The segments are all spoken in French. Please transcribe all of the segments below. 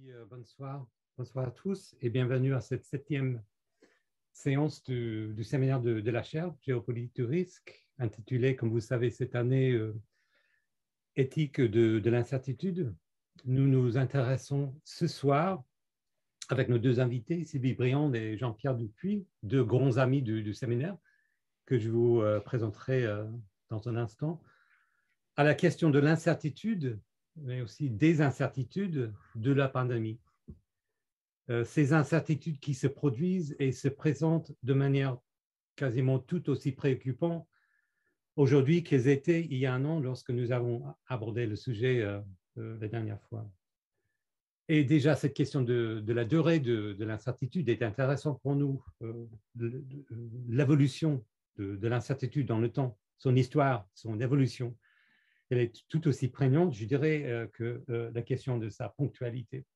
Bonsoir. Bonsoir à tous et bienvenue à cette 7e séance du séminaire de la chaire Géopolitique du risque, intitulée, comme vous savez, cette année Éthique de l'incertitude. Nous nous intéressons ce soir, avec nos deux invités, Sylvie Briand et Jean-Pierre Dupuis, deux grands amis du séminaire, que je vous présenterai dans un instant, à la question de l'incertitude, mais aussi des incertitudes de la pandémie. Ces incertitudes qui se produisent et se présentent de manière quasiment tout aussi préoccupante aujourd'hui qu'elles étaient il y a un an lorsque nous avons abordé le sujet la dernière fois. Et déjà, cette question de la durée de l'incertitude est intéressante pour nous. L'évolution de l'incertitude dans le temps, son histoire, son évolution, elle est tout aussi prégnante, je dirais, que la question de sa ponctualité.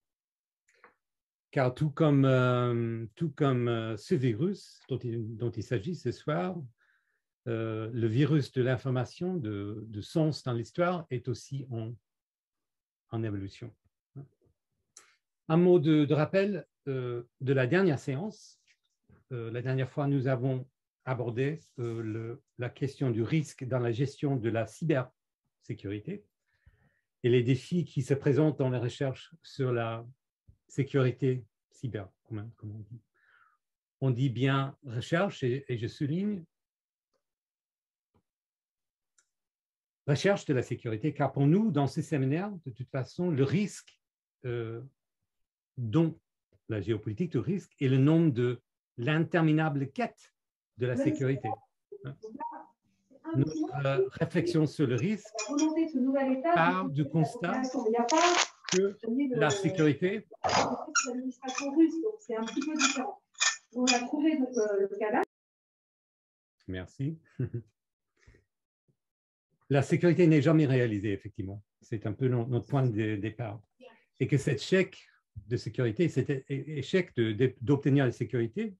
Car tout comme ce virus dont il s'agit ce soir, le virus de l'information, de sens dans l'histoire, est aussi en évolution. Un mot de rappel de la dernière séance. La dernière fois, nous avons abordé la question du risque dans la gestion de la cybersécurité et les défis qui se présentent dans les recherches sur la sécurité cyber, comme on dit. On dit bien recherche, et je souligne recherche de la sécurité, car pour nous, dans ces séminaires, de toute façon, le risque dont la géopolitique du risque est le nom de l'interminable quête de la sécurité. Notre réflexion sur le risque part du constat que la sécurité. C'est un petit peu différent. On a trouvé donc, le cadavre. Merci. La sécurité n'est jamais réalisée, effectivement. C'est un peu notre point de départ. Et que cet échec de sécurité, cet échec d'obtenir la sécurité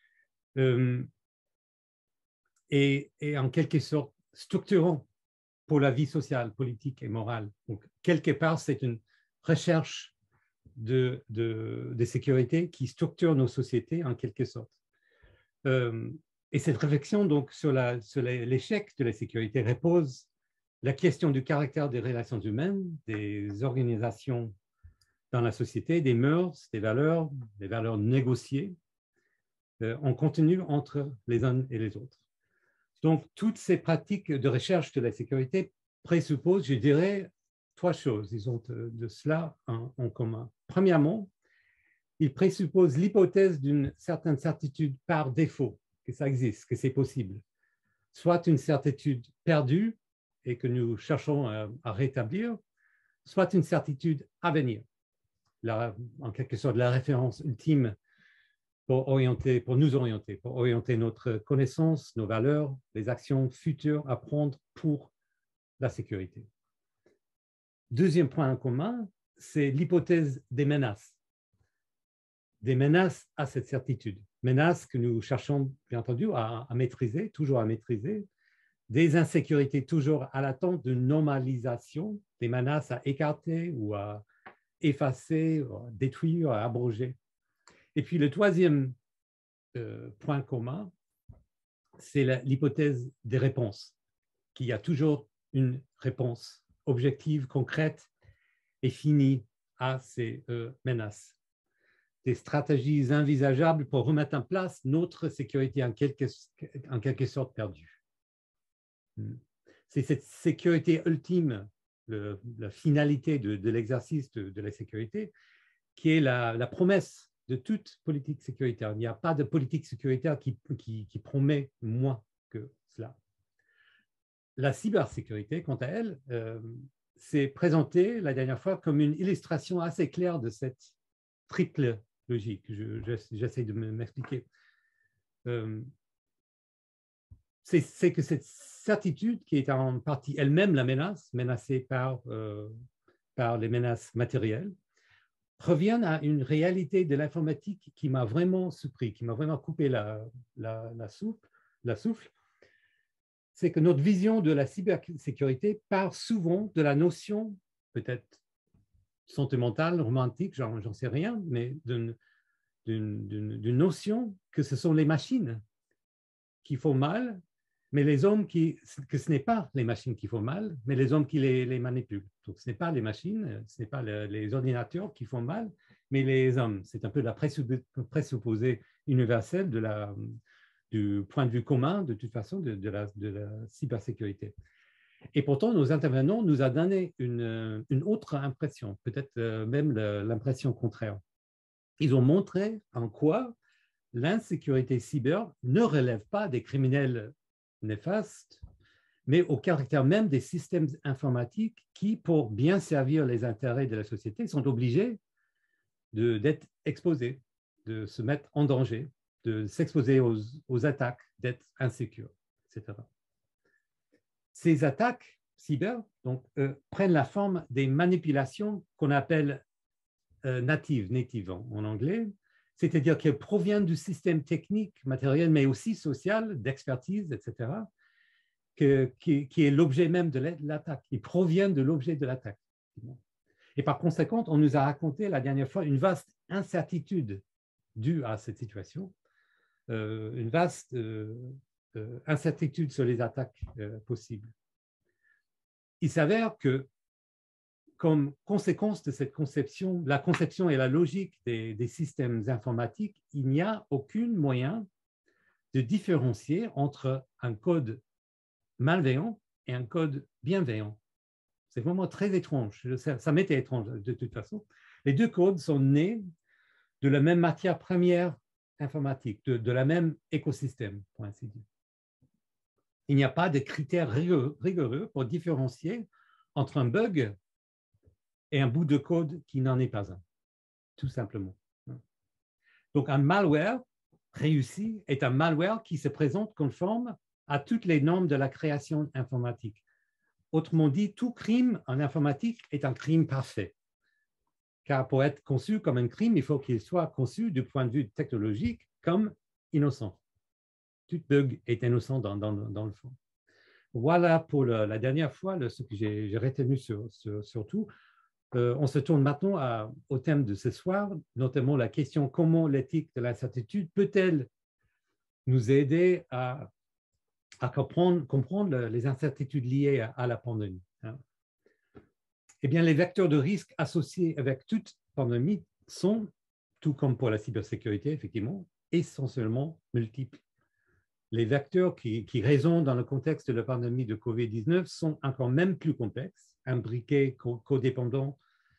est en quelque sorte structurant pour la vie sociale, politique et morale. Donc, quelque part, c'est une recherche de sécurité qui structure nos sociétés en quelque sorte. Et cette réflexion donc, sur l'échec de la sécurité repose la question du caractère des relations humaines, des organisations dans la société, des mœurs, des valeurs négociées en continu entre les uns et les autres. Donc, toutes ces pratiques de recherche de la sécurité présupposent, je dirais, trois choses. Ils ont de cela en commun. Premièrement, ils présupposent l'hypothèse d'une certaine certitude par défaut, que ça existe, que c'est possible. Soit une certitude perdue et que nous cherchons à rétablir, soit une certitude à venir. En quelque sorte, la référence ultime pour nous orienter, pour orienter notre connaissance, nos valeurs, les actions futures à prendre pour la sécurité. Deuxième point en commun, c'est l'hypothèse des menaces à cette certitude. Menaces que nous cherchons, bien entendu, à maîtriser, toujours à maîtriser, des insécurités toujours à l'attente de normalisation, des menaces à écarter ou à effacer, à détruire, à abroger. Et puis le troisième point commun, c'est l'hypothèse des réponses, qu'il y a toujours une réponse objective, concrète et finie à ces menaces. Des stratégies envisageables pour remettre en place notre sécurité en quelque sorte perdue. C'est cette sécurité ultime, la finalité de l'exercice de la sécurité, qui est la promesse de toute politique sécuritaire. Il n'y a pas de politique sécuritaire qui promet moins que cela. La cybersécurité, quant à elle, s'est présentée la dernière fois comme une illustration assez claire de cette triple logique. J'essaie de m'expliquer. C'est que cette certitude, qui est en partie elle-même la menace, menacée par les menaces matérielles, reviennent à une réalité de l'informatique qui m'a vraiment surpris, qui m'a vraiment coupé la souffle. C'est que notre vision de la cybersécurité part souvent de la notion, peut-être sentimentale, romantique, j'en sais rien, mais d'une notion que ce sont les machines qui font mal, mais les hommes que ce n'est pas les machines qui font mal, mais les hommes qui les manipulent. Donc, ce n'est pas les machines, ce n'est pas les ordinateurs qui font mal, mais les hommes. C'est un peu la présupposée universelle du point de vue commun, de toute façon, de la cybersécurité. Et pourtant, nos intervenants nous ont donné une autre impression, peut-être même l'impression contraire. Ils ont montré en quoi l'insécurité cyber ne relève pas des criminels néfastes, mais au caractère même des systèmes informatiques qui, pour bien servir les intérêts de la société, sont obligés d'être exposés, de se mettre en danger, de s'exposer aux attaques, d'être insécures, etc. Ces attaques cyber donc, prennent la forme des manipulations qu'on appelle native en anglais, c'est-à-dire qu'elles proviennent du système technique, matériel, mais aussi social, d'expertise, etc., qui est l'objet même de l'attaque. Ils proviennent de l'objet de l'attaque. Et par conséquent, on nous a raconté la dernière fois une vaste incertitude due à cette situation, une vaste incertitude sur les attaques possibles. Il s'avère que, comme conséquence de cette conception, la conception et la logique des systèmes informatiques, il n'y a aucun moyen de différencier entre un code malveillant et un code bienveillant. C'est vraiment très étrange. Ça m'était étrange de toute façon. Les deux codes sont nés de la même matière première informatique, de la même écosystème, pour ainsi dire. Il n'y a pas de critères rigoureux pour différencier entre un bug et un bout de code qui n'en est pas un, tout simplement. Donc, un malware réussi est un malware qui se présente conforme à toutes les normes de la création informatique. Autrement dit, tout crime en informatique est un crime parfait. Car pour être conçu comme un crime, il faut qu'il soit conçu du point de vue technologique comme innocent. Tout bug est innocent dans le fond. Voilà pour la dernière fois ce que j'ai retenu surtout. On se tourne maintenant au thème de ce soir, notamment la question comment l'éthique de l'incertitude peut-elle nous aider à comprendre les incertitudes liées à la pandémie. Eh bien, les vecteurs de risque associés avec toute pandémie sont, tout comme pour la cybersécurité, effectivement, essentiellement multiples. Les vecteurs qui résonnent dans le contexte de la pandémie de COVID-19 sont encore même plus complexes, imbriqués, codépendants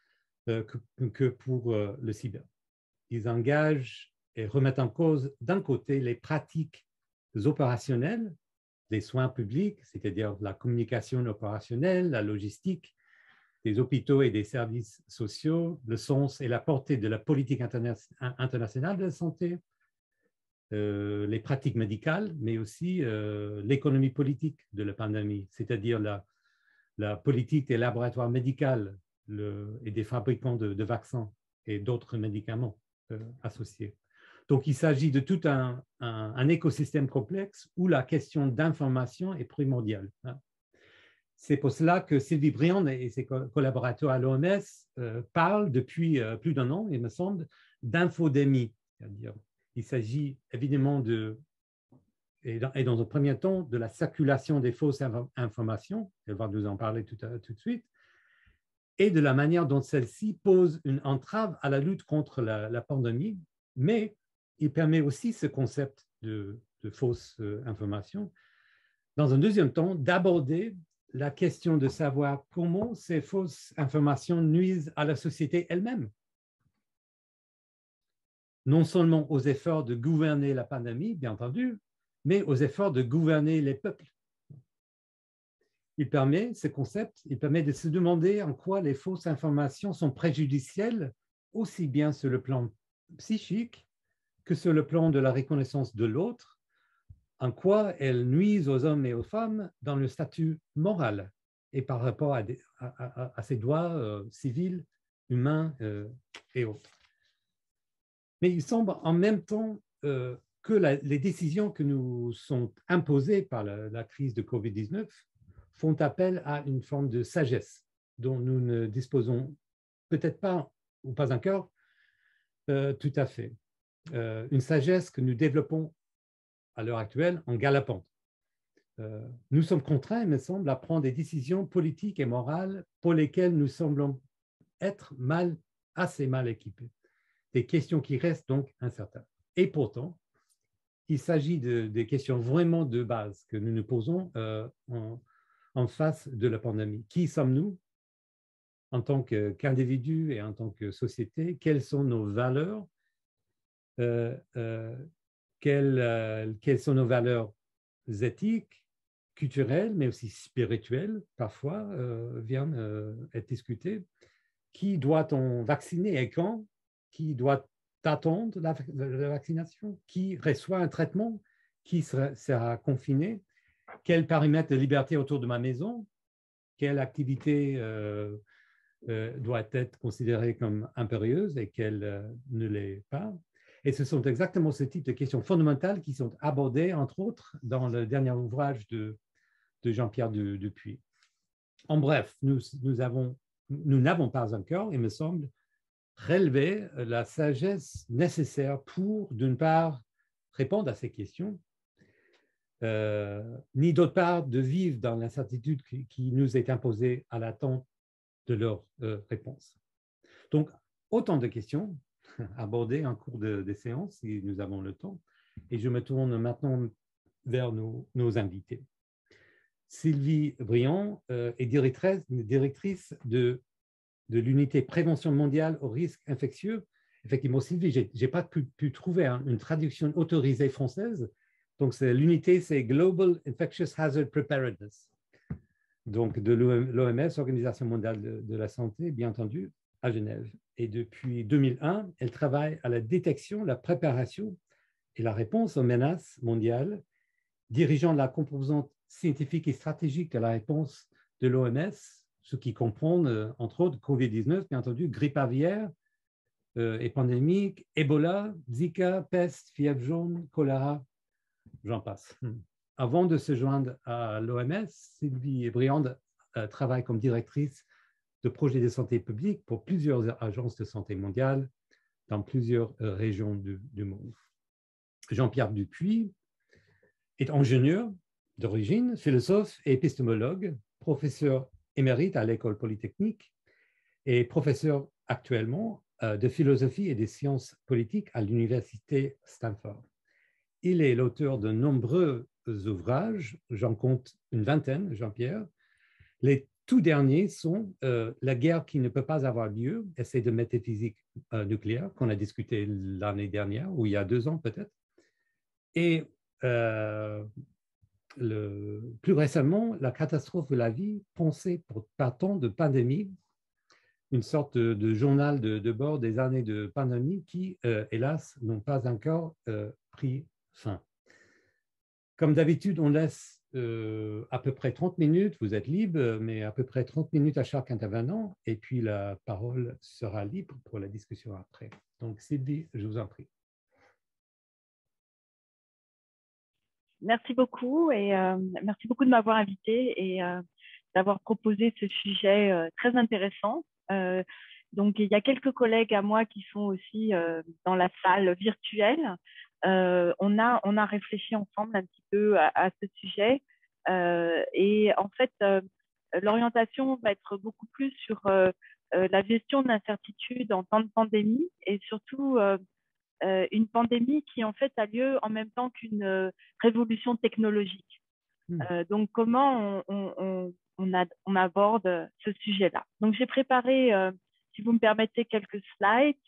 que pour le cyber. Ils engagent et remettent en cause, d'un côté, les pratiques opérationnelles des soins publics, c'est-à-dire la communication opérationnelle, la logistique des hôpitaux et des services sociaux, le sens et la portée de la politique internationale de la santé, les pratiques médicales, mais aussi l'économie politique de la pandémie, c'est-à-dire la politique des laboratoires médicaux et des fabricants de vaccins et d'autres médicaments associés. Donc, il s'agit de tout un écosystème complexe où la question d'information est primordiale. C'est pour cela que Sylvie Briand et ses collaborateurs à l'OMS parlent depuis plus d'un an, il me semble, d'infodémie. C'est-à-dire, il s'agit évidemment et dans un premier temps, de la circulation des fausses informations, elle va nous en parler tout de suite, et de la manière dont celle-ci pose une entrave à la lutte contre la pandémie, mais il permet aussi ce concept de fausses informations, dans un deuxième temps, d'aborder la question de savoir comment ces fausses informations nuisent à la société elle-même. Non seulement aux efforts de gouverner la pandémie, bien entendu, mais aux efforts de gouverner les peuples. Ce concept, il permet de se demander en quoi les fausses informations sont préjudicielles, aussi bien sur le plan psychique que sur le plan de la reconnaissance de l'autre, en quoi elles nuisent aux hommes et aux femmes dans le statut moral et par rapport à ses droits civils, humains et autres. Mais il semble en même temps que les décisions que nous sont imposées par la crise de COVID-19 font appel à une forme de sagesse dont nous ne disposons peut-être pas ou pas encore tout à fait. Une sagesse que nous développons à l'heure actuelle en galopant. Nous sommes contraints, il me semble, à prendre des décisions politiques et morales pour lesquelles nous semblons être assez mal équipés. Des questions qui restent donc incertaines. Et pourtant, il s'agit des questions vraiment de base que nous nous posons en face de la pandémie. Qui sommes-nous en tant qu'individus et en tant que société? Quelles sont nos valeurs? Quelles sont nos valeurs éthiques, culturelles, mais aussi spirituelles, parfois, viennent être discutées? Qui doit-on vacciner et quand? Qui doit attendre la vaccination? Qui reçoit un traitement? Qui sera confiné? Quel périmètre de liberté autour de ma maison? Quelle activité doit être considérée comme impérieuse et quelle ne l'est pas? Et ce sont exactement ce type de questions fondamentales qui sont abordées, entre autres, dans le dernier ouvrage de Jean-Pierre Dupuy. En bref, nous n'avons pas encore, il me semble, relevé la sagesse nécessaire pour, d'une part, répondre à ces questions, ni d'autre part, de vivre dans l'incertitude qui nous est imposée à l'attente de leurs réponses. Donc, autant de questions abordées en cours des séances, si nous avons le temps, et je me tourne maintenant vers nos invités. Sylvie Briand est directrice de l'unité prévention mondiale aux risques infectieux. Effectivement, Sylvie, je n'ai pas pu trouver une traduction autorisée française. Donc, l'unité, c'est Global Infectious Hazard Preparedness. Donc, de l'OMS, Organisation mondiale de la santé, bien entendu, à Genève. Et depuis 2001, elle travaille à la détection, la préparation et la réponse aux menaces mondiales, dirigeant la composante scientifique et stratégique de la réponse de l'OMS, ce qui comprend, entre autres, COVID-19, bien entendu, grippe aviaire et pandémique, Ebola, Zika, peste, fièvre jaune, choléra, j'en passe. Avant de se joindre à l'OMS, Sylvie Briand travaille comme directrice de projets de santé publique pour plusieurs agences de santé mondiale dans plusieurs régions du monde. Jean-Pierre Dupuy est ingénieur d'origine, philosophe et épistémologue, professeur émérite à l'École polytechnique et professeur actuellement de philosophie et des sciences politiques à l'Université Stanford. Il est l'auteur de nombreux ouvrages, j'en compte une vingtaine, Jean-Pierre. Les tout derniers sont La guerre qui ne peut pas avoir lieu, essai de métaphysique nucléaire, qu'on a discuté l'année dernière, ou il y a 2 ans peut-être, et plus récemment, La catastrophe de la vie, pensée par temps de pandémie, une sorte de journal de bord des années de pandémie qui, hélas, n'ont pas encore pris fin. Comme d'habitude, on laisse à peu près 30 minutes, vous êtes libre, mais à peu près 30 minutes à chaque intervenant, et puis la parole sera libre pour la discussion après. Donc, Sylvie, je vous en prie. Merci beaucoup et merci beaucoup de m'avoir invité et d'avoir proposé ce sujet très intéressant. Donc, il y a quelques collègues à moi qui sont aussi dans la salle virtuelle. On a réfléchi ensemble un petit peu à ce sujet et en fait, l'orientation va être beaucoup plus sur la gestion de l'incertitude en temps de pandémie et surtout une pandémie qui en fait a lieu en même temps qu'une révolution technologique. Donc, comment on aborde ce sujet-là? Donc, j'ai préparé, si vous me permettez, quelques slides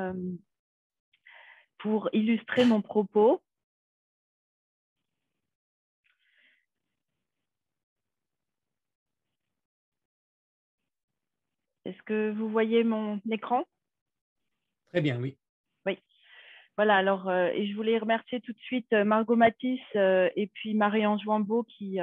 pour illustrer mon propos. Est-ce que vous voyez mon écran? Très bien, oui. Oui. Voilà, alors, et je voulais remercier tout de suite Margot Matisse et puis Marie-Ange Wambaud qui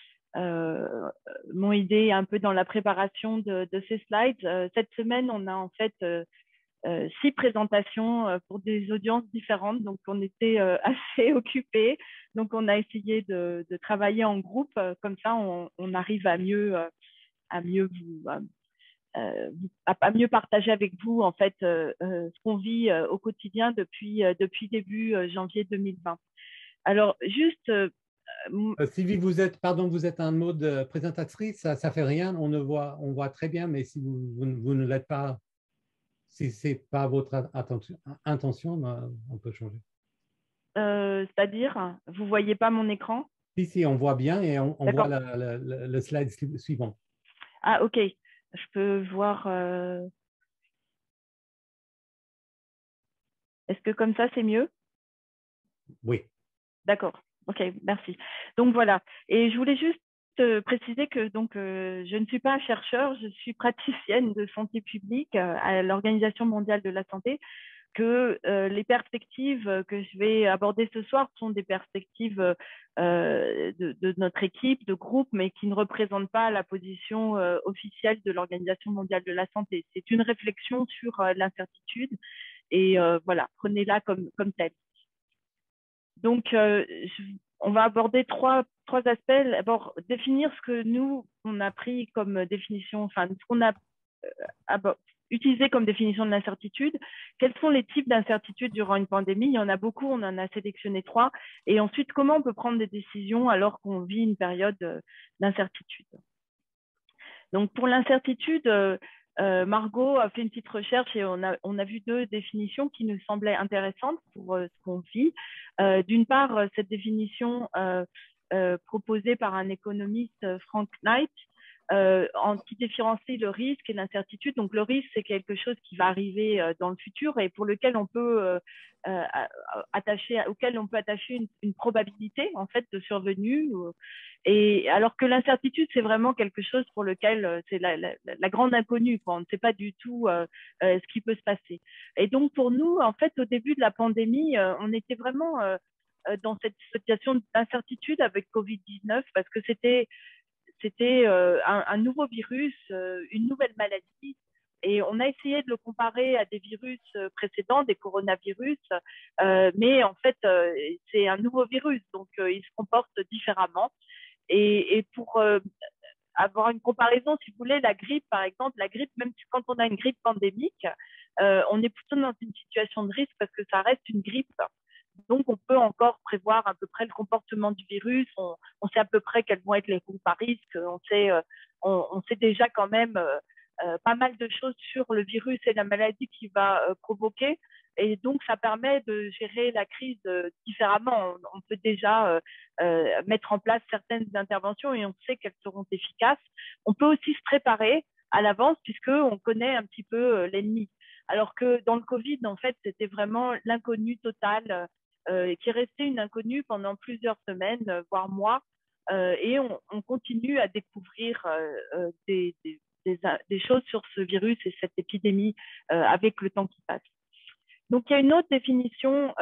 m'ont aidé un peu dans la préparation de ces slides. Cette semaine, on a en fait 6 présentations pour des audiences différentes, donc on était assez occupés. Donc, on a essayé de travailler en groupe, comme ça, on arrive à mieux à mieux partager avec vous en fait ce qu'on vit au quotidien depuis début janvier 2020. Alors juste Sylvie, vous êtes en mode présentatrice, ça fait rien, on voit très bien, mais si vous ne l'êtes pas, si c'est pas votre intention, ben, on peut changer. c'est-à-dire, vous voyez pas mon écran? Si, on voit bien et on voit D'accord. le slide suivant. Ah, ok. Je peux voir. Est-ce que comme ça, c'est mieux? Oui. D'accord. Ok, merci. Donc voilà. Et je voulais juste préciser que donc je ne suis pas un chercheur, je suis praticienne de santé publique à l'Organisation mondiale de la santé. Que les perspectives que je vais aborder ce soir sont des perspectives de notre équipe, de groupe, mais qui ne représentent pas la position officielle de l'Organisation mondiale de la santé. C'est une réflexion sur l'incertitude et voilà, prenez-la comme telle. Donc, on va aborder trois aspects. D'abord, définir ce que nous, on a pris comme définition, enfin, ce qu'on a utilisé comme définition de l'incertitude. Quels sont les types d'incertitudes durant une pandémie? Il y en a beaucoup, on en a sélectionné 3. Et ensuite, comment on peut prendre des décisions alors qu'on vit une période d'incertitude? Donc, pour l'incertitude, Margot a fait une petite recherche et on a vu 2 définitions qui nous semblaient intéressantes pour ce qu'on vit. D'une part, cette définition proposée par un économiste, Frank Knight, qui différencie le risque et l'incertitude. Donc, le risque, c'est quelque chose qui va arriver dans le futur et pour lequel on peut attacher une probabilité en fait de survenue. Et alors que l'incertitude, c'est vraiment quelque chose pour lequel c'est la grande inconnue, quoi. On ne sait pas du tout ce qui peut se passer. Et donc, pour nous, en fait, au début de la pandémie, on était vraiment dans cette situation d'incertitude avec Covid-19 parce que c'était un nouveau virus, une nouvelle maladie. Et on a essayé de le comparer à des virus précédents, des coronavirus, mais en fait, c'est un nouveau virus, donc il se comporte différemment. Et pour avoir une comparaison, si vous voulez, la grippe, par exemple, la grippe, même quand on a une grippe pandémique, on est plutôt dans une situation de risque parce que ça reste une grippe. Donc, on peut encore prévoir à peu près le comportement du virus. On sait à peu près quels vont être les groupes à risque. On sait déjà quand même pas mal de choses sur le virus et la maladie qu'il va provoquer. Et donc, ça permet de gérer la crise différemment. On peut déjà mettre en place certaines interventions et on sait qu'elles seront efficaces. On peut aussi se préparer à l'avance puisqu'on connaît un petit peu l'ennemi. Alors que dans le Covid, en fait, c'était vraiment l'inconnu total qui est restée une inconnue pendant plusieurs semaines, voire mois. Et on continue à découvrir des choses sur ce virus et cette épidémie avec le temps qui passe. Donc, il y a une autre définition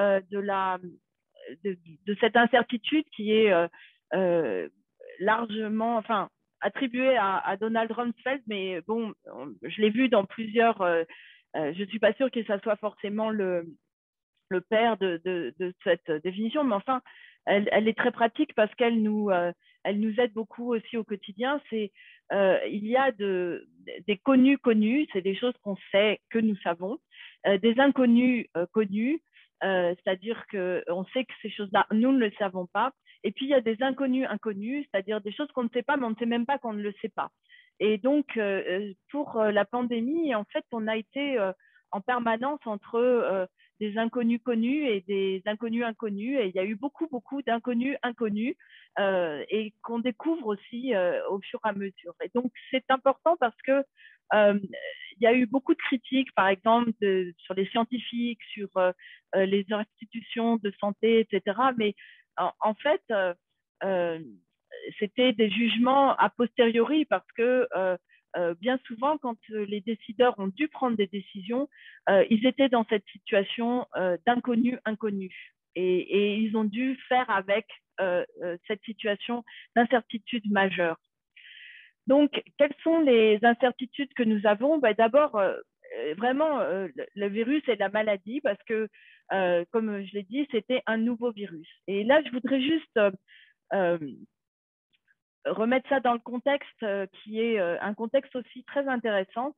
de cette incertitude qui est largement, enfin, attribuée à Donald Rumsfeld, mais bon, je l'ai vu dans plusieurs. Je ne suis pas sûre que ça soit forcément le père de cette définition, mais enfin, elle est très pratique parce qu'elle nous aide beaucoup aussi au quotidien. Il y a des connus connus, c'est des choses qu'on sait que nous savons, des inconnus connus, c'est-à-dire qu'on sait que ces choses-là, nous ne le savons pas. Et puis, il y a des inconnus inconnus, c'est-à-dire des choses qu'on ne sait pas, mais on ne sait même pas qu'on ne le sait pas. Et donc, pour la pandémie, en fait, on a été en permanence entre des inconnus connus et des inconnus inconnus. Et il y a eu beaucoup d'inconnus inconnus et qu'on découvre aussi au fur et à mesure. Et donc, c'est important parce que il y a eu beaucoup de critiques, par exemple, sur les scientifiques, sur les institutions de santé, etc. Mais en fait, c'était des jugements a posteriori parce que bien souvent, quand les décideurs ont dû prendre des décisions, ils étaient dans cette situation d'inconnu inconnu. Et ils ont dû faire avec cette situation d'incertitude majeure. Donc, quelles sont les incertitudes que nous avons? D'abord, vraiment, le virus et la maladie, parce que, comme je l'ai dit, c'était un nouveau virus. Et là, je voudrais juste remettre ça dans le contexte qui est un contexte aussi très intéressant.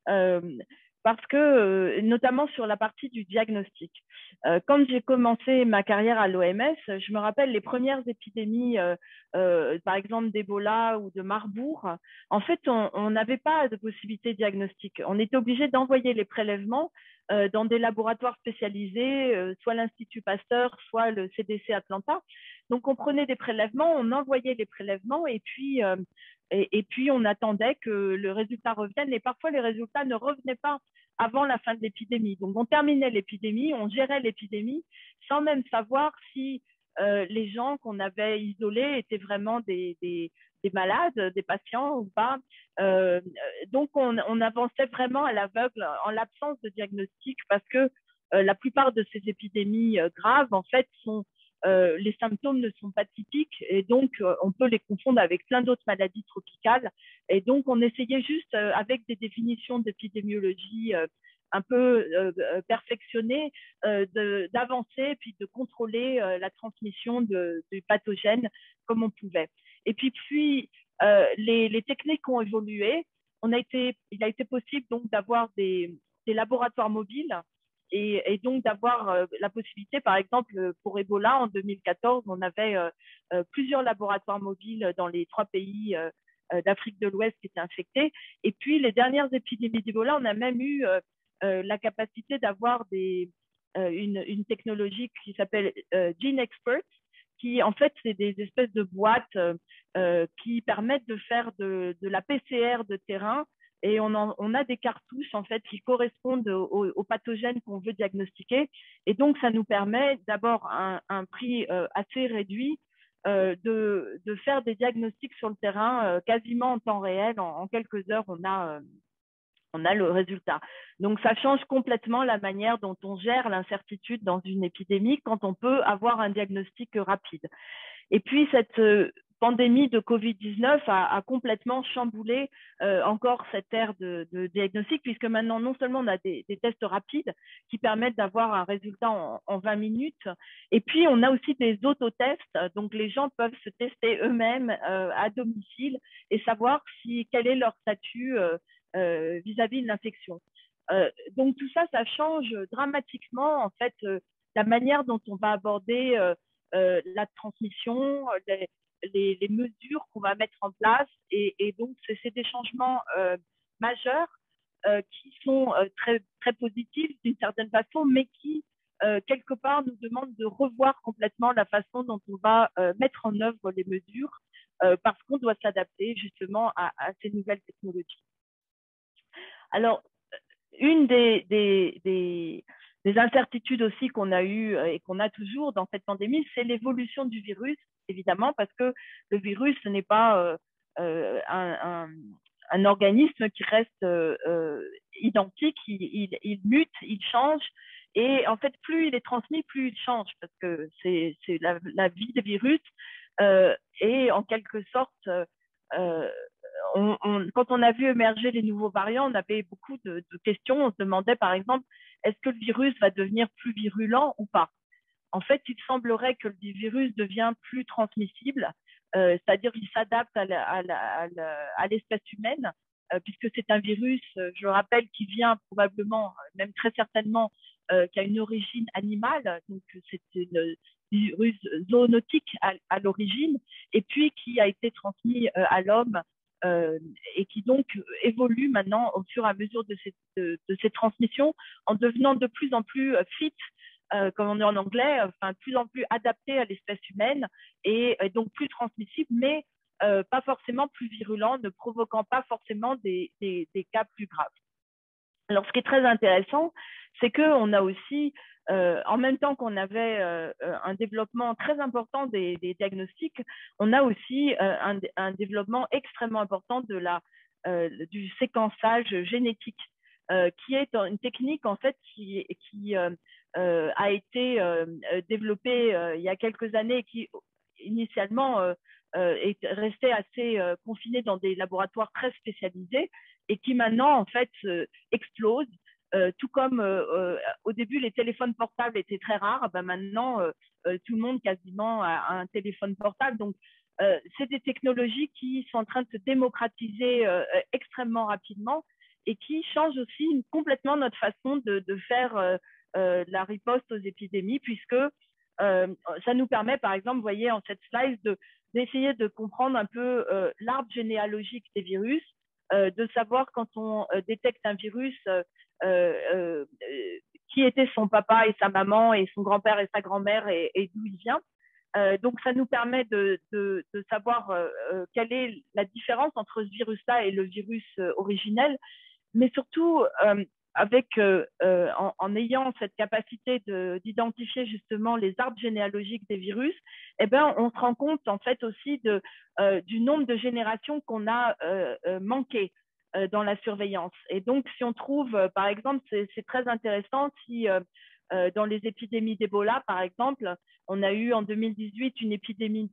Parce que, notamment sur la partie du diagnostic. Quand j'ai commencé ma carrière à l'OMS, je me rappelle les premières épidémies, par exemple d'Ebola ou de Marbourg. En fait, on n'avait pas de possibilité diagnostique. On était obligé d'envoyer les prélèvements dans des laboratoires spécialisés, soit l'Institut Pasteur, soit le CDC Atlanta. Donc, on prenait des prélèvements, on envoyait les prélèvements et puis on attendait que le résultat revienne. Et parfois, les résultats ne revenaient pas avant la fin de l'épidémie. Donc, on terminait l'épidémie, on gérait l'épidémie sans même savoir si les gens qu'on avait isolés étaient vraiment des malades, des patients ou pas. Donc, on avançait vraiment à l'aveugle en l'absence de diagnostic parce que la plupart de ces épidémies graves, en fait, les symptômes ne sont pas typiques et donc on peut les confondre avec plein d'autres maladies tropicales. Et donc, on essayait juste, avec des définitions d'épidémiologie un peu perfectionnées, d'avancer puis de contrôler la transmission du pathogène comme on pouvait. Et puis les techniques ont évolué. Il a été possible donc d'avoir des laboratoires mobiles et donc d'avoir la possibilité, par exemple, pour Ebola, en 2014, on avait plusieurs laboratoires mobiles dans les 3 pays d'Afrique de l'Ouest qui étaient infectés. Et puis, les dernières épidémies d'Ebola, on a même eu la capacité d'avoir une technologie qui s'appelle Gene Expert, qui, en fait, c'est des espèces de boîtes qui permettent de faire de la PCR de terrain. Et on a des cartouches en fait qui correspondent aux pathogènes qu'on veut diagnostiquer. Et donc, ça nous permet d'abord un prix assez réduit de faire des diagnostics sur le terrain quasiment en temps réel. En quelques heures, on a le résultat. Donc, ça change complètement la manière dont on gère l'incertitude dans une épidémie quand on peut avoir un diagnostic rapide. Et puis, cette pandémie de Covid-19 a complètement chamboulé encore cette ère de diagnostic, puisque maintenant, non seulement on a des tests rapides qui permettent d'avoir un résultat en 20 minutes, et puis on a aussi des autotests, donc les gens peuvent se tester eux-mêmes à domicile et savoir quel est leur statut vis-à-vis de l'infection. Donc tout ça, ça change dramatiquement en fait la manière dont on va aborder la transmission, les mesures qu'on va mettre en place. Et donc, c'est des changements majeurs qui sont très, très positifs d'une certaine façon, mais qui, quelque part, nous demandent de revoir complètement la façon dont on va mettre en œuvre les mesures parce qu'on doit s'adapter justement à ces nouvelles technologies. Alors, une des incertitudes aussi qu'on a eues et qu'on a toujours dans cette pandémie, c'est l'évolution du virus, évidemment, parce que le virus, ce n'est pas un organisme qui reste identique, il mute, il change. Et en fait, plus il est transmis, plus il change, parce que c'est la vie des virus. Et en quelque sorte, quand on a vu émerger les nouveaux variants, on avait beaucoup de questions. On se demandait, par exemple, est-ce que le virus va devenir plus virulent ou pas? En fait, il semblerait que le virus devient plus transmissible, c'est-à-dire qu'il s'adapte à l'espèce humaine, puisque c'est un virus, je le rappelle, qui vient probablement, même très certainement, qui a une origine animale, donc c'est un virus zoonotique à l'origine, et puis qui a été transmis à l'homme et qui donc évolue maintenant au fur et à mesure de ces transmissions en devenant de plus en plus fit, comme on dit en anglais, enfin, de plus en plus adapté à l'espèce humaine et donc plus transmissible, mais pas forcément plus virulent, ne provoquant pas forcément des cas plus graves. Alors, ce qui est très intéressant, c'est qu'on a aussi, en même temps qu'on avait un développement très important des diagnostics, on a aussi un développement extrêmement important du séquençage génétique, qui est une technique en fait qui a été développée il y a quelques années et qui initialement est restée assez confinée dans des laboratoires très spécialisés et qui maintenant en fait explose. Tout comme au début les téléphones portables étaient très rares, ben maintenant tout le monde quasiment a un téléphone portable. Donc c'est des technologies qui sont en train de se démocratiser extrêmement rapidement et qui changent aussi complètement notre façon de faire la riposte aux épidémies, puisque ça nous permet, par exemple, vous voyez en cette slide, d'essayer de comprendre un peu l'arbre généalogique des virus, de savoir quand on détecte un virus qui était son papa et sa maman et son grand-père et sa grand-mère et d'où il vient. Donc, ça nous permet de savoir quelle est la différence entre ce virus-là et le virus originel, mais surtout en ayant cette capacité d'identifier justement les arbres généalogiques des virus, eh ben, on se rend compte en fait aussi du nombre de générations qu'on a manqué dans la surveillance. Et donc, si on trouve, par exemple, c'est très intéressant si dans les épidémies d'Ebola, par exemple, on a eu en 2018 une épidémie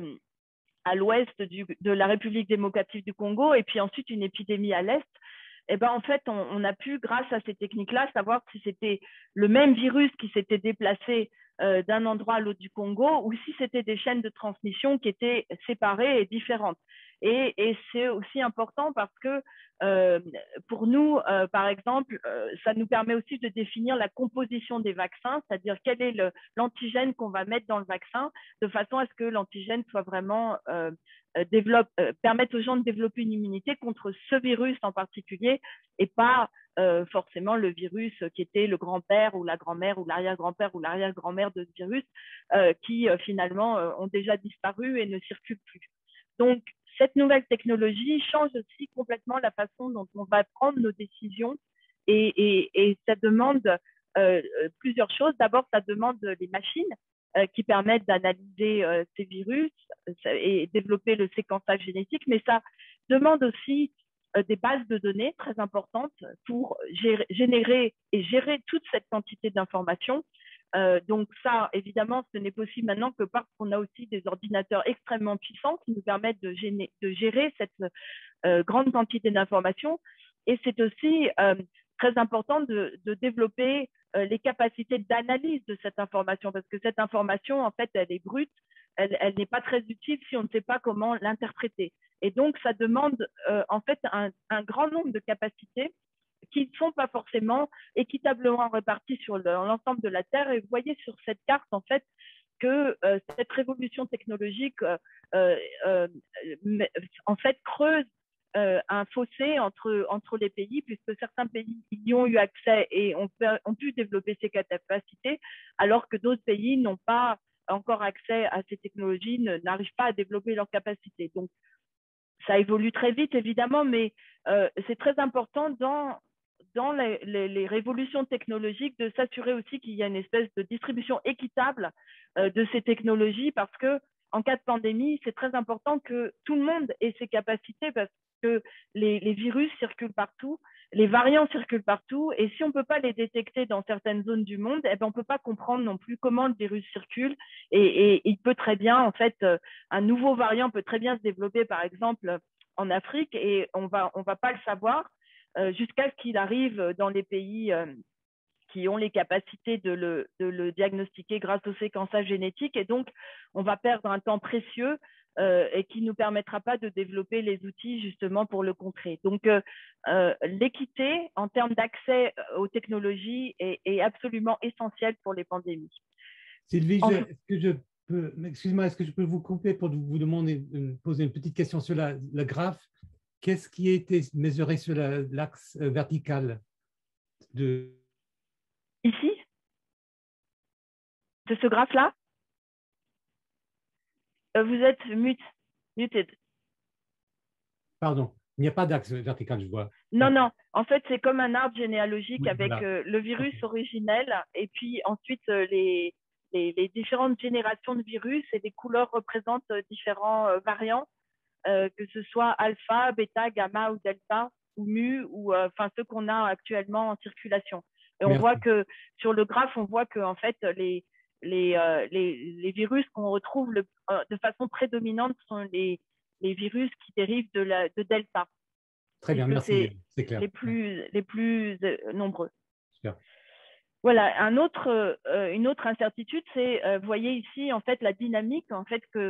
à l'ouest de la République démocratique du Congo et puis ensuite une épidémie à l'est. Eh ben, en fait, on a pu, grâce à ces techniques-là, savoir si c'était le même virus qui s'était déplacé d'un endroit à l'autre du Congo ou si c'était des chaînes de transmission qui étaient séparées et différentes. Et c'est aussi important parce que pour nous, par exemple, ça nous permet aussi de définir la composition des vaccins, c'est-à-dire quel est l'antigène qu'on va mettre dans le vaccin, de façon à ce que l'antigène soit vraiment permettre aux gens de développer une immunité contre ce virus en particulier et pas forcément le virus qui était le grand-père ou la grand-mère ou l'arrière-grand-père ou l'arrière-grand-mère de ce virus qui finalement ont déjà disparu et ne circulent plus. Donc, cette nouvelle technologie change aussi complètement la façon dont on va prendre nos décisions et ça demande plusieurs choses. D'abord, ça demande les machines qui permettent d'analyser ces virus et développer le séquençage génétique, mais ça demande aussi des bases de données très importantes pour générer et gérer toute cette quantité d'informations. Donc ça, évidemment, ce n'est possible maintenant que parce qu'on a aussi des ordinateurs extrêmement puissants qui nous permettent de gérer cette grande quantité d'informations. Et c'est aussi très important de développer les capacités d'analyse de cette information, parce que cette information, en fait, elle est brute, elle n'est pas très utile si on ne sait pas comment l'interpréter. Et donc, ça demande en fait un grand nombre de capacités qui ne sont pas forcément équitablement réparties sur l'ensemble de la Terre. Et vous voyez sur cette carte, en fait, que cette révolution technologique, en fait, creuse un fossé entre les pays, puisque certains pays y ont eu accès et ont pu développer ces capacités, alors que d'autres pays n'ont pas encore accès à ces technologies, n'arrivent pas à développer leurs capacités. Donc, ça évolue très vite, évidemment, mais c'est très important dans les révolutions technologiques de s'assurer aussi qu'il y a une espèce de distribution équitable de ces technologies, parce que en cas de pandémie, c'est très important que tout le monde ait ses capacités, parce que les virus circulent partout, les variants circulent partout, et si on ne peut pas les détecter dans certaines zones du monde, eh ben, on ne peut pas comprendre non plus comment le virus circule, et il peut très bien, en fait, un nouveau variant peut très bien se développer, par exemple, en Afrique, et on va pas le savoir jusqu'à ce qu'il arrive dans les pays qui ont les capacités de le diagnostiquer grâce au séquençage génétique. Et donc, on va perdre un temps précieux et qui ne nous permettra pas de développer les outils justement pour le contrer. Donc, l'équité en termes d'accès aux technologies est absolument essentielle pour les pandémies. Sylvie, excuse-moi, est-ce que je peux vous couper pour vous demander, poser une petite question sur le graphe? Qu'est-ce qui a été mesuré sur l'axe vertical de... Ici? De ce graphe-là? Vous êtes muted. Pardon, il n'y a pas d'axe vertical, je vois. Non, non. En fait, c'est comme un arbre généalogique avec le virus originel et puis ensuite les différentes générations de virus et les couleurs représentent différents variants, que ce soit alpha, bêta, gamma ou delta ou mu ou enfin ceux qu'on a actuellement en circulation. Et on voit que sur le graphe, on voit que en fait les virus qu'on retrouve de façon prédominante sont les virus qui dérivent de delta. Très bien, merci, c'est clair. Les plus nombreux. Super. Voilà, une autre incertitude, c'est, vous voyez ici, en fait, la dynamique, en fait, que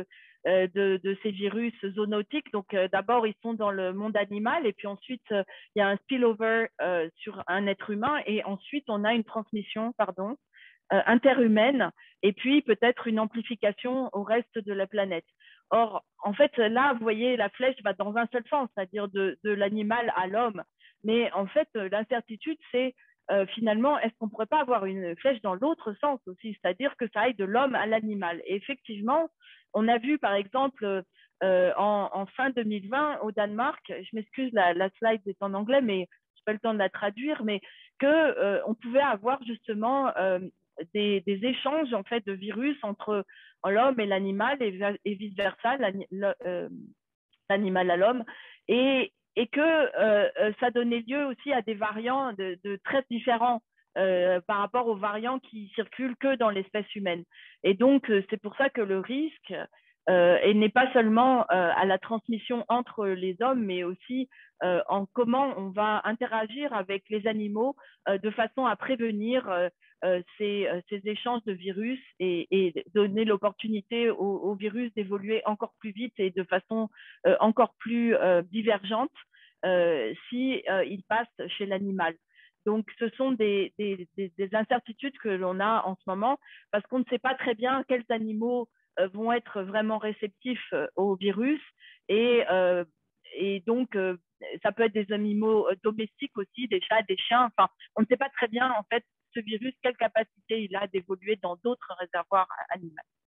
de ces virus zoonotiques. Donc, d'abord, ils sont dans le monde animal et puis ensuite, il y a un spillover sur un être humain et ensuite, on a une transmission, interhumaine et puis peut-être une amplification au reste de la planète. Or, en fait, là, vous voyez, la flèche va dans un seul sens, c'est-à-dire de l'animal à l'homme. Mais en fait, l'incertitude, c'est finalement, est-ce qu'on ne pourrait pas avoir une flèche dans l'autre sens aussi, c'est-à-dire que ça aille de l'homme à l'animal. Et effectivement, on a vu, par exemple, en fin 2020, au Danemark, je m'excuse, la slide est en anglais, mais je n'ai pas le temps de la traduire, mais qu'on pouvait avoir justement des échanges en fait de virus entre l'homme et l'animal et vice-versa, l'animal à l'homme, et que ça donnait lieu aussi à des variants de très différents par rapport aux variants qui circulent que dans l'espèce humaine. Et donc, c'est pour ça que le risque n'est pas seulement à la transmission entre les hommes, mais aussi en comment on va interagir avec les animaux de façon à prévenir ces échanges de virus et donner l'opportunité aux virus d'évoluer encore plus vite et de façon encore plus divergente si ils passent chez l'animal. Donc, ce sont des incertitudes que l'on a en ce moment parce qu'on ne sait pas très bien quels animaux vont être vraiment réceptifs au virus et donc ça peut être des animaux domestiques aussi, des chats, des chiens. Enfin, on ne sait pas très bien en fait ce virus, quelle capacité il a d'évoluer dans d'autres réservoirs animaux.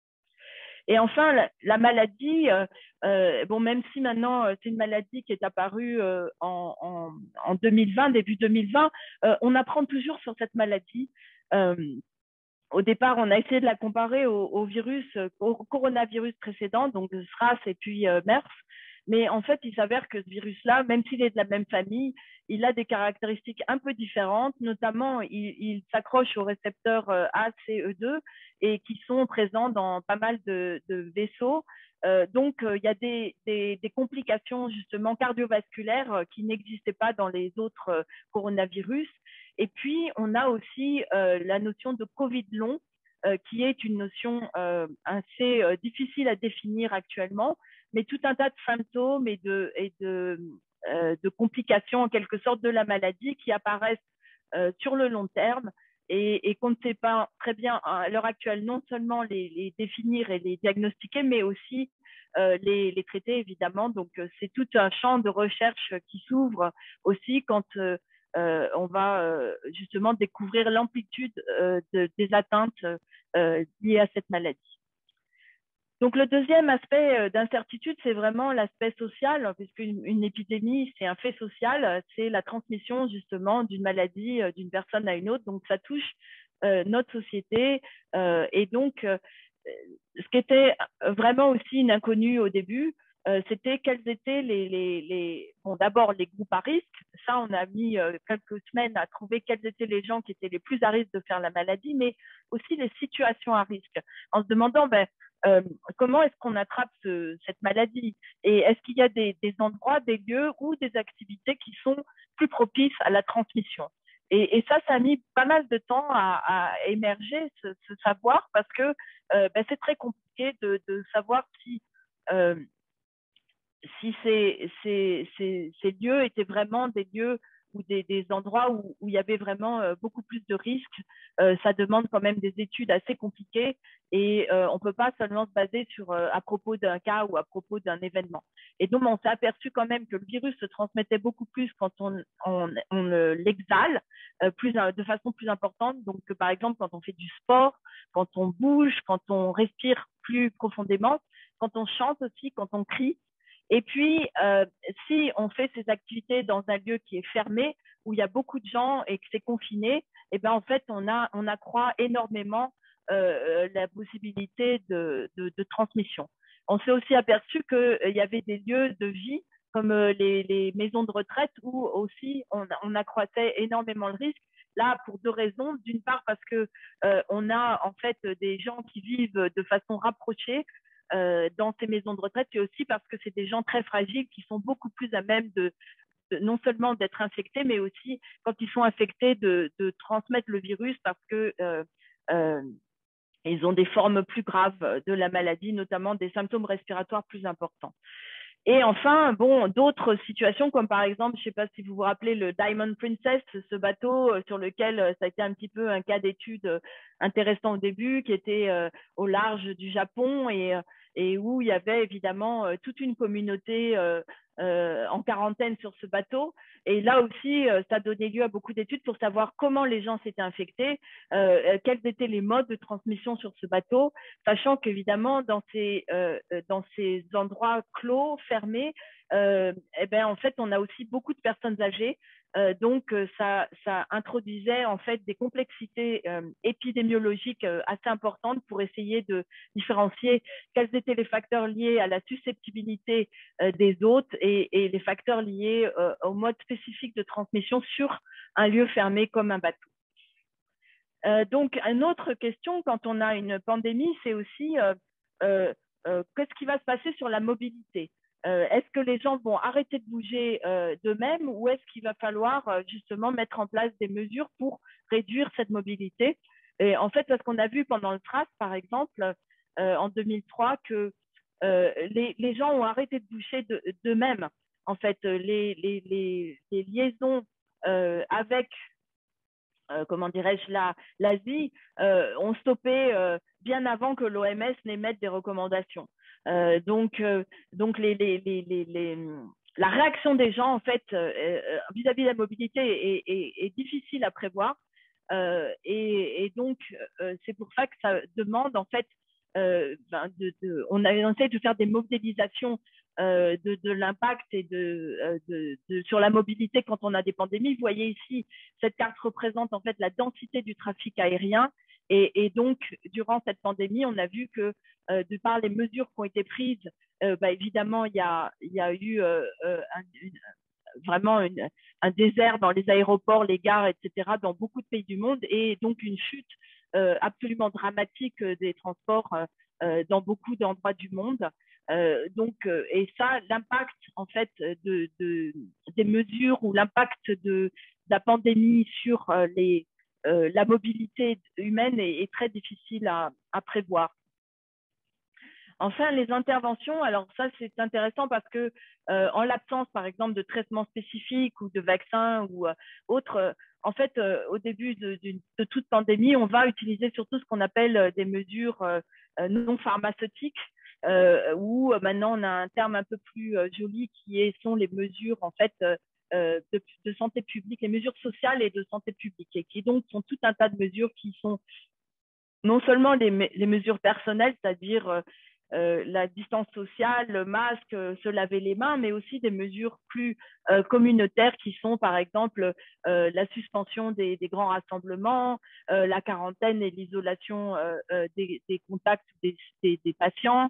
Et enfin, la maladie, bon, même si maintenant c'est une maladie qui est apparue en 2020, début 2020, on apprend toujours sur cette maladie. Au départ, on a essayé de la comparer au coronavirus précédent, donc SRAS et puis MERS. Mais en fait, il s'avère que ce virus-là, même s'il est de la même famille, il a des caractéristiques un peu différentes. Notamment, il s'accroche aux récepteurs ACE2 et qui sont présents dans pas mal de vaisseaux. Donc, il y a des complications justement cardiovasculaires qui n'existaient pas dans les autres coronavirus. Et puis, on a aussi la notion de Covid long, qui est une notion assez difficile à définir actuellement, mais tout un tas de symptômes et de complications en quelque sorte de la maladie qui apparaissent sur le long terme et qu'on ne sait pas très bien à l'heure actuelle non seulement les définir et les diagnostiquer, mais aussi les traiter évidemment. Donc, c'est tout un champ de recherche qui s'ouvre aussi quand on va justement découvrir l'amplitude des atteintes liées à cette maladie. Donc, le deuxième aspect d'incertitude, c'est vraiment l'aspect social, puisqu'une épidémie, c'est un fait social, c'est la transmission justement d'une maladie d'une personne à une autre. Donc, ça touche notre société. Et donc, ce qui était vraiment aussi une inconnue au début, c'était quels étaient bon, d'abord les groupes à risque. Ça, on a mis quelques semaines à trouver quels étaient les gens qui étaient les plus à risque de faire la maladie, mais aussi les situations à risque, en se demandant comment est-ce qu'on attrape cette maladie et est-ce qu'il y a des endroits, des lieux ou des activités qui sont plus propices à la transmission. Et ça a mis pas mal de temps à émerger ce savoir parce que c'est très compliqué de savoir si ces lieux étaient vraiment des lieux ou des endroits où il y avait vraiment beaucoup plus de risques. Ça demande quand même des études assez compliquées et on ne peut pas seulement se baser sur à propos d'un cas ou à propos d'un événement. Et donc, on s'est aperçu quand même que le virus se transmettait beaucoup plus quand on l'exhale de façon plus importante. Donc, par exemple, quand on fait du sport, quand on bouge, quand on respire plus profondément, quand on chante aussi, quand on crie. Et puis, si on fait ces activités dans un lieu qui est fermé, où il y a beaucoup de gens et que c'est confiné, eh ben, en fait, on accroît énormément la possibilité de transmission. On s'est aussi aperçu qu'il y avait des lieux de vie, comme les maisons de retraite, où aussi on accroissait énormément le risque. Là, pour deux raisons. D'une part, parce que on a en fait des gens qui vivent de façon rapprochée dans ces maisons de retraite, et aussi parce que c'est des gens très fragiles qui sont beaucoup plus à même de non seulement d'être infectés, mais aussi quand ils sont infectés de transmettre le virus parce que Ils ont des formes plus graves de la maladie, notamment des symptômes respiratoires plus importants. Et enfin, bon, d'autres situations comme par exemple, je ne sais pas si vous vous rappelez le Diamond Princess, ce bateau sur lequel ça a été un petit peu un cas d'étude intéressant au début, qui était au large du Japon et où il y avait évidemment toute une communauté en quarantaine sur ce bateau. Et là aussi, ça a donné lieu à beaucoup d'études pour savoir comment les gens s'étaient infectés, quels étaient les modes de transmission sur ce bateau, sachant qu'évidemment, dans ces endroits clos, fermés, eh ben, en fait, on a aussi beaucoup de personnes âgées. Donc, ça introduisait en fait des complexités épidémiologiques assez importantes pour essayer de différencier quels étaient les facteurs liés à la susceptibilité des hôtes et les facteurs liés au mode spécifique de transmission sur un lieu fermé comme un bateau. Donc, une autre question quand on a une pandémie, c'est aussi qu'est-ce qui va se passer sur la mobilité? Est-ce que les gens vont arrêter de bouger d'eux-mêmes ou est-ce qu'il va falloir justement mettre en place des mesures pour réduire cette mobilité? Et en fait, parce qu'on a vu pendant le SRAS, par exemple, en 2003, que les gens ont arrêté de bouger d'eux-mêmes. En fait, les liaisons avec comment dirais-je, l'Asie ont stoppé bien avant que l'OMS n'émette des recommandations. Donc la réaction des gens, en fait, vis-à-vis de la mobilité est difficile à prévoir. Et donc, c'est pour ça que ça demande, en fait, on essaie de faire des modélisations de l'impact et sur la mobilité quand on a des pandémies. Vous voyez ici, cette carte représente en fait la densité du trafic aérien. Et donc, durant cette pandémie, on a vu que de par les mesures qui ont été prises, évidemment, il y a eu vraiment un désert dans les aéroports, les gares, etc., dans beaucoup de pays du monde, et donc une chute absolument dramatique des transports dans beaucoup d'endroits du monde. Et ça, l'impact en fait des mesures ou l'impact de la pandémie sur la mobilité humaine est très difficile à prévoir. Enfin, les interventions, alors ça c'est intéressant parce que en l'absence par exemple de traitements spécifiques ou de vaccins ou autres, en fait au début de toute pandémie, on va utiliser surtout ce qu'on appelle des mesures non pharmaceutiques où maintenant on a un terme un peu plus joli sont les mesures en fait de santé publique, les mesures sociales et de santé publique et qui donc sont tout un tas de mesures qui sont non seulement les mesures personnelles, c'est-à-dire la distance sociale, le masque, se laver les mains, mais aussi des mesures plus communautaires qui sont par exemple la suspension des grands rassemblements, la quarantaine et l'isolation des contacts des patients,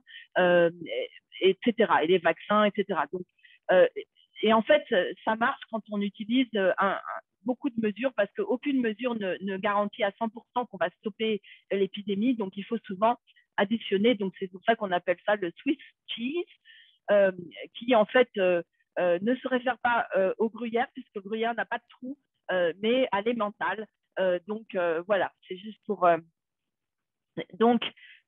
etc. Et les vaccins, etc. Donc, et en fait, ça marche quand on utilise beaucoup de mesures parce qu'aucune mesure ne garantit à 100% qu'on va stopper l'épidémie. Donc, il faut souvent additionner. Donc, c'est pour ça qu'on appelle ça le Swiss cheese, qui en fait ne se réfère pas au gruyère, puisque le gruyère n'a pas de trou, mais à l'emmental. Donc, voilà, c'est juste pour… Donc,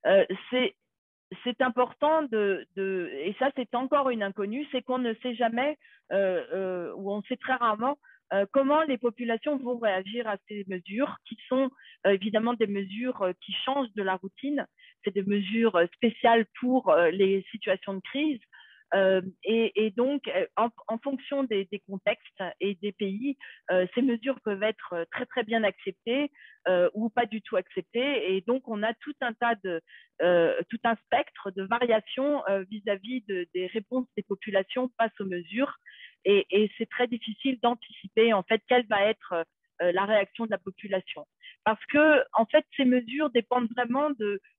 c'est important et ça c'est encore une inconnue, c'est qu'on ne sait jamais ou on sait très rarement comment les populations vont réagir à ces mesures qui sont évidemment des mesures qui changent de la routine, c'est des mesures spéciales pour les situations de crise. Et donc, en fonction des contextes et des pays, ces mesures peuvent être très, très bien acceptées ou pas du tout acceptées. Et donc, on a tout un spectre de variations vis-à-vis des réponses des populations face aux mesures. Et c'est très difficile d'anticiper, en fait, quelle va être la réaction de la population. Parce que, en fait, ces mesures dépendent vraiment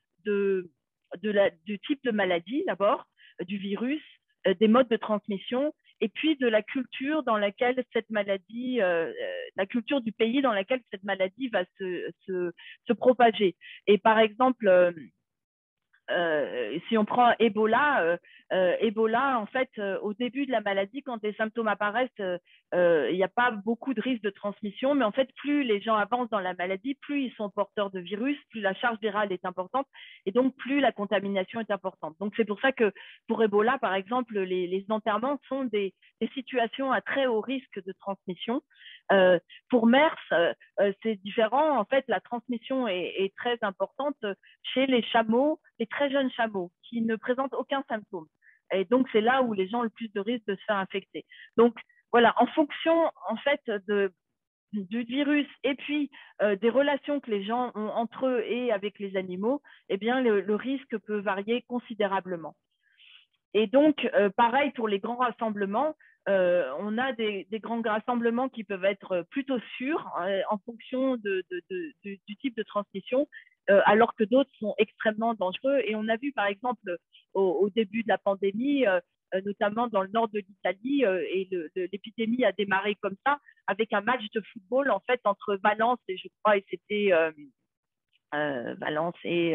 du type de maladie, d'abord, du virus, des modes de transmission et puis de la culture dans laquelle cette maladie, la culture du pays dans laquelle cette maladie va se propager. Et par exemple, si on prend Ebola, Ebola, en fait, au début de la maladie, quand les symptômes apparaissent, il n'y a pas beaucoup de risque de transmission, mais en fait, plus les gens avancent dans la maladie, plus ils sont porteurs de virus, plus la charge virale est importante, et donc plus la contamination est importante. Donc, c'est pour ça que pour Ebola, par exemple, les enterrements sont des situations à très haut risque de transmission. Pour MERS, c'est différent. En fait, la transmission est très importante chez les chameaux, les très jeunes chameaux qui ne présentent aucun symptôme. Et donc, c'est là où les gens ont le plus de risque de se faire infecter. Donc, voilà, en fonction, en fait, du virus et puis des relations que les gens ont entre eux et avec les animaux, eh bien, le risque peut varier considérablement. Et donc, pareil pour les grands rassemblements, on a des grands rassemblements qui peuvent être plutôt sûrs en fonction du type de transmission, alors que d'autres sont extrêmement dangereux. Et on a vu, par exemple, au début de la pandémie, notamment dans le nord de l'Italie, et l'épidémie a démarré comme ça, avec un match de football, en fait, entre Valence et, je crois, et c'était Valence et...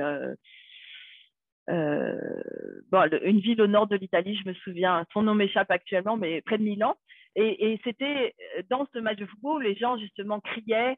bon, une ville au nord de l'Italie, je me souviens, son nom m'échappe actuellement, mais près de Milan. Et c'était dans ce match de football, les gens justement criaient,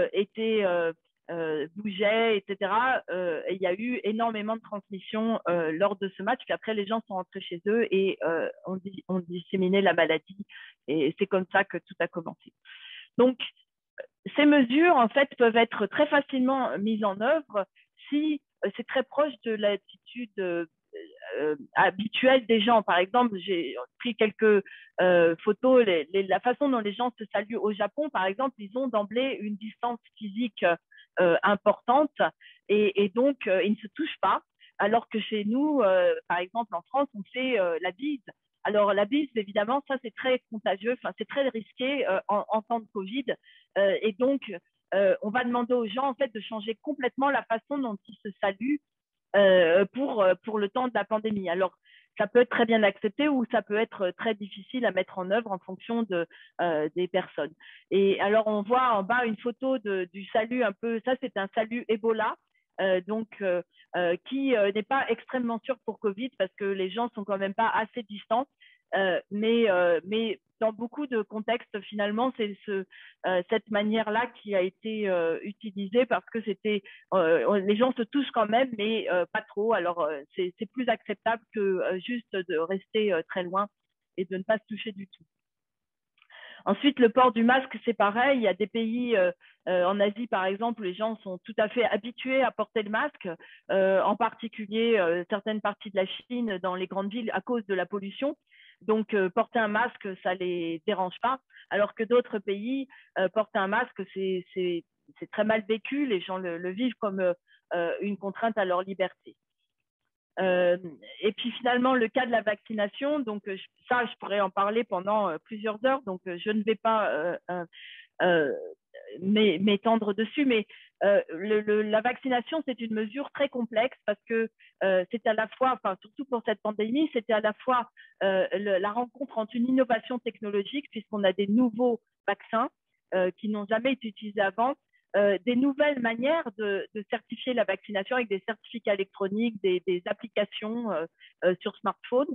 bougeaient, etc. Et il y a eu énormément de transmission lors de ce match. Puis après, les gens sont rentrés chez eux et ont disséminé la maladie. Et c'est comme ça que tout a commencé. Donc, ces mesures, en fait, peuvent être très facilement mises en œuvre si c'est très proche de l'attitude habituelle des gens. Par exemple, j'ai pris quelques photos, la façon dont les gens se saluent au Japon, par exemple, ils ont d'emblée une distance physique importante et donc ils ne se touchent pas, alors que chez nous, par exemple en France, on fait la bise. Alors la bise, évidemment, ça c'est très contagieux, enfin c'est très risqué en temps de Covid, et donc on va demander aux gens en fait de changer complètement la façon dont ils se saluent pour le temps de la pandémie. Alors, ça peut être très bien accepté ou ça peut être très difficile à mettre en œuvre en fonction des personnes. Et alors, on voit en bas une photo du salut un peu, ça c'est un salut Ebola, qui n'est pas extrêmement sûr pour Covid parce que les gens sont quand même pas assez distants. Mais dans beaucoup de contextes, finalement, c'est cette manière-là qui a été utilisée parce que les gens se touchent quand même, mais pas trop. Alors, c'est plus acceptable que juste de rester très loin et de ne pas se toucher du tout. Ensuite, le port du masque, c'est pareil. Il y a des pays en Asie, par exemple, où les gens sont tout à fait habitués à porter le masque, en particulier certaines parties de la Chine, dans les grandes villes, à cause de la pollution. Donc, porter un masque, ça ne les dérange pas, alors que d'autres pays, porter un masque, c'est très mal vécu. Les gens le vivent comme une contrainte à leur liberté. Et puis finalement, le cas de la vaccination, donc ça, je pourrais en parler pendant plusieurs heures, donc je ne vais pas m'étendre dessus, mais la vaccination, c'est une mesure très complexe parce que c'est à la fois, enfin surtout pour cette pandémie, c'était à la fois la rencontre entre une innovation technologique, puisqu'on a des nouveaux vaccins qui n'ont jamais été utilisés avant, des nouvelles manières de certifier la vaccination avec des certificats électroniques, des applications sur smartphone,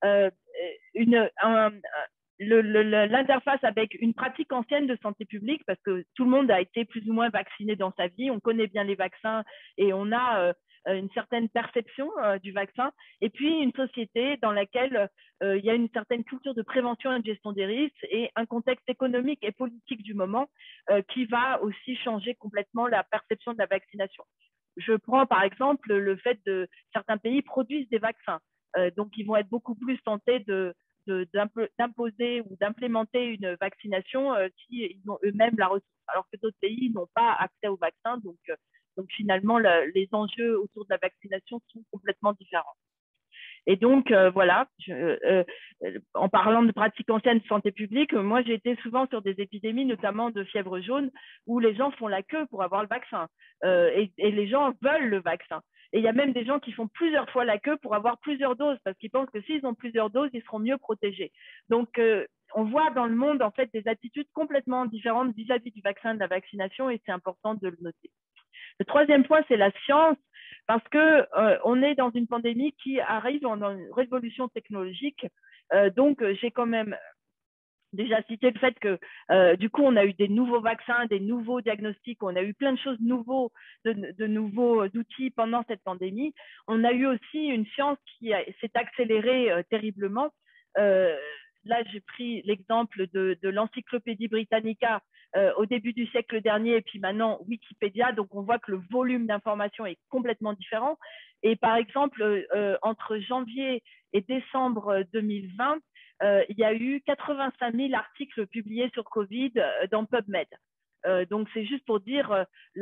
l'interface avec une pratique ancienne de santé publique, parce que tout le monde a été plus ou moins vacciné dans sa vie, on connaît bien les vaccins et on a une certaine perception du vaccin, et puis une société dans laquelle il y a une certaine culture de prévention et de gestion des risques et un contexte économique et politique du moment qui va aussi changer complètement la perception de la vaccination. Je prends par exemple le fait que certains pays produisent des vaccins, donc ils vont être beaucoup plus tentés d'imposer ou d'implémenter une vaccination si ils ont eux-mêmes la ressource, alors que d'autres pays n'ont pas accès au vaccin, donc finalement les enjeux autour de la vaccination sont complètement différents. Et donc, voilà, en parlant de pratiques anciennes de santé publique, moi, j'ai été souvent sur des épidémies, notamment de fièvre jaune, où les gens font la queue pour avoir le vaccin. Et les gens veulent le vaccin. Et il y a même des gens qui font plusieurs fois la queue pour avoir plusieurs doses, parce qu'ils pensent que s'ils ont plusieurs doses, ils seront mieux protégés. Donc, on voit dans le monde, en fait, des attitudes complètement différentes vis-à-vis du vaccin et de la vaccination, et c'est important de le noter. Le troisième point, c'est la science. parce que on est dans une pandémie qui arrive dans une révolution technologique. Donc, j'ai quand même déjà cité le fait que du coup, on a eu des nouveaux vaccins, des nouveaux diagnostics, on a eu plein de choses de nouveaux outils pendant cette pandémie. On a eu aussi une science qui s'est accélérée terriblement. Là, j'ai pris l'exemple de l'Encyclopédie Britannica au début du siècle dernier et puis maintenant Wikipédia. Donc, on voit que le volume d'informations est complètement différent. Et par exemple, entre janvier et décembre 2020, il y a eu 85 000 articles publiés sur Covid dans PubMed. Donc, c'est juste pour dire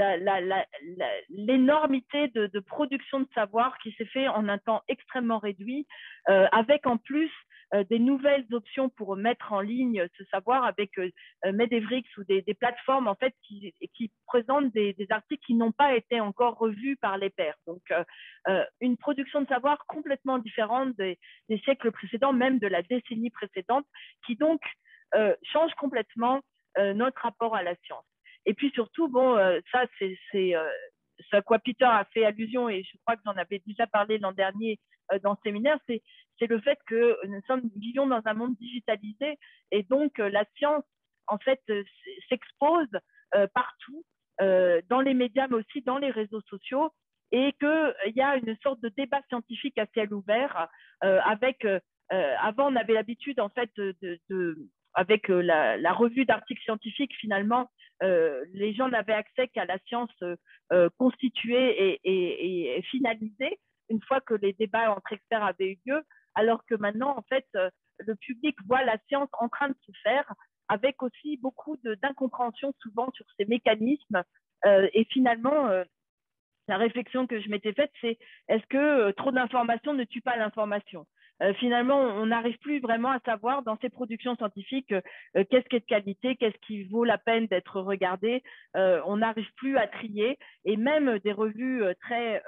l'énormité de production de savoir qui s'est fait en un temps extrêmement réduit, avec en plus des nouvelles options pour mettre en ligne ce savoir avec Medevrix ou des plateformes en fait qui présentent des articles qui n'ont pas été encore revus par les pairs. Donc, une production de savoir complètement différente des siècles précédents, même de la décennie précédente, qui donc change complètement notre rapport à la science. Et puis surtout, bon, ça, c'est ce à quoi Peter a fait allusion, et je crois que j'en avais déjà parlé l'an dernier dans le séminaire, c'est le fait que nous vivons dans un monde digitalisé, et donc la science, en fait, s'expose partout, dans les médias, mais aussi dans les réseaux sociaux, et qu'il y a une sorte de débat scientifique à ciel ouvert, avec, avant, on avait l'habitude, en fait, avec la revue d'articles scientifiques, finalement, les gens n'avaient accès qu'à la science constituée et finalisée, une fois que les débats entre experts avaient eu lieu, alors que maintenant, en fait, le public voit la science en train de se faire, avec aussi beaucoup d'incompréhension souvent sur ces mécanismes. Et finalement, la réflexion que je m'étais faite, c'est est-ce que trop d'informations ne tue pas l'information? Finalement, on n'arrive plus vraiment à savoir dans ces productions scientifiques qu'est-ce qui est de qualité, qu'est-ce qui vaut la peine d'être regardé. On n'arrive plus à trier, et même des revues très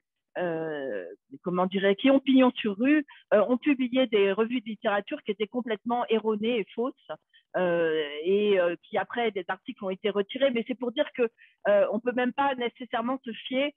comment dirais, qui ont pignon sur rue, ont publié des revues de littérature qui étaient complètement erronées et fausses, et qui après des articles ont été retirés. Mais c'est pour dire que on peut même pas nécessairement se fier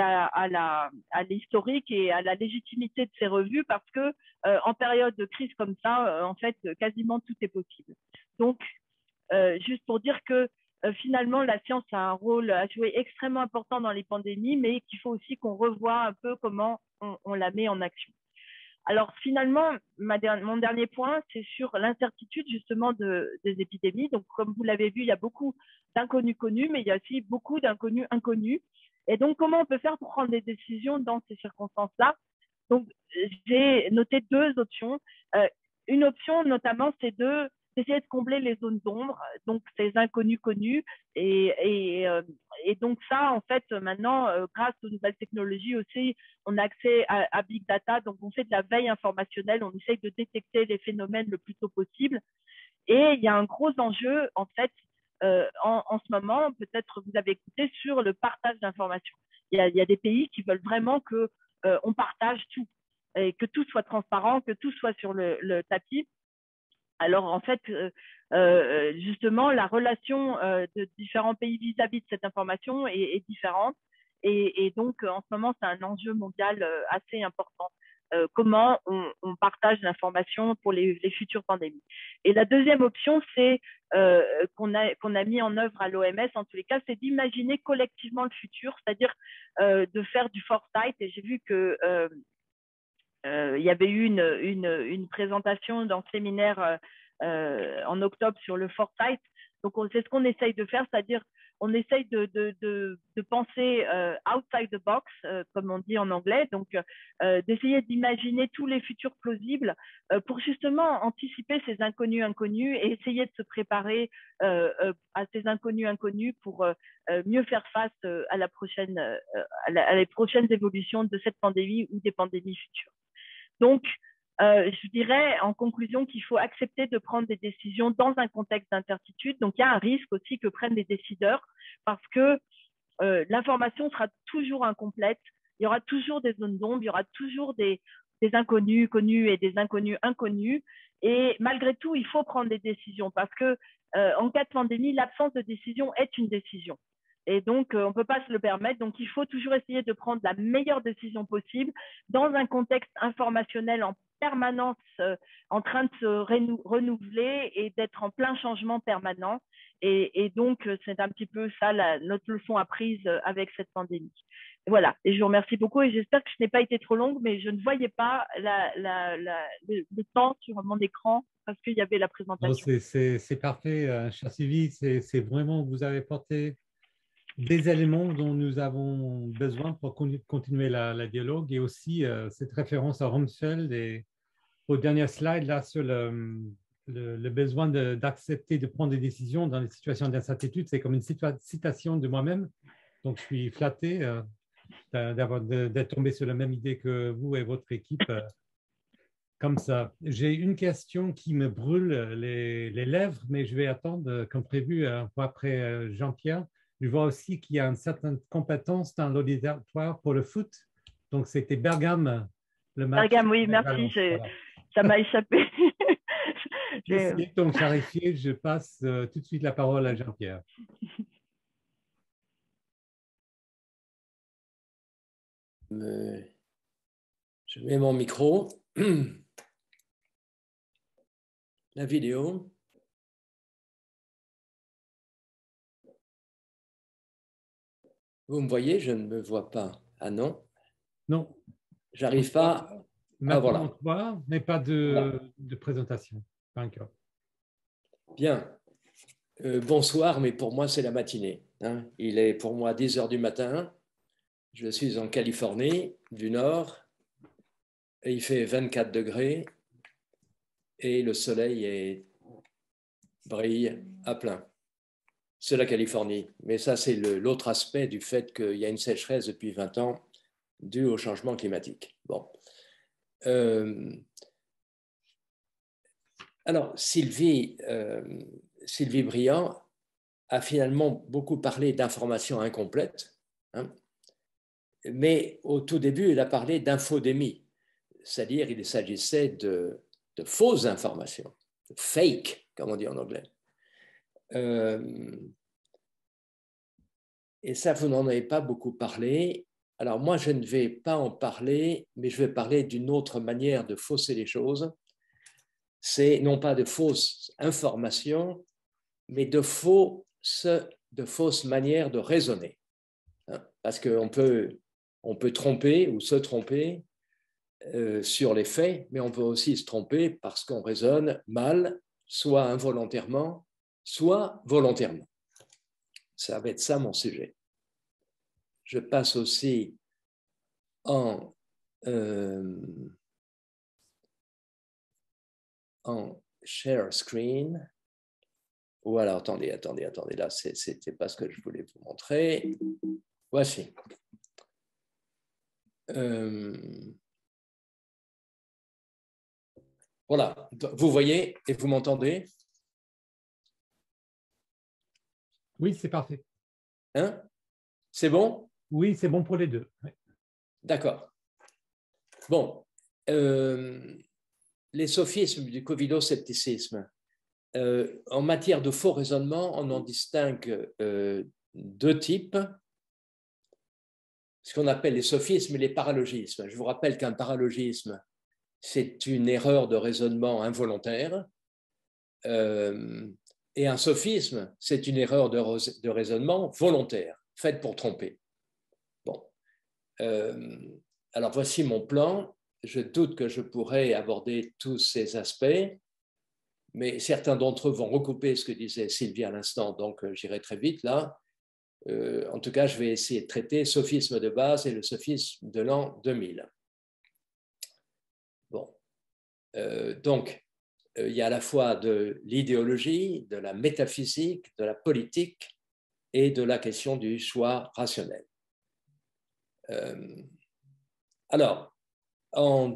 à l'historique et à la légitimité de ces revues, parce que en période de crise comme ça, en fait, quasiment tout est possible. Donc, juste pour dire que finalement, la science a un rôle à jouer extrêmement important dans les pandémies, mais qu'il faut aussi qu'on revoie un peu comment on la met en action. Alors finalement, mon dernier point, c'est sur l'incertitude justement des épidémies. Donc comme vous l'avez vu, il y a beaucoup d'inconnus connus, mais il y a aussi beaucoup d'inconnus inconnus. Et donc comment on peut faire pour prendre des décisions dans ces circonstances-là? Donc j'ai noté deux options. Une option notamment, c'est d'essayer de combler les zones d'ombre, donc ces inconnus connus. Et donc ça, en fait, maintenant, grâce aux nouvelles technologies aussi, on a accès à Big Data, donc on fait de la veille informationnelle, on essaye de détecter les phénomènes le plus tôt possible. Et il y a un gros enjeu, en fait, en ce moment, peut-être vous avez écouté, sur le partage d'informations. Il y a des pays qui veulent vraiment qu'on partage tout, et que tout soit transparent, que tout soit sur le tapis. Alors, en fait, justement, la relation de différents pays vis-à-vis de cette information est différente. Et donc, en ce moment, c'est un enjeu mondial assez important. Comment on partage l'information pour les futures pandémies. Et la deuxième option, c'est qu'on a mis en œuvre à l'OMS, en tous les cas, c'est d'imaginer collectivement le futur, c'est-à-dire de faire du foresight. Et j'ai vu que il y avait eu une présentation dans le séminaire en octobre sur le foresight. Donc, c'est ce qu'on essaye de faire, c'est-à-dire on essaye de penser outside the box, comme on dit en anglais, donc d'essayer d'imaginer tous les futurs plausibles pour justement anticiper ces inconnus et essayer de se préparer à ces inconnus pour mieux faire face à les prochaines évolutions de cette pandémie ou des pandémies futures. Donc, je dirais en conclusion qu'il faut accepter de prendre des décisions dans un contexte d'incertitude. Donc, il y a un risque aussi que prennent les décideurs, parce que l'information sera toujours incomplète. Il y aura toujours des zones d'ombre, il y aura toujours des inconnus connus et des inconnus inconnus. Et malgré tout, il faut prendre des décisions, parce que en cas de pandémie, l'absence de décision est une décision. Et donc, on ne peut pas se le permettre. Donc, il faut toujours essayer de prendre la meilleure décision possible dans un contexte informationnel en permanence, en train de se renouveler et d'être en plein changement permanent. Et donc, c'est un petit peu ça notre leçon apprise avec cette pandémie. Voilà, et je vous remercie beaucoup et j'espère que je n'ai pas été trop longue, mais je ne voyais pas le temps sur mon écran parce qu'il y avait la présentation. C'est parfait, cher Sylvie. C'est vraiment, vous avez porté des éléments dont nous avons besoin pour continuer la dialogue et aussi cette référence à Rumsfeld et au dernier slide là sur le besoin d'accepter de prendre des décisions dans les situations d'incertitude. C'est comme une citation de moi-même. Donc, je suis flatté d'être tombé sur la même idée que vous et votre équipe. Comme ça. J'ai une question qui me brûle les lèvres, mais je vais attendre, comme prévu, pour après Jean-Pierre. Je vois aussi qu'il y a une certaine compétence dans l'auditoire pour le foot. Donc, c'était Bergame, le match. Bergame, oui, merci. Voilà. Ça m'a échappé. Donc, clarifié, je passe tout de suite la parole à Jean-Pierre. Je mets mon micro. La vidéo. Vous me voyez, je ne me vois pas. Ah non? Non. J'arrive pas. Maintenant, on te voit, mais pas de présentation. Pas encore. Bien. Bonsoir, mais pour moi, c'est la matinée. Hein. Il est pour moi 10 heures du matin. Je suis en Californie du Nord. Et il fait 24 degrés. Et le soleil brille à plein. C'est la Californie. Mais ça, c'est l'autre aspect du fait qu'il y a une sécheresse depuis 20 ans due au changement climatique. Bon. Alors, Sylvie Briand a finalement beaucoup parlé d'informations incomplètes, hein, mais au tout début, elle a parlé d'infodémie, c'est-à-dire il s'agissait de fausses informations, de fake, comme on dit en anglais. Et ça, vous n'en avez pas beaucoup parlé. Alors moi, je ne vais pas en parler, mais je vais parler d'une autre manière de fausser les choses. C'est non pas de fausses informations, mais de fausses manières de raisonner. Hein, parce qu'on peut tromper ou se tromper sur les faits, mais on peut aussi se tromper parce qu'on raisonne mal, soit involontairement, soit volontairement. Ça va être ça mon sujet. Je passe aussi en share screen. Voilà, attendez, là, c'était pas ce que je voulais vous montrer. Voici. Voilà, vous voyez et vous m'entendez? Oui, c'est parfait. Hein? C'est bon? Oui, c'est bon pour les deux. Oui. D'accord. Bon, les sophismes du covidoscepticisme. En matière de faux raisonnement, on en distingue deux types, ce qu'on appelle les sophismes et les paralogismes. Je vous rappelle qu'un paralogisme, c'est une erreur de raisonnement involontaire, et un sophisme, c'est une erreur de raisonnement volontaire, faite pour tromper. Bon. Alors voici mon plan. Je doute que je pourrai aborder tous ces aspects, mais certains d'entre eux vont recouper ce que disait Sylvie à l'instant, donc j'irai très vite là. En tout cas, je vais essayer de traiter sophisme de base et le sophisme de l'an 2000. Bon. Donc, il y a à la fois de l'idéologie, de la métaphysique, de la politique et de la question du choix rationnel. Alors, en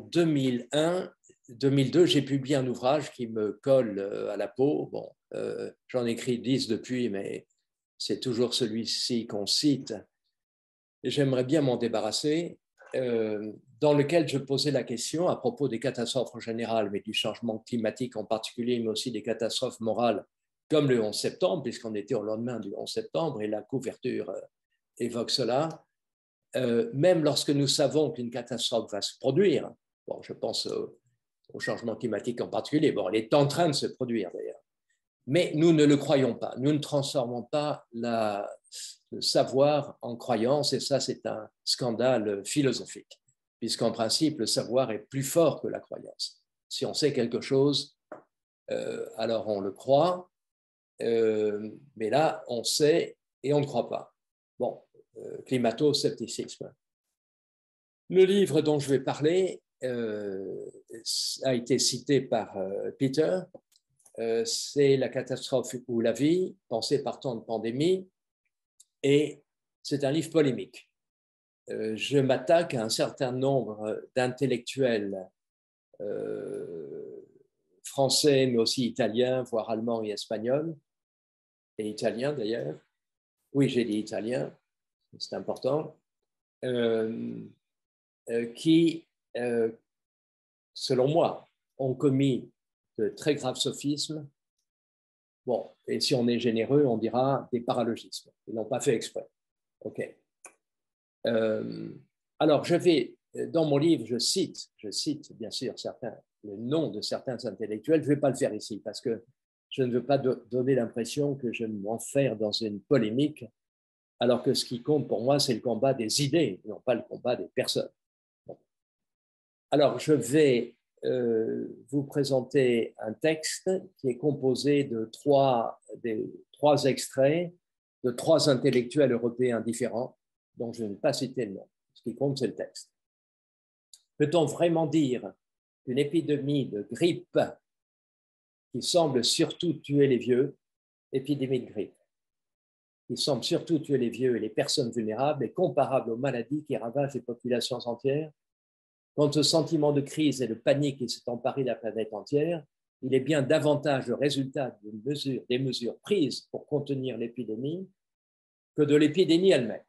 2002, j'ai publié un ouvrage qui me colle à la peau. Bon, j'en ai écrit 10 depuis, mais c'est toujours celui-ci qu'on cite. J'aimerais bien m'en débarrasser, dans lequel je posais la question à propos des catastrophes en général, mais du changement climatique en particulier, mais aussi des catastrophes morales comme le 11 septembre, puisqu'on était au lendemain du 11 septembre et la couverture évoque cela, même lorsque nous savons qu'une catastrophe va se produire, bon, je pense au changement climatique en particulier, bon, elle est en train de se produire d'ailleurs, mais nous ne le croyons pas, nous ne transformons pas le savoir en croyance, et ça c'est un scandale philosophique, puisqu'en principe le savoir est plus fort que la croyance. Si on sait quelque chose, alors on le croit, mais là on sait et on ne croit pas. Bon, climato-scepticisme. Le livre dont je vais parler a été cité par Peter. C'est La catastrophe ou la vie, pensée par temps de pandémie, et c'est un livre polémique. Je m'attaque à un certain nombre d'intellectuels français, mais aussi italiens, voire allemands et espagnols, et italiens d'ailleurs. Oui, j'ai dit italien, c'est important, qui, selon moi, ont commis de très graves sophismes. Bon, et si on est généreux, on dira des paralogismes. Ils n'ont pas fait exprès. OK. Alors, dans mon livre, je cite bien sûr le nom de certains intellectuels. Je ne vais pas le faire ici parce que je ne veux pas donner l'impression que je m'enferme dans une polémique, alors que ce qui compte pour moi, c'est le combat des idées, non pas le combat des personnes. Bon. Alors, je vais vous présenter un texte qui est composé de trois extraits de trois intellectuels européens différents, dont je ne vais pas citer le nom. Ce qui compte, c'est le texte. Peut-on vraiment dire qu'une épidémie de grippe qui semble surtout tuer les vieux, épidémie de grippe, qui semble surtout tuer les vieux et les personnes vulnérables, est comparable aux maladies qui ravagent les populations entières? Quant au sentiment de crise et de panique qui s'est emparé de la planète entière, il est bien davantage le résultat des mesures prises pour contenir l'épidémie que de l'épidémie elle-même.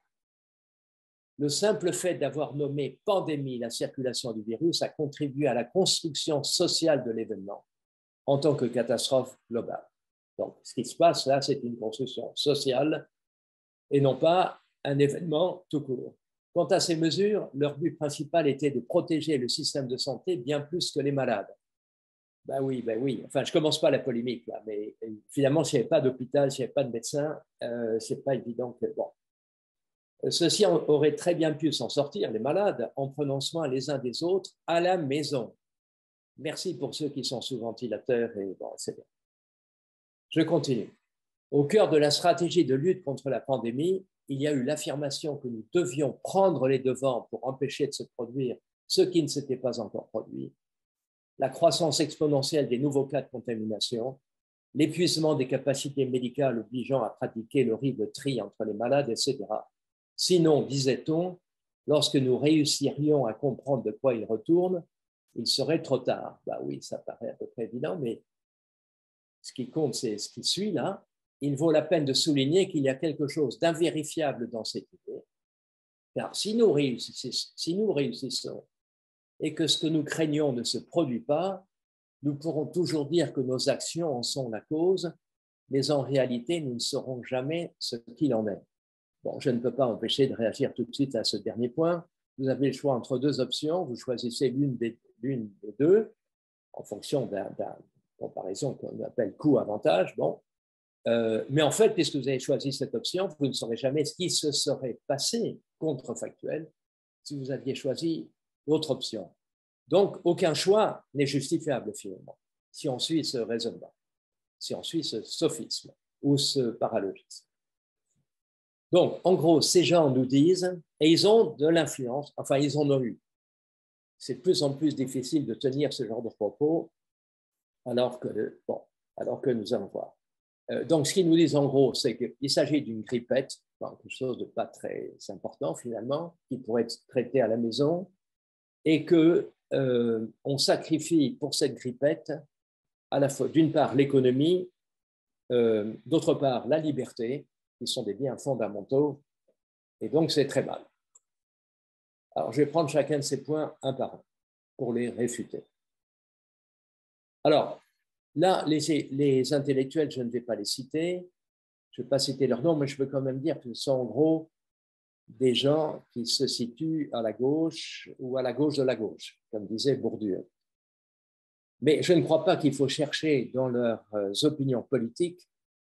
Le simple fait d'avoir nommé pandémie la circulation du virus a contribué à la construction sociale de l'événement en tant que catastrophe globale. Donc, ce qui se passe là, c'est une construction sociale et non pas un événement tout court. Quant à ces mesures, leur but principal était de protéger le système de santé bien plus que les malades. Ben oui. Enfin, je ne commence pas la polémique là, mais finalement, s'il n'y avait pas d'hôpital, s'il n'y avait pas de médecin, ce n'est pas évident que... Bon. Ceux-ci auraient très bien pu s'en sortir, les malades, en prenant soin les uns des autres à la maison. Merci pour ceux qui sont sous ventilateur, et bon, c'est bien. Je continue. Au cœur de la stratégie de lutte contre la pandémie, il y a eu l'affirmation que nous devions prendre les devants pour empêcher de se produire ce qui ne s'était pas encore produit, la croissance exponentielle des nouveaux cas de contamination, l'épuisement des capacités médicales obligeant à pratiquer l'horrible tri entre les malades, etc. Sinon, disait-on, lorsque nous réussirions à comprendre de quoi il retourne, il serait trop tard. Ben oui, ça paraît à peu près évident, mais ce qui compte, c'est ce qui suit là. Il vaut la peine de souligner qu'il y a quelque chose d'invérifiable dans cette idée. Car si nous réussissons et que ce que nous craignons ne se produit pas, nous pourrons toujours dire que nos actions en sont la cause, mais en réalité, nous ne saurons jamais ce qu'il en est. Bon, je ne peux pas empêcher de réagir tout de suite à ce dernier point. Vous avez le choix entre deux options. Vous choisissez l'une des deux en fonction d'une comparaison qu'on appelle coût-avantage. Bon. Mais en fait, puisque vous avez choisi cette option, vous ne saurez jamais ce qui se serait passé, contrefactuel, si vous aviez choisi l'autre option. Donc, aucun choix n'est justifiable finalement, si on suit ce raisonnement, si on suit ce sophisme ou ce paralogisme. Donc, en gros, ces gens nous disent, et ils ont de l'influence, enfin, ils en ont eu. C'est de plus en plus difficile de tenir ce genre de propos, alors que nous allons voir. Donc, ce qu'ils nous disent en gros, c'est qu'il s'agit d'une grippette, quelque chose de pas très important finalement, qui pourrait être traité à la maison, et qu'on sacrifie pour cette grippette à la fois, d'une part, l'économie, d'autre part, la liberté, qui sont des biens fondamentaux, et donc c'est très mal. Alors, je vais prendre chacun de ces points un par un pour les réfuter. Alors, Là, les intellectuels, je ne vais pas les citer, je ne vais pas citer leurs noms, mais je peux quand même dire que ce sont en gros des gens qui se situent à la gauche ou à la gauche de la gauche, comme disait Bourdieu. Mais je ne crois pas qu'il faut chercher dans leurs opinions politiques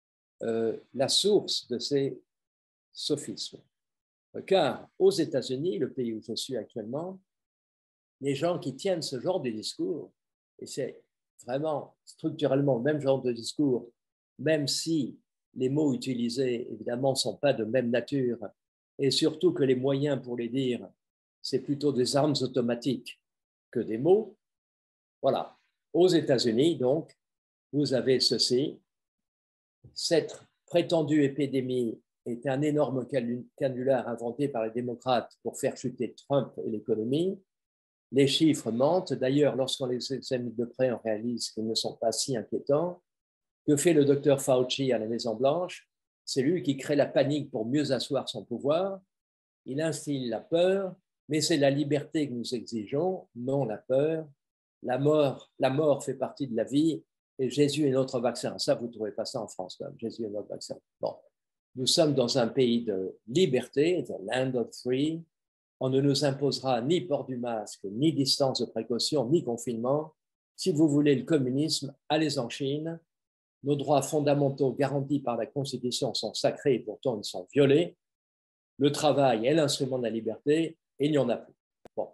la source de ces sophismes. Car aux États-Unis, le pays où je suis actuellement, les gens qui tiennent ce genre de discours, et c'est vraiment structurellement le même genre de discours, même si les mots utilisés, évidemment, ne sont pas de même nature, et surtout que les moyens pour les dire, c'est plutôt des armes automatiques que des mots. Voilà. Aux États-Unis, donc, vous avez ceci. Cette prétendue épidémie est un énorme canular inventé par les démocrates pour faire chuter Trump et l'économie. Les chiffres mentent. D'ailleurs, lorsqu'on les examine de près, on réalise qu'ils ne sont pas si inquiétants. Que fait le docteur Fauci à la Maison-Blanche? C'est lui qui crée la panique pour mieux asseoir son pouvoir. Il instille la peur, mais c'est la liberté que nous exigeons, non la peur. La mort fait partie de la vie et Jésus est notre vaccin. Ça, vous ne trouvez pas ça en France, quand même. Jésus est notre vaccin. Bon. Nous sommes dans un pays de liberté, the land of free. On ne nous imposera ni port du masque, ni distance de précaution, ni confinement. Si vous voulez le communisme, allez en Chine. Nos droits fondamentaux garantis par la Constitution sont sacrés et pourtant ils sont violés. Le travail est l'instrument de la liberté et il n'y en a plus. Bon.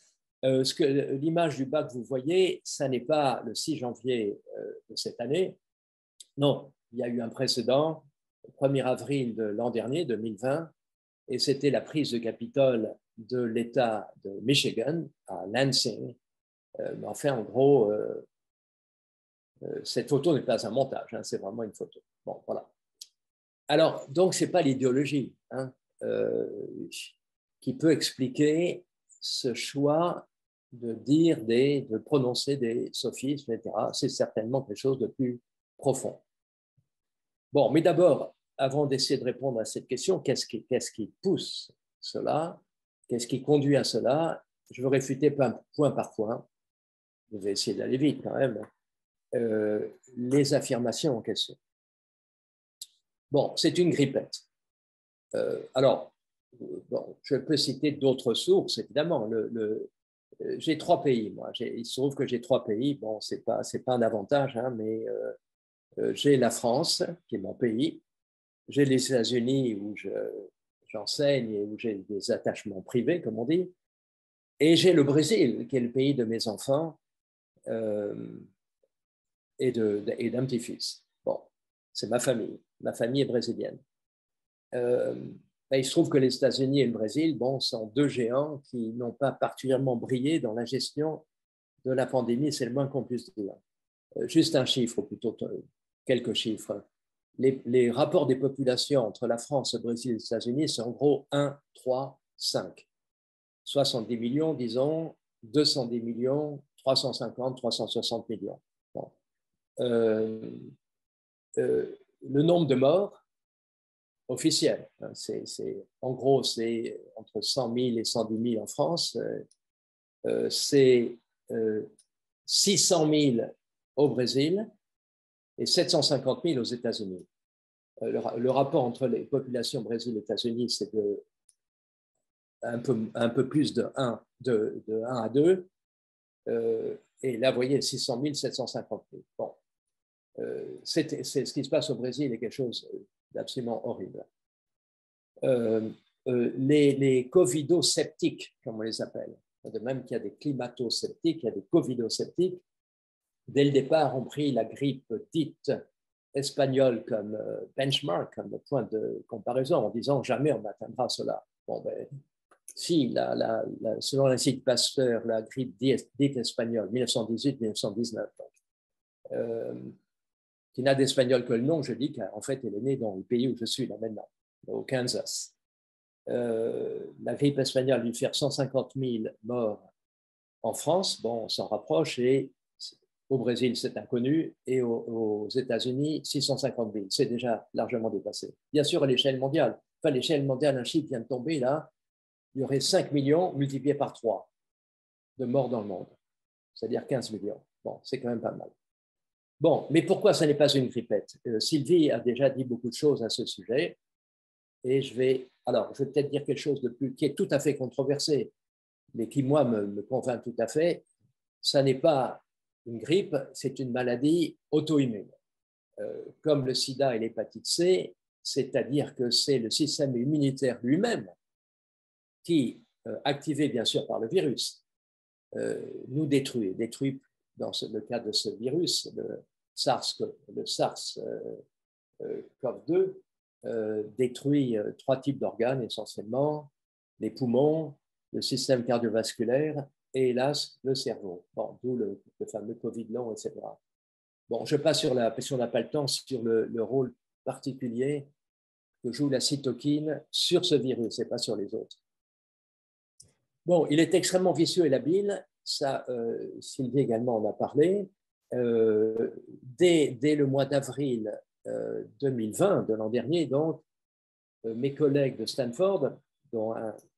L'image du bac que vous voyez, ça n'est pas le 6 janvier de cette année. Non, il y a eu un précédent, le 1er avril de l'an dernier, 2020, et c'était la prise de Capitole de l'État de Michigan à Lansing. Mais enfin, en gros, cette photo n'est pas un montage, hein, c'est vraiment une photo. Bon, voilà. Alors, donc, ce n'est pas l'idéologie hein, qui peut expliquer ce choix de dire de prononcer des sophismes, etc. C'est certainement quelque chose de plus profond. Bon, mais d'abord, avant d'essayer de répondre à cette question, qu'est-ce qui pousse cela? Qu'est-ce qui conduit à cela? Je veux réfuter point par point. Je vais essayer d'aller vite quand même. Les affirmations en question. Bon, c'est une grippette. Alors, bon, je peux citer d'autres sources, évidemment. J'ai 3 pays, moi. Il se trouve que j'ai 3 pays. Bon, c'est pas un avantage, hein, mais j'ai la France, qui est mon pays. J'ai les États-Unis, où j'enseigne et où j'ai des attachements privés, comme on dit. Et j'ai le Brésil, qui est le pays de mes enfants et d'un petit-fils. Bon, c'est ma famille. Ma famille est brésilienne. Il se trouve que les États-Unis et le Brésil, bon, sont 2 géants qui n'ont pas particulièrement brillé dans la gestion de la pandémie, c'est le moins qu'on puisse dire. Juste un chiffre, plutôt quelques chiffres. Les rapports des populations entre la France, le Brésil et les États-Unis, c'est en gros 1, 3, 5. 70 millions, disons, 210 millions, 350, 360 millions. Bon. Le nombre de morts officiels, hein, en gros, c'est entre 100 000 et 110 000 en France, c'est 600 000 au Brésil et 750 000 aux États-Unis. Le rapport entre les populations Brésil et États-Unis, c'est un peu plus de 1 à 2. Et là, vous voyez, 600 000, 750 000. Bon. C'est ce qui se passe au Brésil est quelque chose d'absolument horrible. Les covido-sceptiques, comme on les appelle, de même qu'il y a des climato-sceptiques, il y a des covido-sceptiques, dès le départ, ont pris la grippe dite espagnole comme benchmark, comme point de comparaison, en disant jamais on n'atteindra cela. Bon, ben, si, selon l'Institut Pasteur, la grippe dite espagnole, 1918-1919, qui n'a d'espagnol que le nom, je dis qu'en fait, elle est née dans le pays où je suis là maintenant, au Kansas. La grippe espagnole lui fait 150 000 morts en France, bon, on s'en rapproche, et au Brésil, c'est inconnu, et aux États-Unis, 650 000. C'est déjà largement dépassé. Bien sûr, à l'échelle mondiale. Enfin, à l'échelle mondiale, un chiffre vient de tomber là. Il y aurait 5 millions multipliés par 3 de morts dans le monde, c'est-à-dire 15 millions. Bon, c'est quand même pas mal. Bon, mais pourquoi ça n'est pas une grippette? Sylvie a déjà dit beaucoup de choses à ce sujet, et je vais peut-être dire quelque chose de plus, qui est tout à fait controversé, mais qui, moi, me convainc tout à fait. Ça n'est pas une grippe, c'est une maladie auto-immune, comme le sida et l'hépatite C, c'est-à-dire que c'est le système immunitaire lui-même qui, activé bien sûr par le virus, nous détruit dans le cas de ce virus, le SARS-CoV-2, détruit 3 types d'organes essentiellement, les poumons, le système cardiovasculaire et hélas le cerveau. Bon, d'où le fameux Covid long, etc. Bon, je passe parce qu'on n'a pas le temps, sur le rôle particulier que joue la cytokine sur ce virus et pas sur les autres. Bon, il est extrêmement vicieux et labile, ça, Sylvie également en a parlé. Dès le mois d'avril 2020, de l'an dernier, donc, mes collègues de Stanford, dont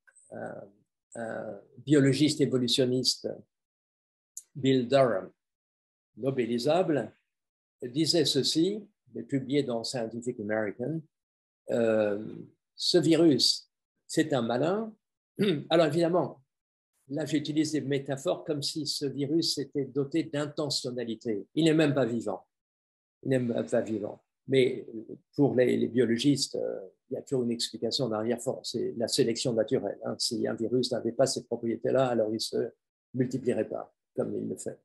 un biologiste évolutionniste, Bill Durham, nobelisable, disait ceci, publié dans Scientific American, ce virus, c'est un malin. Alors évidemment, là j'utilise des métaphores comme si ce virus était doté d'intentionnalité. Il n'est même pas vivant. Il n'est même pas vivant. Mais pour les biologistes, il y a toujours une explication en arrière-fond. C'est la sélection naturelle. Hein. Si un virus n'avait pas ces propriétés-là, alors il ne se multiplierait pas comme il le fait.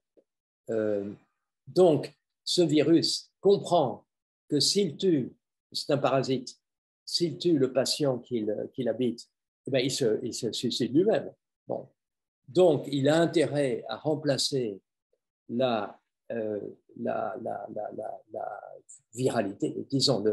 Donc, ce virus comprend que s'il tue, c'est un parasite, s'il tue le patient qu'il habite, eh bien, il se suicide lui-même. Bon. Donc, il a intérêt à remplacer la viralité, disons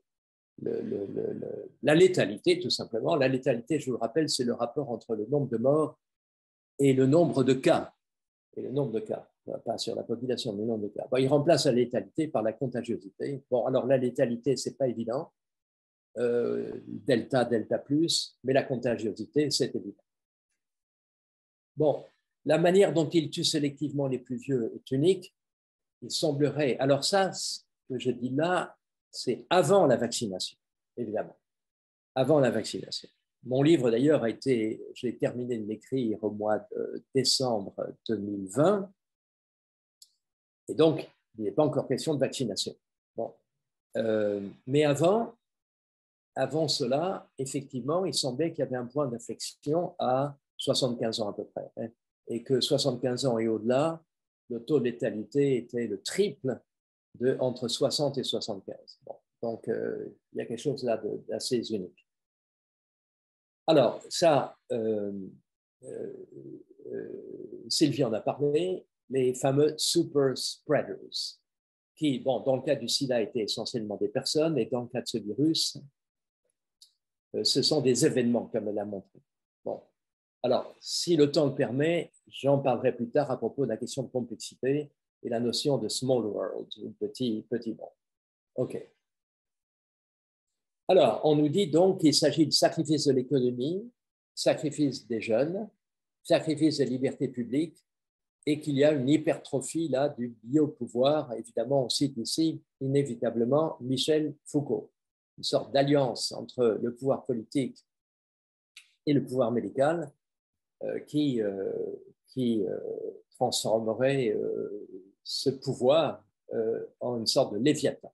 la létalité, tout simplement. La létalité, je vous le rappelle, c'est le rapport entre le nombre de morts et le nombre de cas. Et le nombre de cas, pas sur la population, mais le nombre de cas. Bon, il remplace la létalité par la contagiosité. Bon, alors la létalité, c'est pas évident. Delta, delta plus, mais la contagiosité, c'est évident. Bon, la manière dont il tue sélectivement les plus vieux est unique. Il semblerait, alors ça, ce que je dis là, c'est avant la vaccination, évidemment, avant la vaccination. Mon livre, d'ailleurs, j'ai terminé de l'écrire au mois de décembre 2020, et donc, il n'est pas encore question de vaccination. Bon. Mais avant cela, effectivement, il semblait qu'il y avait un point d'inflexion à 75 ans à peu près, hein, et que 75 ans et au-delà, le taux de létalité était le triple entre 60 et 75. Bon, donc, il y a quelque chose là d'assez unique. Alors, ça, Sylvie en a parlé, les fameux super spreaders, qui, bon, dans le cas du sida, étaient essentiellement des personnes, et dans le cas de ce virus, ce sont des événements, comme elle a montré. Bon. Alors, si le temps le permet, j'en parlerai plus tard à propos de la question de complexité et la notion de small world, petit monde. OK. Alors, on nous dit donc qu'il s'agit de sacrifice de l'économie, sacrifice des jeunes, sacrifice des libertés publiques, et qu'il y a une hypertrophie là du biopouvoir. Évidemment, on cite ici inévitablement Michel Foucault, une sorte d'alliance entre le pouvoir politique et le pouvoir médical qui transformerait ce pouvoir en une sorte de léviathan,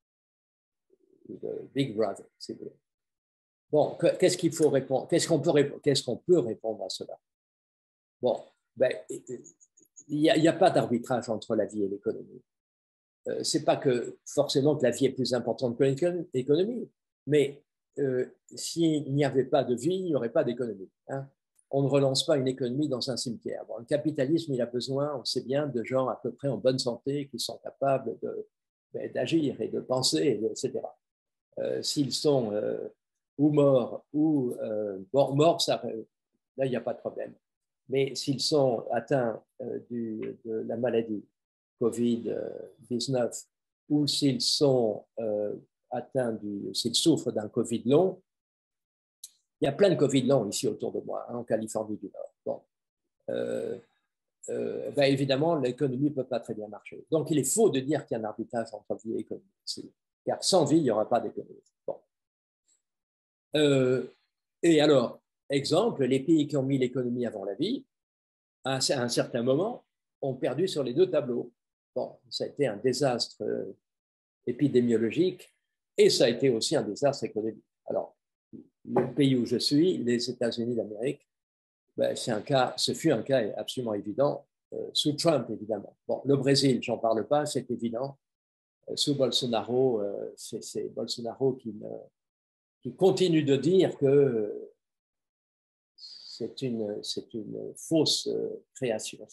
de Big Brother, si vous voulez. Bon, qu'est-ce qu'il faut répondre? Qu'est-ce qu'on peut répondre à cela? Bon, ben, il n'y a pas d'arbitrage entre la vie et l'économie. C'est pas que forcément que la vie est plus importante que l'économie, mais s'il n'y avait pas de vie, il n'y aurait pas d'économie. Hein. On ne relance pas une économie dans un cimetière. Bon, le capitalisme, il a besoin, on sait bien, de gens à peu près en bonne santé qui sont capables d'agir et de penser, etc. S'ils sont ou morts ou morts, là, il n'y a pas de problème. Mais s'ils sont atteints de la maladie Covid-19 ou s'ils sont s'ils souffrent d'un Covid long, il y a plein de Covid long ici autour de moi, hein, en Californie du Nord. Bon. ben évidemment, l'économie ne peut pas très bien marcher. Donc, il est faux de dire qu'il y a un arbitrage entre vie et économie. Car sans vie, il n'y aura pas d'économie. Bon. Et alors, exemple, les pays qui ont mis l'économie avant la vie, à un certain moment, ont perdu sur les deux tableaux. Bon, ça a été un désastre épidémiologique et ça a été aussi un désastre économique. Alors, le pays où je suis, les États-Unis d'Amérique, ben, ce fut un cas absolument évident, sous Trump, évidemment. Bon, le Brésil, j'en parle pas, c'est évident. Sous Bolsonaro, c'est Bolsonaro qui continue de dire que c'est une fausse création,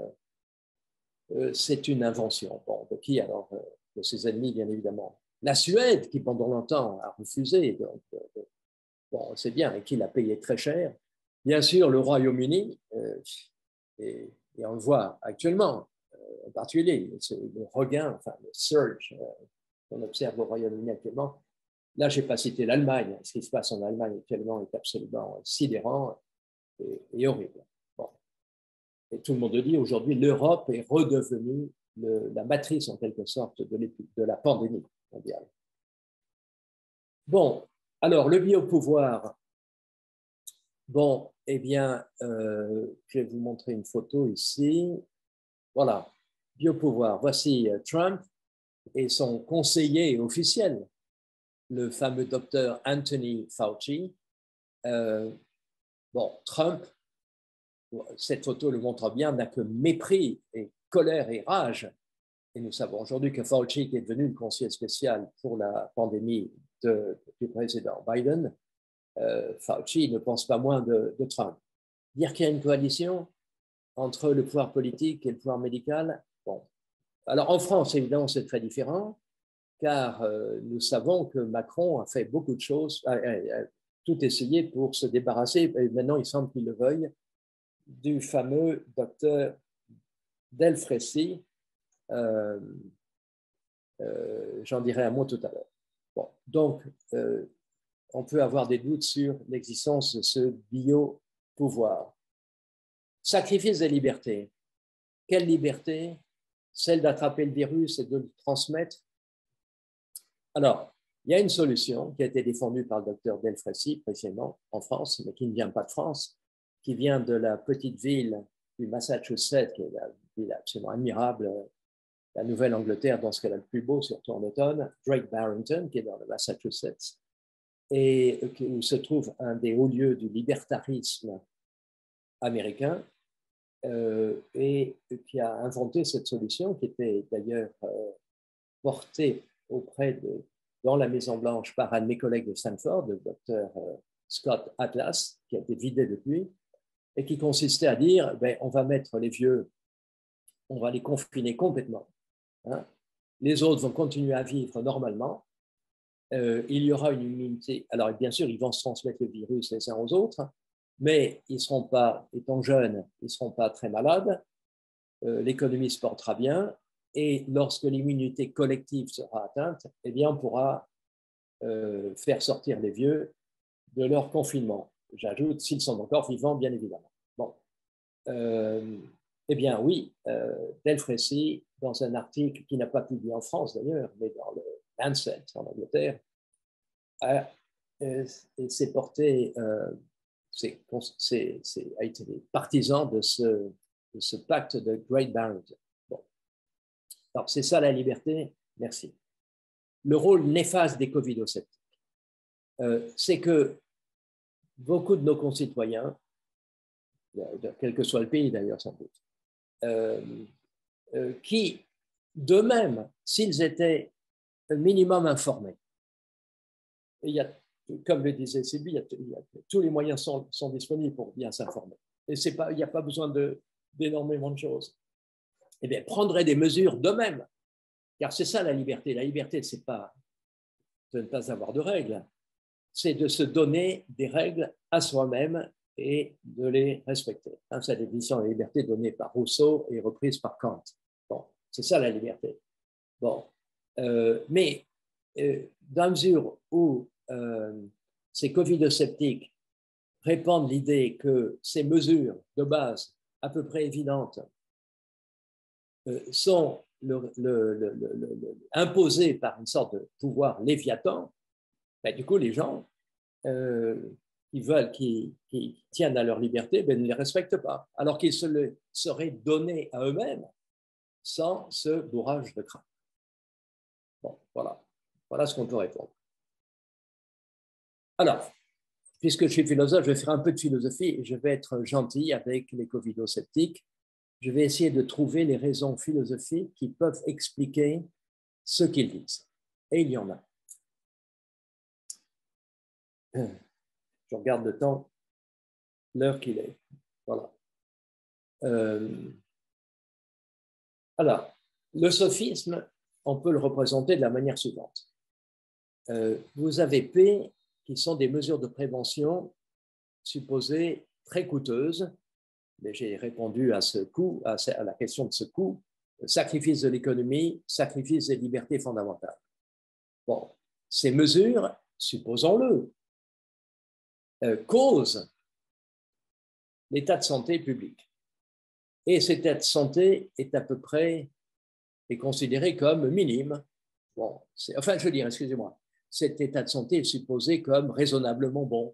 c'est une invention. Bon, de qui alors? De ses ennemis, bien évidemment. La Suède, qui pendant longtemps a refusé, donc, bon, c'est bien, et qui l'a payé très cher. Bien sûr, le Royaume-Uni, et on le voit actuellement, en particulier, le regain, enfin le surge qu'on observe au Royaume-Uni actuellement. Là, je n'ai pas cité l'Allemagne. Ce qui se passe en Allemagne actuellement est absolument sidérant et horrible. Bon. Et tout le monde dit aujourd'hui, l'Europe est redevenue la matrice, en quelque sorte, de la pandémie mondiale. Bon, alors, le biopouvoir. Bon, eh bien, je vais vous montrer une photo ici. Voilà, biopouvoir. Voici Trump et son conseiller officiel, le fameux docteur Anthony Fauci. Bon, Trump, cette photo le montre bien, n'a que mépris et colère et rage. Et nous savons aujourd'hui que Fauci, qui est devenu le conseiller spécial pour la pandémie du président Biden, Fauci ne pense pas moins de Trump. Dire qu'il y a une coalition entre le pouvoir politique et le pouvoir médical, bon. Alors en France, évidemment, c'est très différent, car nous savons que Macron a fait beaucoup de choses, a tout essayé pour se débarrasser, et maintenant il semble qu'il le veuille, du fameux docteur Delfrécy. J'en dirai un mot tout à l'heure. Bon, donc, on peut avoir des doutes sur l'existence de ce biopouvoir. Sacrifice des libertés. Quelle liberté? Celle d'attraper le virus et de le transmettre? Alors, il y a une solution qui a été défendue par le docteur Delfrécy précisément en France, mais qui ne vient pas de France, qui vient de la petite ville du Massachusetts, qui est la ville absolument admirable, la Nouvelle-Angleterre dans ce qu'elle a de plus beau, surtout en automne, Great Barrington, qui est dans le Massachusetts, et où se trouve un des hauts lieux du libertarisme américain, et qui a inventé cette solution, qui était d'ailleurs portée dans la Maison-Blanche par un de mes collègues de Stanford, le docteur Scott Atlas, qui a été vidé depuis, et qui consistait à dire, ben, on va mettre les vieux, on va les confiner complètement. Hein. Les autres vont continuer à vivre normalement. Il y aura une immunité. Alors, bien sûr, ils vont se transmettre le virus les uns aux autres, mais ils ne seront pas, étant jeunes, ils ne seront pas très malades. L'économie se portera bien. Et lorsque l'immunité collective sera atteinte, eh bien, on pourra faire sortir les vieux de leur confinement. J'ajoute, s'ils sont encore vivants, bien évidemment. Bon. Eh bien, oui, Delfrécy, dans un article qui n'a pas publié en France d'ailleurs, mais dans le Lancet en Angleterre, s'est porté, a été partisan de ce pacte de Great Barrington. Bon. Alors, c'est ça la liberté? Merci. Le rôle néfaste des covido-sceptiques, c'est que beaucoup de nos concitoyens, quel que soit le pays d'ailleurs sans doute, qui, d'eux-mêmes, s'ils étaient un minimum informés, et il y a, comme le disait Sylvie, tous les moyens sont disponibles pour bien s'informer. Et il n'y a pas besoin d'énormément de choses. Eh bien, prendraient des mesures d'eux-mêmes. Car c'est ça la liberté. La liberté, c'est pas de ne pas avoir de règles, c'est de se donner des règles à soi-même et de les respecter. Hein, c'est la définition de la liberté donnée par Rousseau et reprise par Kant. Bon, c'est ça la liberté. Bon, mais dans la mesure où ces covido-sceptiques répandent l'idée que ces mesures de base à peu près évidentes sont imposés par une sorte de pouvoir léviathan, ben, du coup, les gens qui tiennent à leur liberté ben, ne les respectent pas, alors qu'ils se le seraient donnés à eux-mêmes sans ce bourrage de crâne. Bon, voilà ce qu'on peut répondre. Alors, puisque je suis philosophe, je vais faire un peu de philosophie et je vais être gentil avec les covido-sceptiques. Je vais essayer de trouver les raisons philosophiques qui peuvent expliquer ce qu'ils disent. Et il y en a. Je regarde le temps, l'heure qu'il est. Voilà. Alors, le sophisme, on peut le représenter de la manière suivante. Vous avez P, qui sont des mesures de prévention supposées très coûteuses, mais j'ai répondu à ce coût, à la question de ce coût, sacrifice de l'économie, sacrifice des libertés fondamentales. Bon, ces mesures, supposons-le, causent l'état de santé public. Et cet état de santé est à peu près considéré comme minime. Bon, enfin, je veux dire, excusez-moi, cet état de santé est supposé comme raisonnablement bon.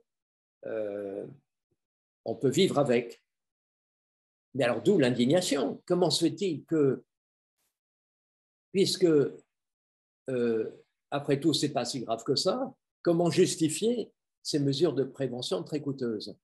On peut vivre avec. Mais alors, d'où l'indignation? Comment se fait-il que, puisque, après tout, ce n'est pas si grave que ça, comment justifier ces mesures de prévention très coûteuses?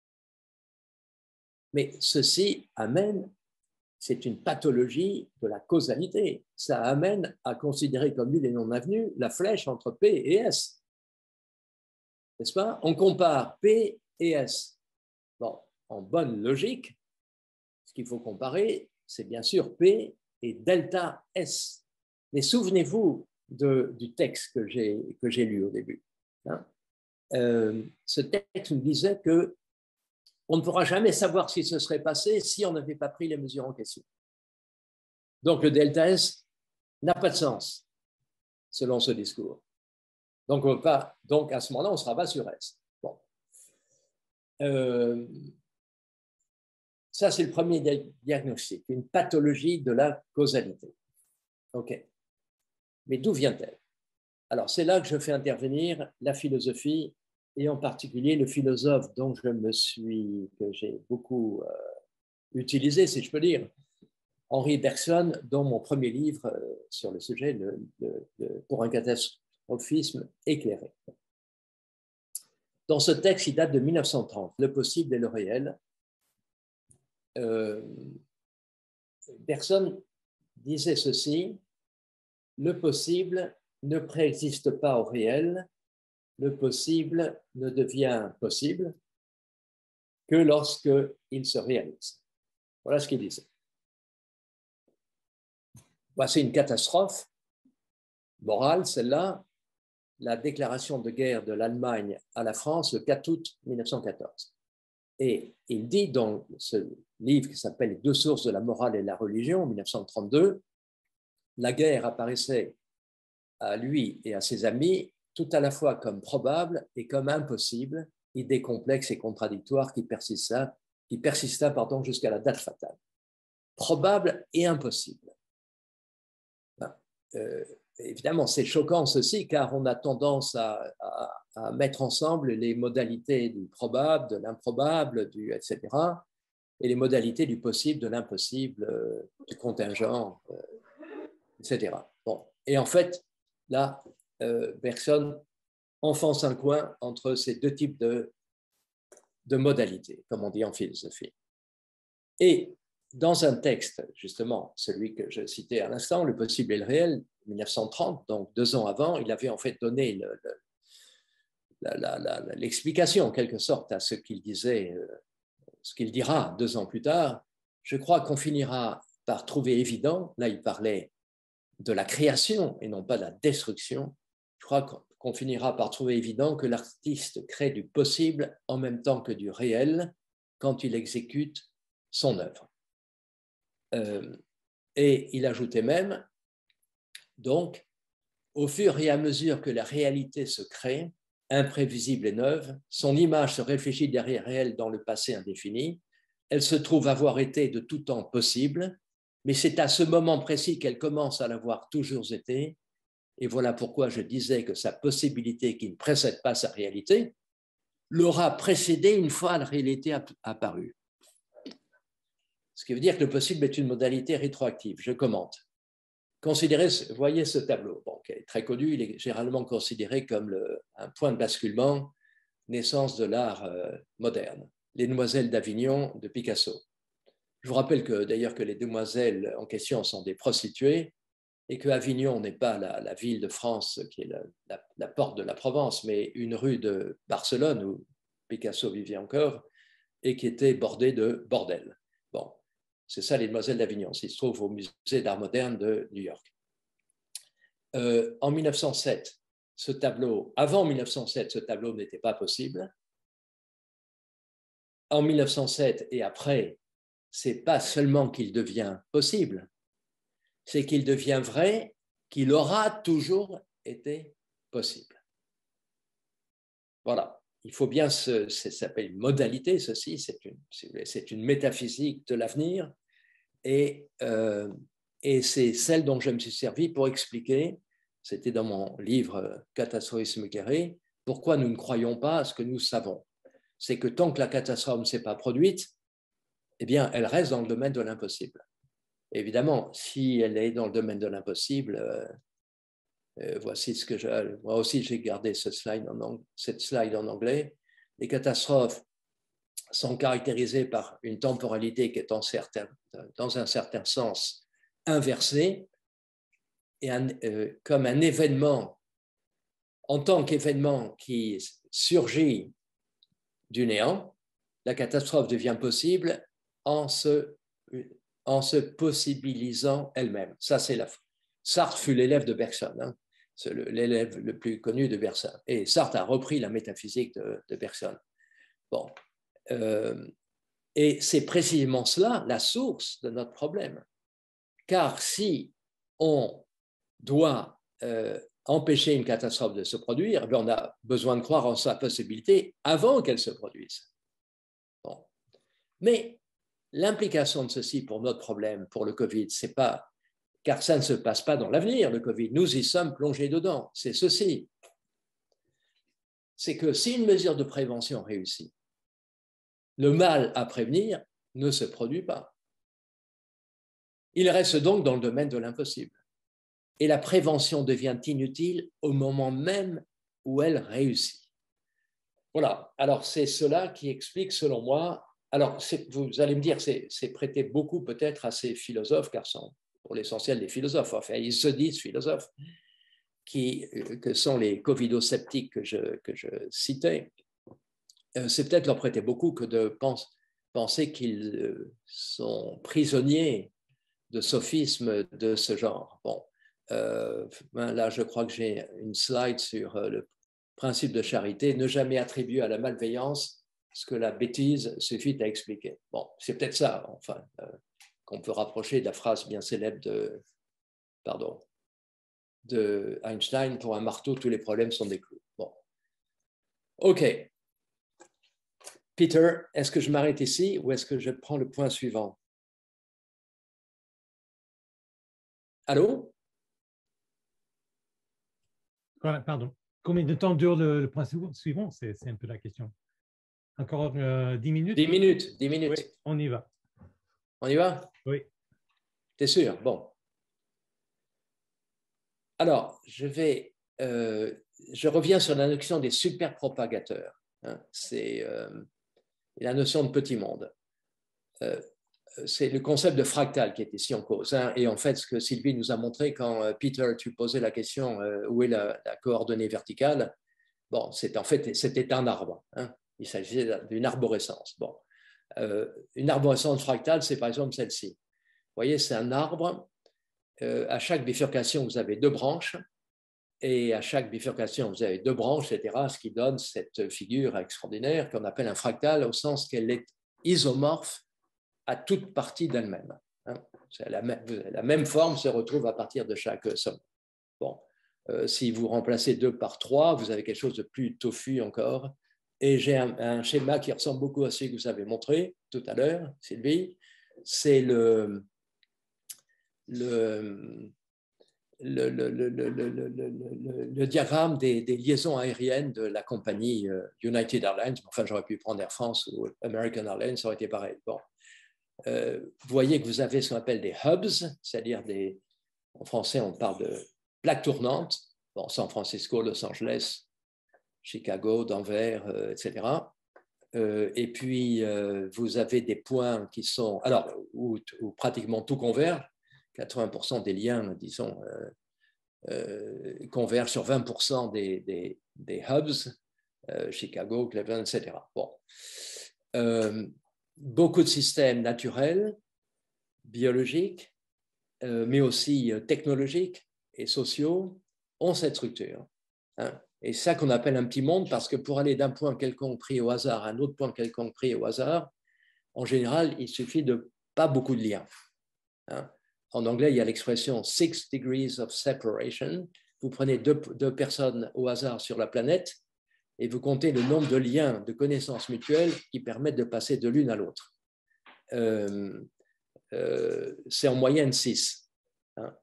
Mais ceci amène, c'est une pathologie de la causalité. Ça amène à considérer comme nul et non avenu la flèche entre P et S. N'est-ce pas? On compare P et S. Bon, en bonne logique, ce qu'il faut comparer, c'est bien sûr P et delta S. Mais souvenez-vous du texte que j'ai lu au début. Hein? Ce texte nous disait que on ne pourra jamais savoir ce qui se serait passé si on n'avait pas pris les mesures en question. Donc le delta S n'a pas de sens, selon ce discours. Donc à ce moment-là, on se rabat sur S. Bon. Ça, c'est le premier diagnostic, une pathologie de la causalité. OK. Mais d'où vient-elle? Alors, c'est là que je fais intervenir la philosophie, et en particulier le philosophe que j'ai beaucoup utilisé, si je peux dire, Henri Bergson, dans mon premier livre sur le sujet, pour un catastrophisme éclairé. Dans ce texte, il date de 1930, Le possible et le réel. Bergson disait ceci: le possible ne préexiste pas au réel, le possible ne devient possible que lorsqu'il se réalise. Voilà ce qu'il disait. C'est une catastrophe morale, celle-là, la déclaration de guerre de l'Allemagne à la France le 4 août 1914. Et il dit dans ce livre qui s'appelle « Les deux sources de la morale et de la religion » en 1932, la guerre apparaissait à lui et à ses amis tout à la fois comme probable et comme impossible, idée complexe et contradictoire qui persista jusqu'à la date fatale. Probable et impossible. Évidemment, c'est choquant ceci, car on a tendance à mettre ensemble les modalités du probable, de l'improbable, etc., et les modalités du possible, de l'impossible, du contingent, etc. Bon. Et en fait, là, Bergson enfonce un coin entre ces deux types de modalités, comme on dit en philosophie. Et dans un texte, justement, celui que je citais à l'instant, Le possible et le réel, 1930, donc 2 ans avant, il avait en fait donné l'explication, en quelque sorte, à ce qu'il disait, ce qu'il dira 2 ans plus tard. Je crois qu'on finira par trouver évident, là il parlait de la création et non pas de la destruction, je crois qu'on finira par trouver évident que l'artiste crée du possible en même temps que du réel quand il exécute son œuvre. Et il ajoutait même, donc, au fur et à mesure que la réalité se crée, imprévisible et neuve, son image se réfléchit derrière elle dans le passé indéfini, elle se trouve avoir été de tout temps possible, Mais c'est à ce moment précis qu'elle commence à l'avoir toujours été. Et voilà pourquoi je disais que sa possibilité qui ne précède pas sa réalité l'aura précédée une fois la réalité apparue. Ce qui veut dire que le possible est une modalité rétroactive. Je commente. Considérez, voyez ce tableau, bon, qui est très connu, il est généralement considéré comme un point de basculement, naissance de l'art moderne. Les Demoiselles d'Avignon de Picasso. Je vous rappelle que d'ailleurs que les demoiselles en question sont des prostituées et que Avignon n'est pas la ville de France qui est la porte de la Provence, mais une rue de Barcelone où Picasso vivait encore et qui était bordée de bordels. Bon, c'est ça les Demoiselles d'Avignon, ça se trouve au musée d'art moderne de New York. En 1907, ce tableau, avant 1907, ce tableau n'était pas possible. En 1907 et après, c'est pas seulement qu'il devient possible, c'est qu'il devient vrai, qu'il aura toujours été possible. Voilà, il faut bien, ça s'appelle une modalité, ceci, c'est une métaphysique de l'avenir, et c'est celle dont je me suis servi pour expliquer, c'était dans mon livre « Catastrophisme éclairé », pourquoi nous ne croyons pas à ce que nous savons. C'est que tant que la catastrophe ne s'est pas produite, eh bien, elle reste dans le domaine de l'impossible. Évidemment, si elle est dans le domaine de l'impossible, voici ce que moi aussi j'ai gardé cette slide en anglais. Les catastrophes sont caractérisées par une temporalité qui est dans un certain sens inversée, et comme un événement, en tant qu'événement qui surgit du néant, la catastrophe devient possible en se possibilisant elle-même. Ça, c'est Sartre fut l'élève de Bergson, hein. C'est l'élève le plus connu de Bergson. Et Sartre a repris la métaphysique de Bergson. Bon. Et c'est précisément cela la source de notre problème. Car si on doit empêcher une catastrophe de se produire, on a besoin de croire en sa possibilité avant qu'elle se produise. Bon. Mais l'implication de ceci pour notre problème, pour le Covid, c'est pas, car ça ne se passe pas dans l'avenir, le Covid, nous y sommes plongés dedans, c'est ceci. C'est que si une mesure de prévention réussit, le mal à prévenir ne se produit pas. Il reste donc dans le domaine de l'impossible. Et la prévention devient inutile au moment même où elle réussit. Voilà, alors c'est cela qui explique, selon moi, alors vous allez me dire, c'est prêté beaucoup peut-être à ces philosophes, car sont pour l'essentiel des philosophes, enfin ils se disent philosophes, que sont les covidosceptiques que je citais. C'est peut-être leur prêter beaucoup que de penser qu'ils sont prisonniers de sophismes de ce genre. Bon, là je crois que j'ai une slide sur le principe de charité, ne jamais attribuer à la malveillance ce que la bêtise suffit à expliquer. Bon, c'est peut-être ça, enfin, qu'on peut rapprocher de la phrase bien célèbre de Einstein, pour un marteau, tous les problèmes sont des clous. Bon. OK. Peter, est-ce que je m'arrête ici ou est-ce que je prends le point suivant? Allô? Voilà, pardon. Combien de temps dure le point suivant? C'est un peu la question. Encore 10 minutes? 10 minutes, 10 minutes. Oui, on y va. On y va? Oui. T'es sûr? Bon. Alors, je reviens sur la notion des superpropagateurs. Hein. C'est la notion de petit monde. C'est le concept de fractal qui est ici en cause. Hein. Et en fait, ce que Sylvie nous a montré quand Peter, tu posais la question où est la coordonnée verticale, bon, c'était un arbre. Hein. Il s'agissait d'une arborescence. Bon. Une arborescence fractale, c'est par exemple celle-ci. Vous voyez, c'est un arbre. À chaque bifurcation, vous avez deux branches. Et à chaque bifurcation, vous avez deux branches, etc., ce qui donne cette figure extraordinaire qu'on appelle un fractal, au sens qu'elle est isomorphe à toute partie d'elle-même. Hein. La même forme se retrouve à partir de chaque somme. Bon. Si vous remplacez 2 par 3, vous avez quelque chose de plus tofu encore. Et j'ai un schéma qui ressemble beaucoup à celui que vous avez montré tout à l'heure, Sylvie. C'est le diagramme des liaisons aériennes de la compagnie United Airlines. Enfin, j'aurais pu prendre Air France ou American Airlines, ça aurait été pareil. Bon. Vous voyez que vous avez ce qu'on appelle des hubs, c'est-à-dire en français, on parle de plaques tournantes. Bon, San Francisco, Los Angeles, Chicago, Denver, etc. Et puis, vous avez des points qui sont, alors, où pratiquement tout converge. 80% des liens, disons, convergent sur 20% des hubs, Chicago, Cleveland, etc. Bon. Beaucoup de systèmes naturels, biologiques, mais aussi technologiques et sociaux ont cette structure. Hein. Et c'est ça qu'on appelle un petit monde, parce que pour aller d'un point quelconque pris au hasard à un autre point quelconque pris au hasard, en général, il suffit de pas beaucoup de liens. Hein. En anglais, il y a l'expression 6 degrees of separation. Vous prenez deux personnes au hasard sur la planète et vous comptez le nombre de liens de connaissances mutuelles qui permettent de passer de l'une à l'autre. C'est en moyenne 6. Hein.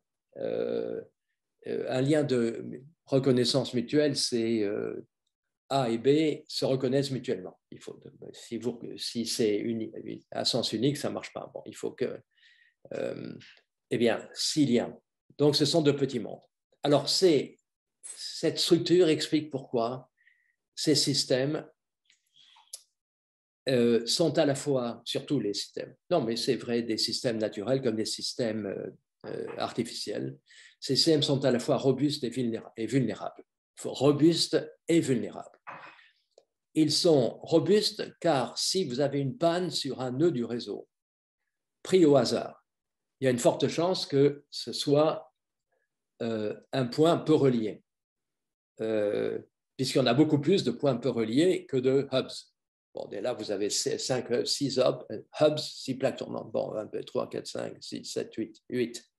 Un lien de reconnaissance mutuelle, c'est A et B se reconnaissent mutuellement. Il faut, si c'est à sens unique, ça ne marche pas. Bon, il faut que... eh bien, 6 liens. Donc, ce sont de petits mondes. Alors, cette structure explique pourquoi ces systèmes sont à la fois, surtout les systèmes, non, mais c'est vrai, des systèmes naturels comme des systèmes artificiels. Ces systèmes sont à la fois robustes et vulnérables. Robustes et vulnérables. Ils sont robustes car si vous avez une panne sur un nœud du réseau, pris au hasard, il y a une forte chance que ce soit un point peu relié, puisqu'il y en a beaucoup plus de points peu reliés que de hubs. Bon, dès là, vous avez 6 hubs, 6 plaques tournantes. Bon, 1, 2, 3, 4, 5, 6, 7, 8.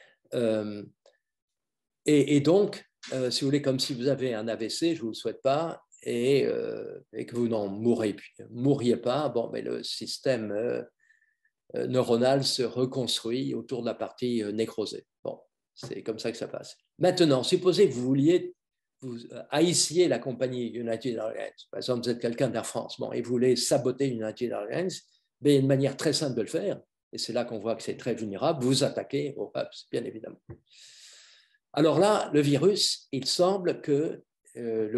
Et donc, si vous voulez, comme si vous avez un AVC, je ne vous le souhaite pas, et que vous n'en mourriez pas, bon, mais le système neuronal se reconstruit autour de la partie nécrosée. Bon, c'est comme ça que ça passe. Maintenant, supposez que vous vouliez, vous haïssiez la compagnie United Airlines. Par exemple, vous êtes quelqu'un d'Air France, bon, et vous voulez saboter United Airlines, mais il y a une manière très simple de le faire, et c'est là qu'on voit que c'est très vulnérable, vous attaquez aux hubs, bien évidemment. Alors là, le virus, il semble que le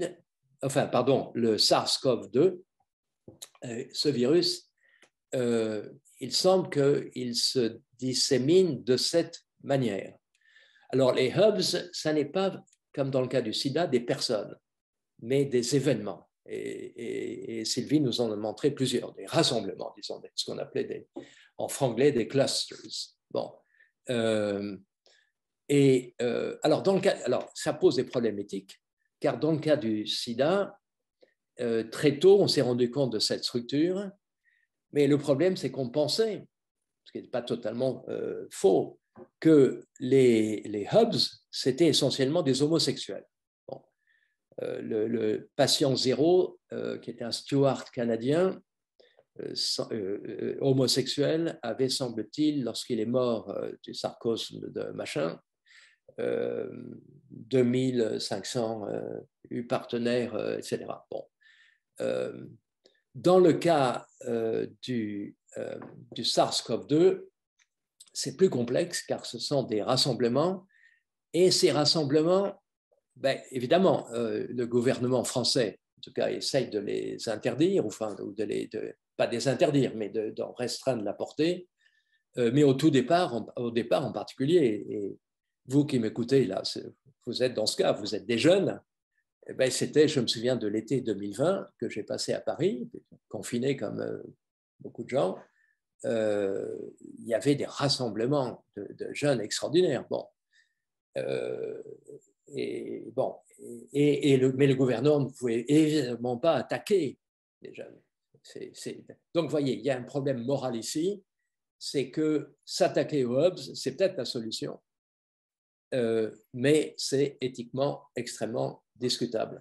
SARS-CoV-2, ce virus, il semble qu'il se dissémine de cette manière. Alors, les hubs, ça n'est pas, comme dans le cas du sida, des personnes, mais des événements. Et Sylvie nous en a montré plusieurs, des rassemblements, disons, ce qu'on appelait en franglais des clusters. Bon. Alors, ça pose des problèmes éthiques, car dans le cas du sida, très tôt, on s'est rendu compte de cette structure, mais le problème, c'est qu'on pensait, ce qui n'est pas totalement faux, que les hubs, c'était essentiellement des homosexuels. Bon. Le patient zéro, qui était un steward canadien, homosexuel, avait, semble-t-il, lorsqu'il est mort du sarcose de machin, 2500 partenaires, etc. Bon. Dans le cas du SARS-CoV-2, c'est plus complexe car ce sont des rassemblements et ces rassemblements, ben, évidemment, le gouvernement français, en tout cas, essaye de les interdire, enfin, ou pas des interdire, mais d'en restreindre la portée. Mais au départ en particulier, et vous qui m'écoutez là, vous êtes dans ce cas, vous êtes des jeunes. Eh ben, je me souviens de l'été 2020 que j'ai passé à Paris, confiné comme beaucoup de gens. Il y avait des rassemblements de jeunes extraordinaires. Bon. Mais le gouvernement ne pouvait évidemment pas attaquer les jeunes. Donc, vous voyez, il y a un problème moral ici, c'est que s'attaquer aux hubs, c'est peut-être la solution, mais c'est éthiquement extrêmement discutable.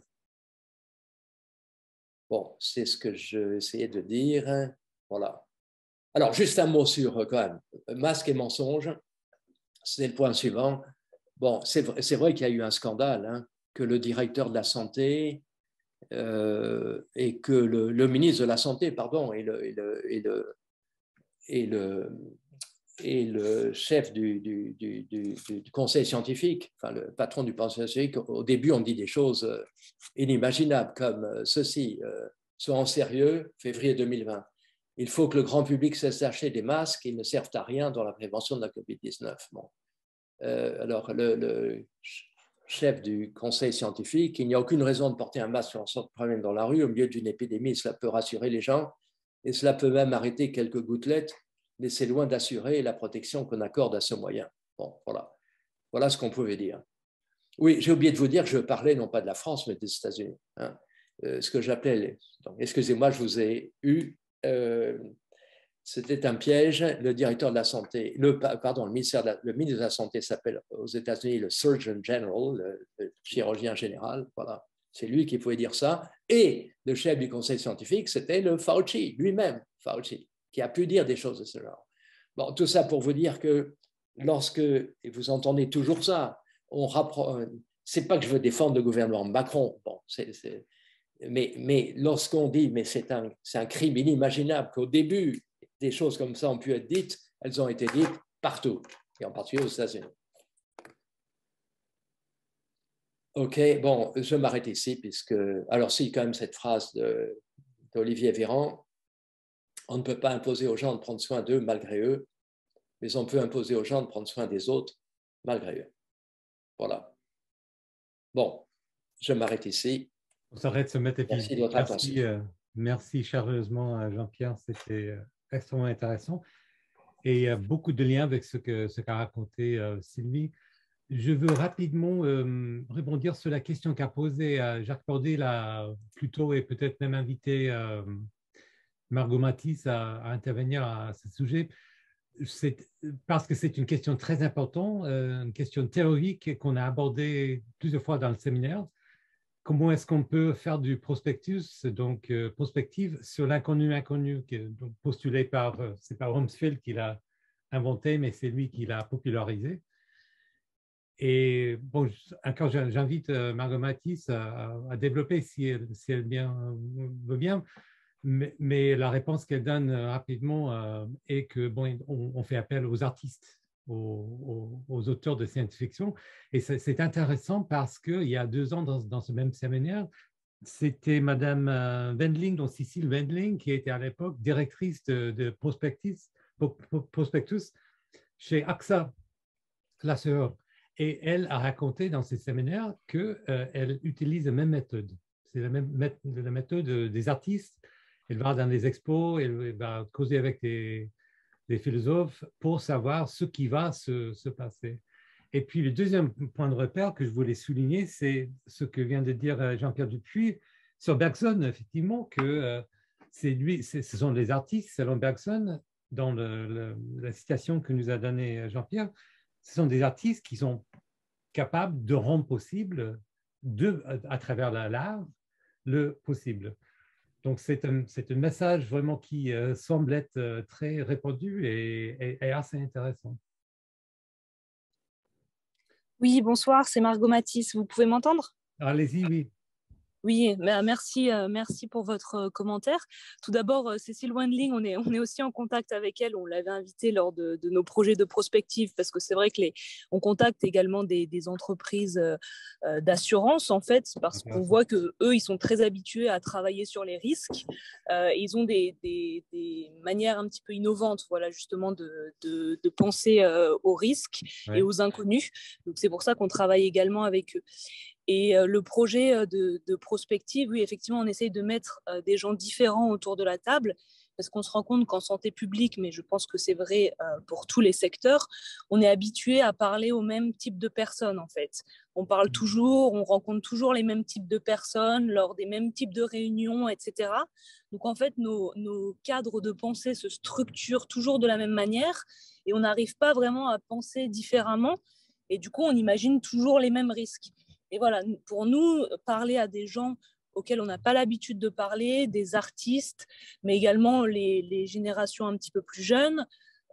Bon, c'est ce que je essayais de dire. Voilà. Alors, juste un mot sur, quand même, masque et mensonge. C'était le point suivant. Bon, c'est vrai qu'il y a eu un scandale, hein, que le directeur de la santé et que le ministre de la Santé, pardon, et le chef du conseil scientifique, enfin le patron du conseil scientifique, au début, on dit des choses inimaginables comme ceci. Soyons sérieux, février 2020. Il faut que le grand public cesse d'acheter des masques qui ne servent à rien dans la prévention de la COVID-19. Bon. Alors, le chef du conseil scientifique, il n'y a aucune raison de porter un masque sur sorte de problème dans la rue au milieu d'une épidémie. Cela peut rassurer les gens et cela peut même arrêter quelques gouttelettes, mais c'est loin d'assurer la protection qu'on accorde à ce moyen. Bon, voilà. Voilà ce qu'on pouvait dire. Oui, j'ai oublié de vous dire que je parlais non pas de la France, mais des États-Unis. Hein. Ce que j'appelais, excusez-moi, je vous ai eu, c'était un piège. Le directeur de la santé, le ministre de la Santé s'appelle aux États-Unis le Surgeon General, le chirurgien général, voilà. C'est lui qui pouvait dire ça. Et le chef du conseil scientifique, c'était le Fauci, lui-même, Fauci, qui a pu dire des choses de ce genre. Bon, tout ça pour vous dire que lorsque, et vous entendez toujours ça, c'est pas que je veux défendre le gouvernement Macron, bon, mais lorsqu'on dit, mais c'est un crime inimaginable qu'au début, des choses comme ça ont pu être dites, elles ont été dites partout, et en particulier aux États-Unis. Ok, bon, je m'arrête ici, puisque, alors si, quand même, cette phrase d'Olivier Véran, on ne peut pas imposer aux gens de prendre soin d'eux malgré eux, mais on peut imposer aux gens de prendre soin des autres malgré eux. Voilà. Bon, je m'arrête ici. On s'arrête ce matin. Merci de votre attention. Merci chaleureusement, Jean-Pierre. C'était extrêmement intéressant. Et il y a beaucoup de liens avec ce qu'a raconté Sylvie. Je veux rapidement rebondir sur la question qu'a posée Jacques Bordet plus tôt et peut-être même inviter Margot Matisse à intervenir à ce sujet. Parce que c'est une question très importante, une question théorique qu'on a abordée plusieurs fois dans le séminaire. Comment est-ce qu'on peut faire du prospectus, donc prospective, sur l'inconnu, postulé c'est pas Rumsfeld qui l'a inventé, mais c'est lui qui l'a popularisé. Et bon, encore, j'invite Margot Matisse à développer si elle veut bien. Mais la réponse qu'elle donne rapidement est que bon, on fait appel aux artistes, aux auteurs de science-fiction. Et c'est intéressant parce qu'il y a 2 ans, dans ce même séminaire, c'était Madame Wendling, donc Cécile Wendling, qui était à l'époque directrice de prospectus chez AXA, la sœur. Et elle a raconté dans ses séminaires qu'elle utilise la même méthode. C'est la méthode des artistes. Elle va dans des expos, elle va causer avec des philosophes pour savoir ce qui va se passer. Et puis, le deuxième point de repère que je voulais souligner, c'est ce que vient de dire Jean-Pierre Dupuis sur Bergson, effectivement, que ce sont les artistes, selon Bergson, dans la citation que nous a donnée Jean-Pierre, ce sont des artistes qui sont capables de rendre possible, à travers l'art, le possible. Donc, c'est un message vraiment qui semble être très répandu et assez intéressant. Oui, bonsoir, c'est Margot Matisse. Vous pouvez m'entendre? Allez-y, oui. Oui, merci pour votre commentaire. Tout d'abord, Cécile Wendling, on est aussi en contact avec elle. On l'avait invitée lors de nos projets de prospective parce que c'est vrai qu'on contacte également des entreprises d'assurance en fait, parce qu'on voit qu'eux, ils sont très habitués à travailler sur les risques. Ils ont des manières un petit peu innovantes, voilà, justement de penser aux risques et aux inconnus. Donc c'est pour ça qu'on travaille également avec eux. Et le projet de prospective, oui, effectivement, on essaye de mettre des gens différents autour de la table parce qu'on se rend compte qu'en santé publique, mais je pense que c'est vrai pour tous les secteurs, on est habitué à parler au même type de personnes, en fait. On parle toujours, on rencontre toujours les mêmes types de personnes lors des mêmes types de réunions, etc. Donc, en fait, nos cadres de pensée se structurent toujours de la même manière et on n'arrive pas vraiment à penser différemment. Et du coup, on imagine toujours les mêmes risques. Et voilà, pour nous, parler à des gens auxquels on n'a pas l'habitude de parler, des artistes, mais également les générations un petit peu plus jeunes,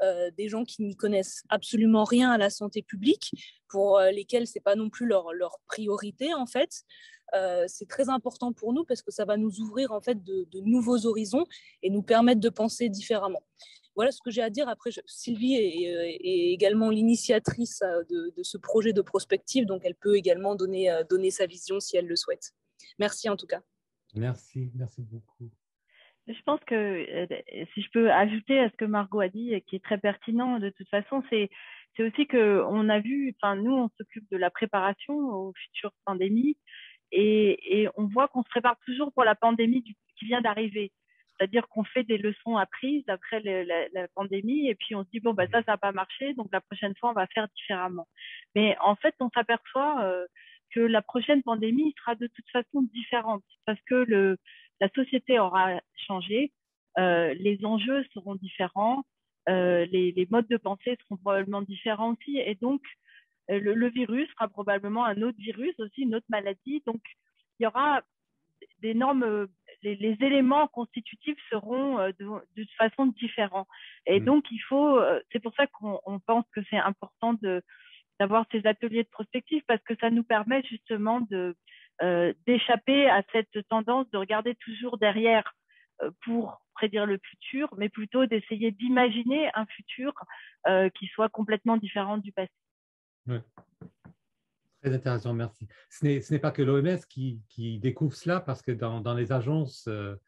des gens qui n'y connaissent absolument rien à la santé publique, pour lesquels ce n'est pas non plus leur priorité, en fait. C'est très important pour nous parce que ça va nous ouvrir en fait de nouveaux horizons et nous permettre de penser différemment. Voilà ce que j'ai à dire. Après, Sylvie est également l'initiatrice de ce projet de prospective, donc elle peut également donner sa vision si elle le souhaite. Merci en tout cas. Merci beaucoup. Je pense que si je peux ajouter à ce que Margot a dit, qui est très pertinent de toute façon, c'est aussi qu'on a vu, enfin nous on s'occupe de la préparation aux futures pandémies et on voit qu'on se prépare toujours pour la pandémie qui vient d'arriver. C'est-à-dire qu'on fait des leçons apprises après la pandémie et puis on se dit bon bah ça n'a pas marché, donc la prochaine fois on va faire différemment. Mais en fait on s'aperçoit que la prochaine pandémie sera de toute façon différente parce que la société aura changé, les enjeux seront différents, les modes de pensée seront probablement différents aussi, et donc le virus sera probablement un autre virus aussi, une autre maladie. Donc il y aura des normes, les éléments constitutifs seront de toute façon différents. Et donc il faut, c'est pour ça qu'on pense que c'est important d'avoir ces ateliers de prospective parce que ça nous permet justement d'échapper à cette tendance de regarder toujours derrière pour prédire le futur, mais plutôt d'essayer d'imaginer un futur qui soit complètement différent du passé. Oui. Très intéressant, merci. Ce n'est pas que l'OMS qui découvre cela, parce que dans les agences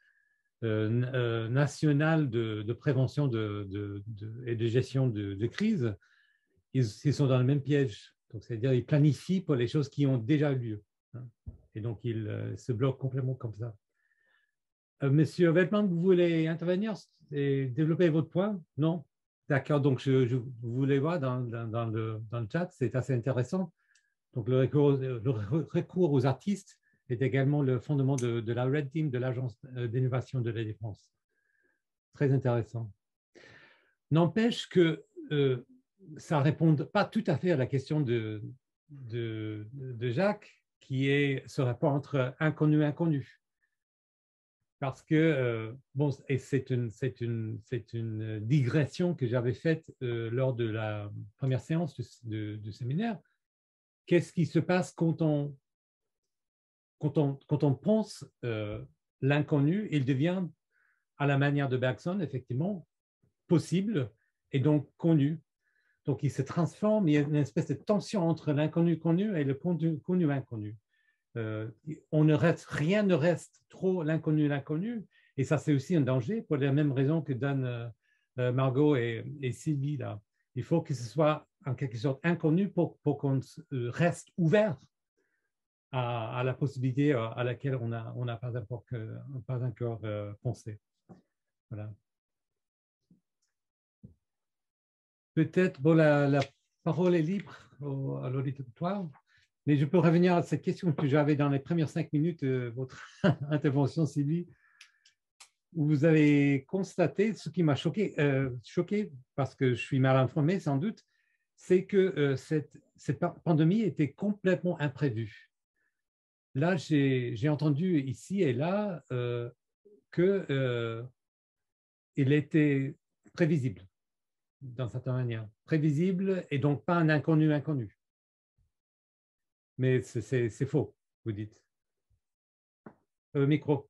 nationales de prévention et de gestion de crise, ils sont dans le même piège. Donc, c'est-à-dire ils planifient pour les choses qui ont déjà eu lieu. Et donc, ils se bloquent complètement comme ça. Monsieur Veltman, vous voulez intervenir et développer votre point? Non? D'accord, donc je voulais voir dans le chat, c'est assez intéressant. Donc, le recours aux artistes est également le fondement de la Red Team de l'Agence d'innovation de la défense. Très intéressant. N'empêche que ça ne répond pas tout à fait à la question de Jacques, qui est ce rapport entre inconnu et inconnu. Parce que, bon, et c'est une digression que j'avais faite lors de la première séance du séminaire. Qu'est-ce qui se passe quand on pense l'inconnu? Il devient, à la manière de Bergson, effectivement, possible et donc connu. Donc, il se transforme, il y a une espèce de tension entre l'inconnu connu et le connu inconnu. Rien ne reste trop l'inconnu, et ça, c'est aussi un danger pour les mêmes raisons que donnent Margot et Sylvie, là. Il faut que ce soit en quelque sorte inconnu pour qu'on reste ouvert à la possibilité à laquelle on n'a pas encore pensé. Voilà. Peut-être, bon, la parole est libre à l'auditoire, mais je peux revenir à cette question que j'avais dans les premières 5 minutes de votre intervention, Sylvie, où vous avez constaté ce qui m'a choqué parce que je suis mal informé sans doute, c'est que cette pandémie était complètement imprévue. Là, j'ai entendu ici et là qu'il était prévisible, d'une certaine manière. Prévisible et donc pas un inconnu. Mais c'est faux, vous dites. Micro.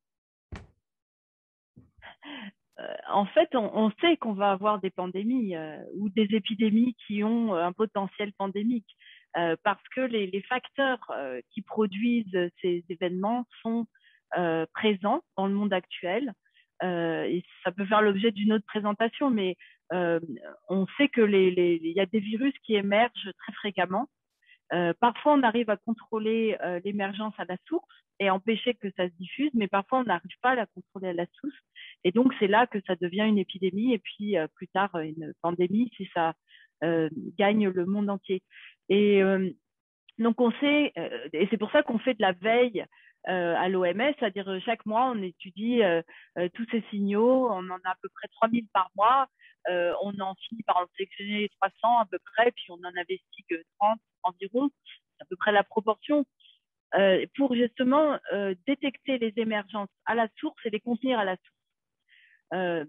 En fait, on sait qu'on va avoir des pandémies ou des épidémies qui ont un potentiel pandémique parce que les facteurs qui produisent ces événements sont présents dans le monde actuel. Et ça peut faire l'objet d'une autre présentation, mais on sait qu'il y a des virus qui émergent très fréquemment. Parfois, on arrive à contrôler l'émergence à la source et empêcher que ça se diffuse, mais parfois, on n'arrive pas à la contrôler à la source. Et donc, c'est là que ça devient une épidémie et puis plus tard, une pandémie si ça gagne le monde entier. Et donc, on sait, et c'est pour ça qu'on fait de la veille à l'OMS, c'est-à-dire chaque mois, on étudie tous ces signaux, on en a à peu près 3000 par mois, on en finit par en sélectionner 300 à peu près, puis on en investigue 30 environ, c'est à peu près la proportion, pour justement détecter les émergences à la source et les contenir à la source.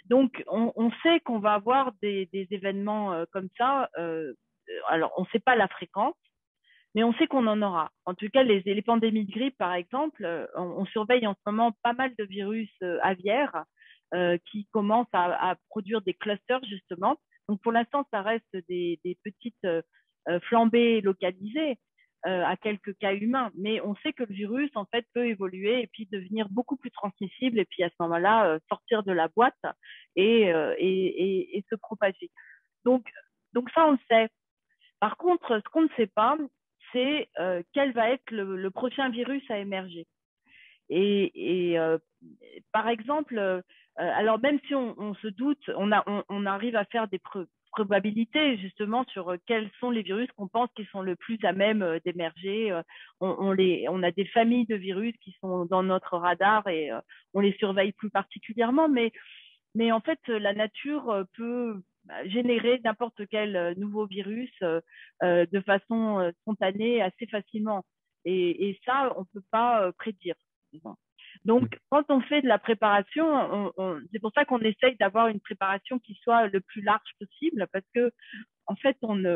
Donc, on sait qu'on va avoir des événements comme ça. Alors, on ne sait pas la fréquence, mais on sait qu'on en aura. En tout cas, les pandémies de grippe, par exemple, on surveille en ce moment pas mal de virus aviaires qui commencent à produire des clusters, justement. Donc, pour l'instant, ça reste des petites flambées localisées à quelques cas humains. Mais on sait que le virus, en fait, peut évoluer et puis devenir beaucoup plus transmissible et puis à ce moment-là, sortir de la boîte et se propager. Donc ça, on le sait. Par contre, ce qu'on ne sait pas, c'est quel va être le prochain virus à émerger. Et par exemple, alors même si on se doute, on arrive à faire des probabilités justement sur quels sont les virus qu'on pense qui sont le plus à même d'émerger. On a des familles de virus qui sont dans notre radar et on les surveille plus particulièrement, mais en fait, la nature peut générer n'importe quel nouveau virus de façon spontanée assez facilement. Et ça, on ne peut pas prédire. Donc, quand on fait de la préparation, c'est pour ça qu'on essaye d'avoir une préparation qui soit le plus large possible, parce que en fait,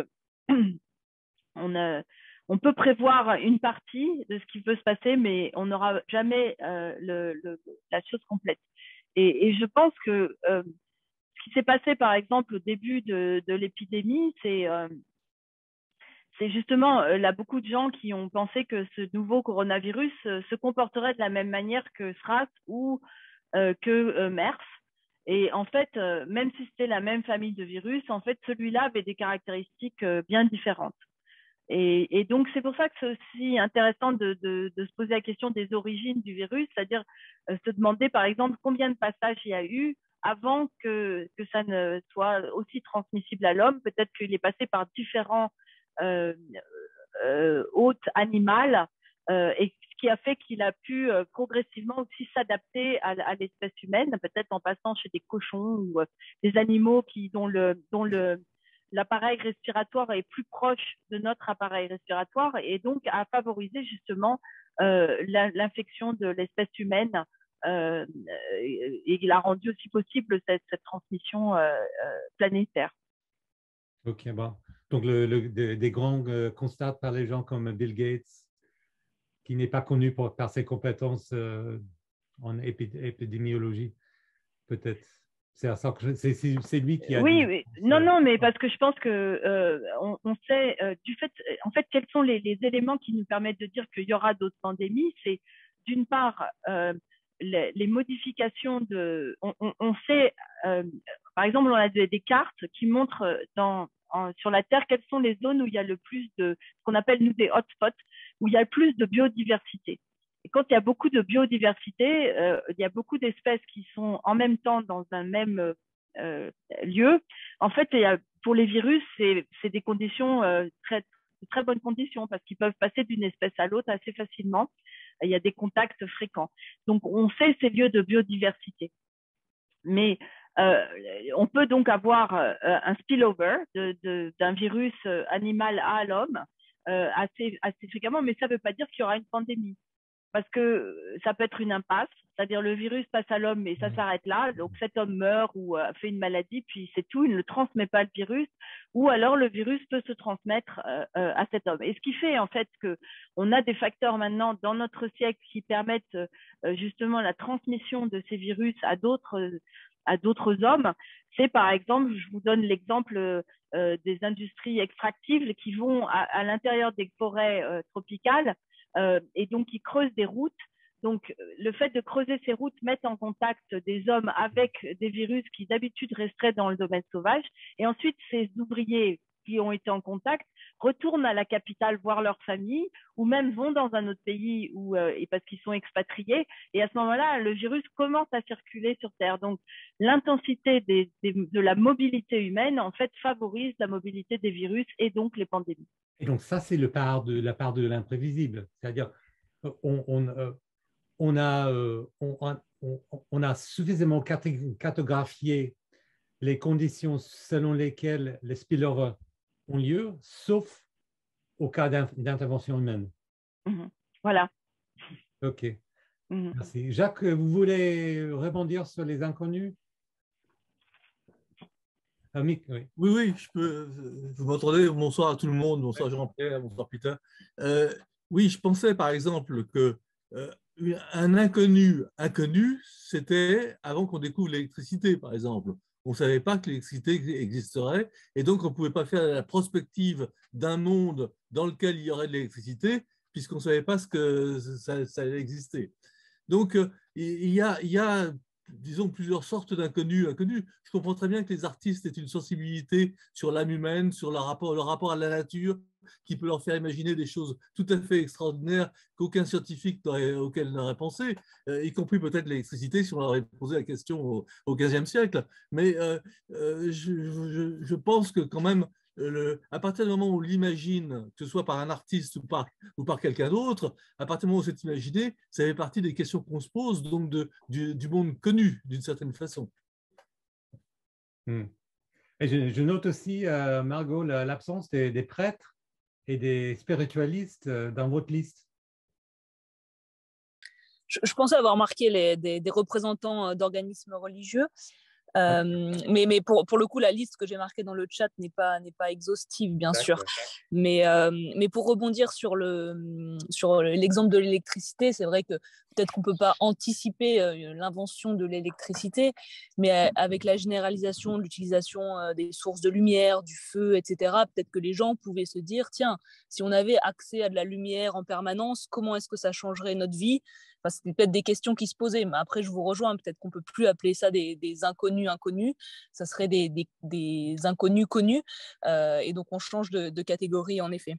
on peut prévoir une partie de ce qui peut se passer, mais on n'aura jamais la chose complète. Et je pense que ce qui s'est passé, par exemple, au début de l'épidémie, c'est justement, là, beaucoup de gens qui ont pensé que ce nouveau coronavirus se comporterait de la même manière que SRAS ou que MERS. Et en fait, même si c'était la même famille de virus, en fait, celui-là avait des caractéristiques bien différentes. Et donc, c'est pour ça que c'est aussi intéressant de se poser la question des origines du virus, c'est-à-dire se demander, par exemple, combien de passages il y a eu avant que ça ne soit aussi transmissible à l'homme. Peut-être qu'il est passé par différents hôtes animales, et ce qui a fait qu'il a pu progressivement aussi s'adapter à l'espèce humaine, peut-être en passant chez des cochons ou des animaux dont l'appareil respiratoire est plus proche de notre appareil respiratoire et donc a favorisé justement l'infection de l'espèce humaine et il a rendu aussi possible cette transmission planétaire. Ok, bon. Donc, des grands constats par les gens comme Bill Gates, qui n'est pas connu par ses compétences en épidémiologie, peut-être. C'est lui qui a dit. Oui, non, mais parce que je pense que on sait du fait, en fait, quels sont les éléments qui nous permettent de dire qu'il y aura d'autres pandémies. C'est d'une part les modifications on sait, par exemple, on a des cartes qui montrent sur la Terre quelles sont les zones où il y a le plus de ce qu'on appelle nous des hotspots, où il y a le plus de biodiversité. Et quand il y a beaucoup de biodiversité, il y a beaucoup d'espèces qui sont en même temps dans un même lieu. En fait, pour les virus, c'est des conditions très bonnes conditions parce qu'ils peuvent passer d'une espèce à l'autre assez facilement. Il y a des contacts fréquents. Donc, on sait ces lieux de biodiversité. Mais on peut donc avoir un spillover d'un virus animal à l'homme assez fréquemment, mais ça ne veut pas dire qu'il y aura une pandémie. Parce que ça peut être une impasse, c'est-à-dire le virus passe à l'homme et ça s'arrête là, donc cet homme meurt ou fait une maladie, puis c'est tout, il ne transmet pas le virus, ou alors le virus peut se transmettre à cet homme. Et ce qui fait en fait qu'on a des facteurs maintenant dans notre siècle qui permettent justement la transmission de ces virus à d'autres hommes, c'est par exemple, je vous donne l'exemple des industries extractives qui vont à l'intérieur des forêts tropicales, et donc ils creusent des routes. Donc le fait de creuser ces routes met en contact des hommes avec des virus qui d'habitude resteraient dans le domaine sauvage. Et ensuite, ces ouvriers qui ont été en contact retournent à la capitale voir leur famille ou même vont dans un autre pays parce qu'ils sont expatriés. Et à ce moment-là, le virus commence à circuler sur Terre. Donc l'intensité de la mobilité humaine en fait favorise la mobilité des virus et donc les pandémies. Et donc, ça, c'est la part de l'imprévisible. C'est-à-dire, on a suffisamment cartographié les conditions selon lesquelles les spillovers ont lieu, sauf au cas d'intervention humaine. Voilà. OK. Merci. Jacques, vous voulez rebondir sur les inconnus? Oui. Oui, je peux. Vous m'entendez? Bonsoir à tout le monde. Bonsoir Jean-Pierre, bonsoir Peter. Oui, je pensais par exemple que un inconnu, c'était avant qu'on découvre l'électricité, par exemple. On ne savait pas que l'électricité existerait et donc on ne pouvait pas faire la prospective d'un monde dans lequel il y aurait de l'électricité puisqu'on ne savait pas ce que ça allait exister. Donc, il y a, disons, plusieurs sortes d'inconnus. Je comprends très bien que les artistes aient une sensibilité sur l'âme humaine, sur le rapport à la nature, qui peut leur faire imaginer des choses tout à fait extraordinaires qu'aucun scientifique auquel n'aurait pensé, y compris peut-être l'électricité si on leur avait posé la question au XVe siècle. Mais je pense que quand même, à partir du moment où on l'imagine, que ce soit par un artiste ou par quelqu'un d'autre, à partir du moment où c'est imaginé, ça fait partie des questions qu'on se pose, donc du monde connu, d'une certaine façon. Et je note aussi, Margot, l'absence des prêtres et des spiritualistes dans votre liste. Je pensais avoir marqué des représentants d'organismes religieux. Mais pour le coup, la liste que j'ai marquée dans le chat n'est pas exhaustive, bien sûr. Mais pour rebondir sur l'exemple de l'électricité, c'est vrai que peut-être qu'on ne peut pas anticiper l'invention de l'électricité, mais avec la généralisation de l'utilisation des sources de lumière, du feu, etc., peut-être que les gens pouvaient se dire, tiens, si on avait accès à de la lumière en permanence, comment est-ce que ça changerait notre vie? Enfin, c'était peut-être des questions qui se posaient, mais après, je vous rejoins, peut-être qu'on ne peut plus appeler ça des inconnus, ça serait des inconnus connus, et donc on change de catégorie, en effet.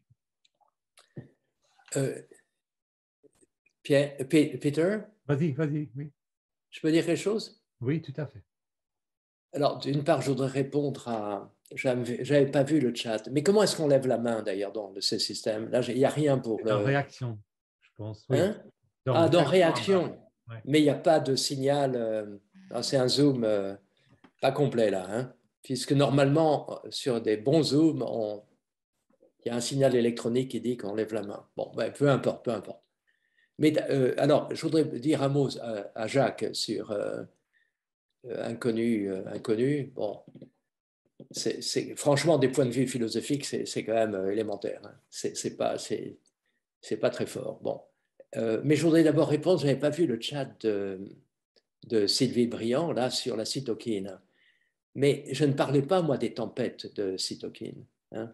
Peter? Vas-y, oui. Je peux dire quelque chose? Oui, tout à fait. Alors, d'une part, je voudrais répondre à... Je n'avais pas vu le chat. Mais comment est-ce qu'on lève la main, d'ailleurs, dans ce système? Là, il n'y a rien pour le... En réaction, je pense. Oui. Hein? Dans réaction. Ouais. Mais il n'y a pas de signal. C'est un zoom pas complet, là. Hein? Puisque normalement, sur des bons zooms, il y a un signal électronique qui dit qu'on lève la main. Bon, ben, peu importe. Mais alors, je voudrais dire un mot à Jacques sur inconnu. Bon, franchement, des points de vue philosophiques, c'est quand même élémentaire. Hein. C'est pas très fort. Bon. Mais je voudrais d'abord répondre, je n'avais pas vu le chat de Sylvie Briand, là, sur la cytokine. Mais je ne parlais pas, moi, des tempêtes de cytokine. Hein.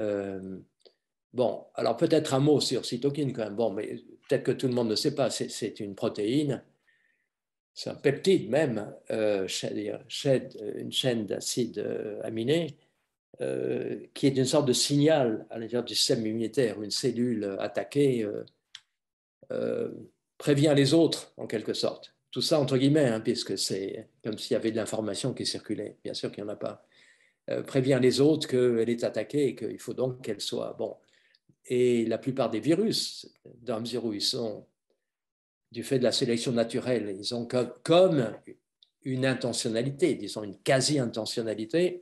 Bon, alors peut-être un mot sur cytokine quand même. Bon, mais peut-être que tout le monde ne sait pas. C'est une protéine, c'est un peptide même, une chaîne d'acides aminés, qui est une sorte de signal à l'intérieur du système immunitaire. Une cellule attaquée prévient les autres, en quelque sorte. Tout ça entre guillemets, hein, puisque c'est comme s'il y avait de l'information qui circulait. Bien sûr qu'il n'y en a pas. Prévient les autres qu'elle est attaquée et qu'il faut donc qu'elle soit... Bon. Et la plupart des virus, dans la mesure où ils sont, du fait de la sélection naturelle, ils ont comme une intentionnalité, disons une quasi-intentionnalité,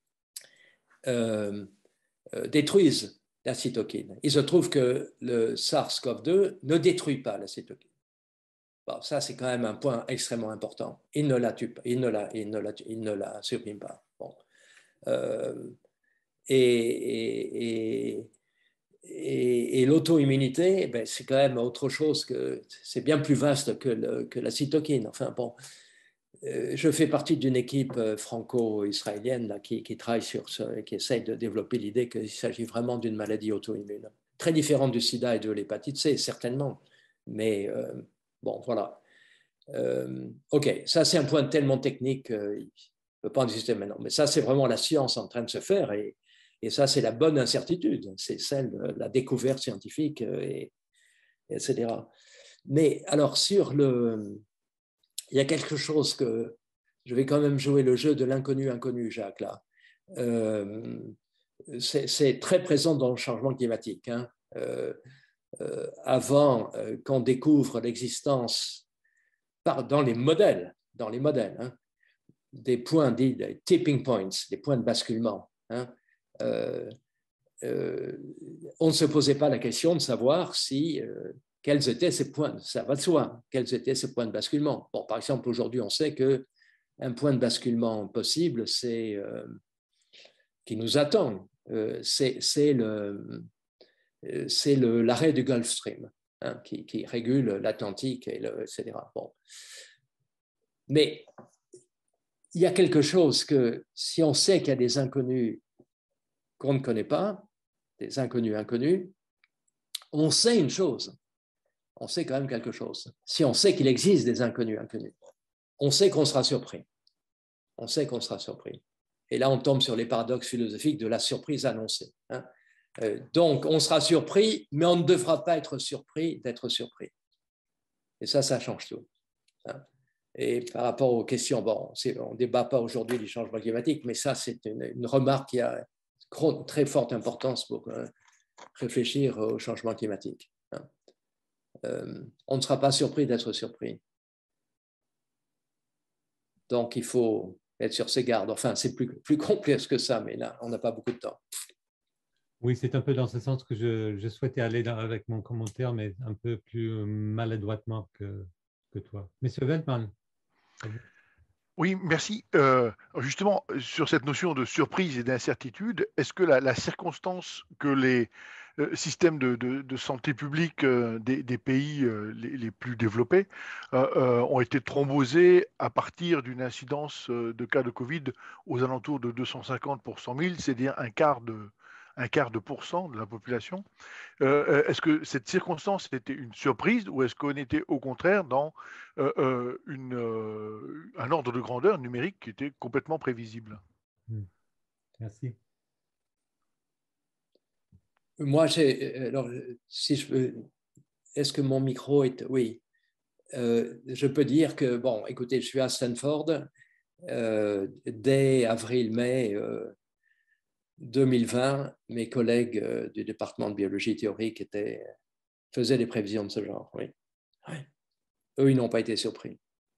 détruisent la cytokine. Il se trouve que le SARS-CoV-2 ne détruit pas la cytokine. Bon, ça, c'est quand même un point extrêmement important. Il ne la tue pas, il ne la supprime pas. Bon. Et l'auto-immunité, ben, c'est quand même autre chose que... C'est bien plus vaste que la cytokine. Enfin, bon, je fais partie d'une équipe franco-israélienne qui travaille sur ce, qui essaye de développer l'idée qu'il s'agit vraiment d'une maladie auto-immune. Très différente du sida et de l'hépatite C, certainement. Mais bon, voilà. OK, ça c'est un point tellement technique qu'il ne peut pas en discuter maintenant. Mais ça, c'est vraiment la science en train de se faire et ça, c'est la bonne incertitude. C'est celle de la découverte scientifique, etc. Mais alors, il y a quelque chose que je vais quand même jouer le jeu de l'inconnu, Jacques, là. C'est très présent dans le changement climatique. Hein. Avant qu'on découvre l'existence dans les modèles, hein, des points dits des tipping points, des points de basculement. Hein, on ne se posait pas la question de savoir quels étaient ces points, ça va de soi, quels étaient ces points de basculement. Bon, par exemple, aujourd'hui, on sait qu'un point de basculement possible, c'est qui nous attend, c'est l'arrêt du Gulf Stream, hein, qui régule l'Atlantique, etc. Bon. Mais il y a quelque chose que, si on sait qu'il y a des inconnus qu'on ne connaît pas, des inconnus, on sait une chose. On sait quand même quelque chose. Si on sait qu'il existe des inconnus, on sait qu'on sera surpris. On sait qu'on sera surpris. Et là, on tombe sur les paradoxes philosophiques de la surprise annoncée, hein. Donc, on sera surpris, mais on ne devra pas être surpris d'être surpris. Et ça change tout, hein. Et par rapport aux questions, bon, on ne débat pas aujourd'hui du changement climatique, mais ça, c'est une remarque qui a très forte importance pour réfléchir au changement climatique, hein. On ne sera pas surpris d'être surpris. Donc, il faut être sur ses gardes. Enfin, c'est plus complexe que ça, mais là, on n'a pas beaucoup de temps. Oui, c'est un peu dans ce sens que je souhaitais aller avec mon commentaire, mais un peu plus maladroitement que toi. Monsieur Veltman. Oui, merci. Justement, sur cette notion de surprise et d'incertitude, est-ce que la circonstance que les systèmes de santé publique des pays les plus développés ont été thrombosés à partir d'une incidence de cas de Covid aux alentours de 250 pour 100 000, c'est-à-dire un quart de pourcent de la population. Est-ce que cette circonstance était une surprise ou est-ce qu'on était au contraire dans un ordre de grandeur numérique qui était complètement prévisible? Merci. Moi, alors, si je peux, est-ce que mon micro est... Oui. Je peux dire que, bon, écoutez, je suis à Stanford. Dès avril-mai 2020, mes collègues du département de biologie théorique faisaient des prévisions de ce genre. Oui. Oui. Eux, ils n'ont pas été surpris.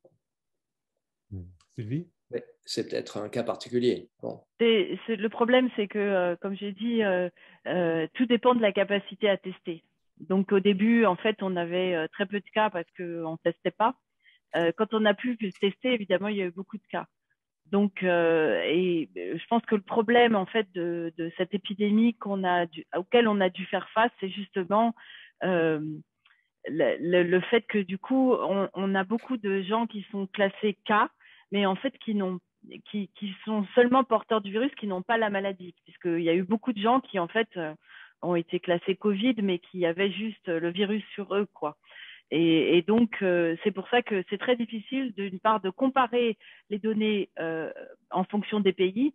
Sylvie? C'est peut-être un cas particulier. Bon. Le problème, c'est que, comme j'ai dit, tout dépend de la capacité à tester. Donc, au début, en fait, on avait très peu de cas parce qu'on ne testait pas. Quand on a pu tester, évidemment, il y a eu beaucoup de cas. Donc, et je pense que le problème, en fait, de cette épidémie auquel on a dû faire face, c'est justement le fait que, du coup, on a beaucoup de gens qui sont classés cas, mais en fait, qui sont seulement porteurs du virus, qui n'ont pas la maladie, puisqu'il y a eu beaucoup de gens qui, en fait, ont été classés Covid, mais qui avaient juste le virus sur eux, quoi. Et donc, c'est pour ça que c'est très difficile, d'une part, de comparer les données en fonction des pays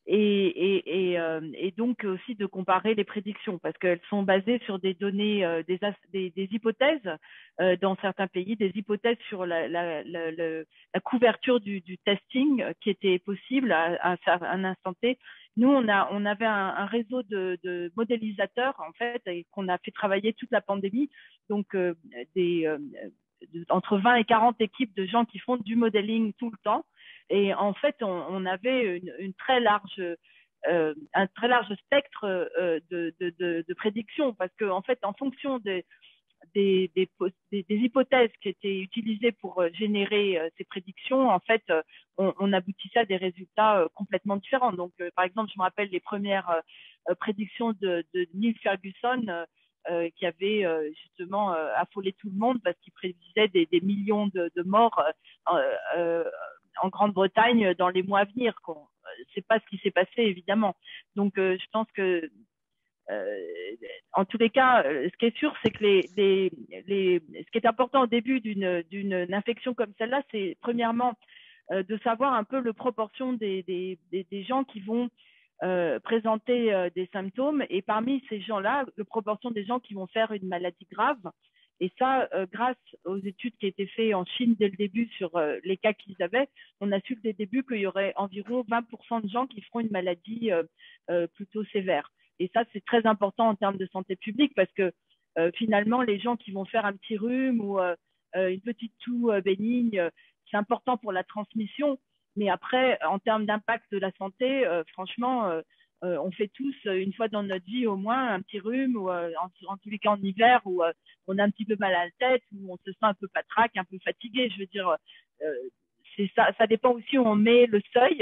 et donc aussi de comparer les prédictions, parce qu'elles sont basées sur des données, des hypothèses dans certains pays, des hypothèses sur la couverture du testing qui était possible à un instant T. Nous, on avait un réseau de modélisateurs, en fait, et qu'on a fait travailler toute la pandémie. Donc, entre 20 et 40 équipes de gens qui font du modeling tout le temps. Et en fait, on avait un très large spectre de prédictions, parce qu'en fait, en fonction des hypothèses qui étaient utilisées pour générer ces prédictions, en fait, on aboutissait à des résultats complètement différents. Donc, par exemple, je me rappelle les premières prédictions de Neil Ferguson qui avait justement affolé tout le monde parce qu'il prédisait des millions de morts en Grande-Bretagne dans les mois à venir. C'est pas ce qui s'est passé, évidemment. Donc, je pense que en tous les cas, ce qui est sûr, c'est que ce qui est important au début d'une infection comme celle-là, c'est premièrement de savoir un peu la proportion des gens qui vont présenter des symptômes, et parmi ces gens-là, la proportion des gens qui vont faire une maladie grave. Et ça, grâce aux études qui étaient faites en Chine dès le début sur les cas qu'ils avaient, on a su dès le début qu'il y aurait environ 20% de gens qui feront une maladie plutôt sévère. Et ça, c'est très important en termes de santé publique, parce que finalement, les gens qui vont faire un petit rhume ou une petite toux bénigne, c'est important pour la transmission. Mais après, en termes d'impact de la santé, franchement, on fait tous, une fois dans notre vie au moins, un petit rhume, ou en tous les cas en hiver, où on a un petit peu mal à la tête, où on se sent un peu patraque, un peu fatigué. Je veux dire, ça dépend aussi où on met le seuil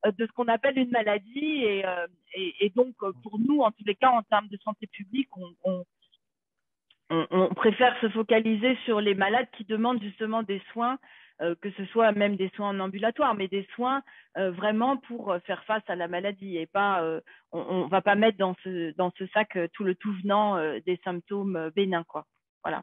de ce qu'on appelle une maladie. Et donc, pour nous, en tous les cas, en termes de santé publique, on préfère se focaliser sur les malades qui demandent justement des soins, que ce soit même des soins en ambulatoire, mais des soins vraiment pour faire face à la maladie. Et pas, on ne va pas mettre dans ce sac tout le tout venant des symptômes bénins, quoi. Voilà.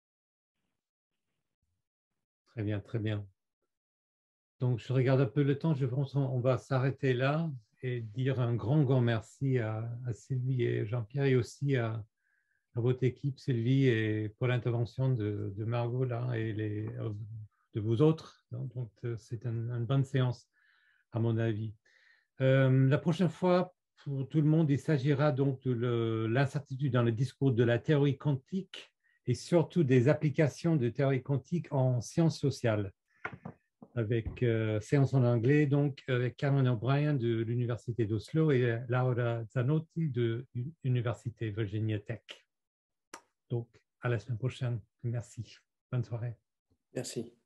Très bien, très bien. Donc, je regarde un peu le temps. Je pense qu'on va s'arrêter là et dire un grand merci à Sylvie et Jean-Pierre et aussi à votre équipe, Sylvie, et pour l'intervention de Margot là et de vous autres. Donc, c'est une bonne séance, à mon avis. La prochaine fois, pour tout le monde, il s'agira donc de l'incertitude dans le discours de la théorie quantique et surtout des applications de théorie quantique en sciences sociales, avec séance en anglais, donc avec Cameron O'Brien de l'Université d'Oslo et Laura Zanotti de l'Université Virginia Tech. Donc, à la semaine prochaine. Merci. Bonne soirée. Merci.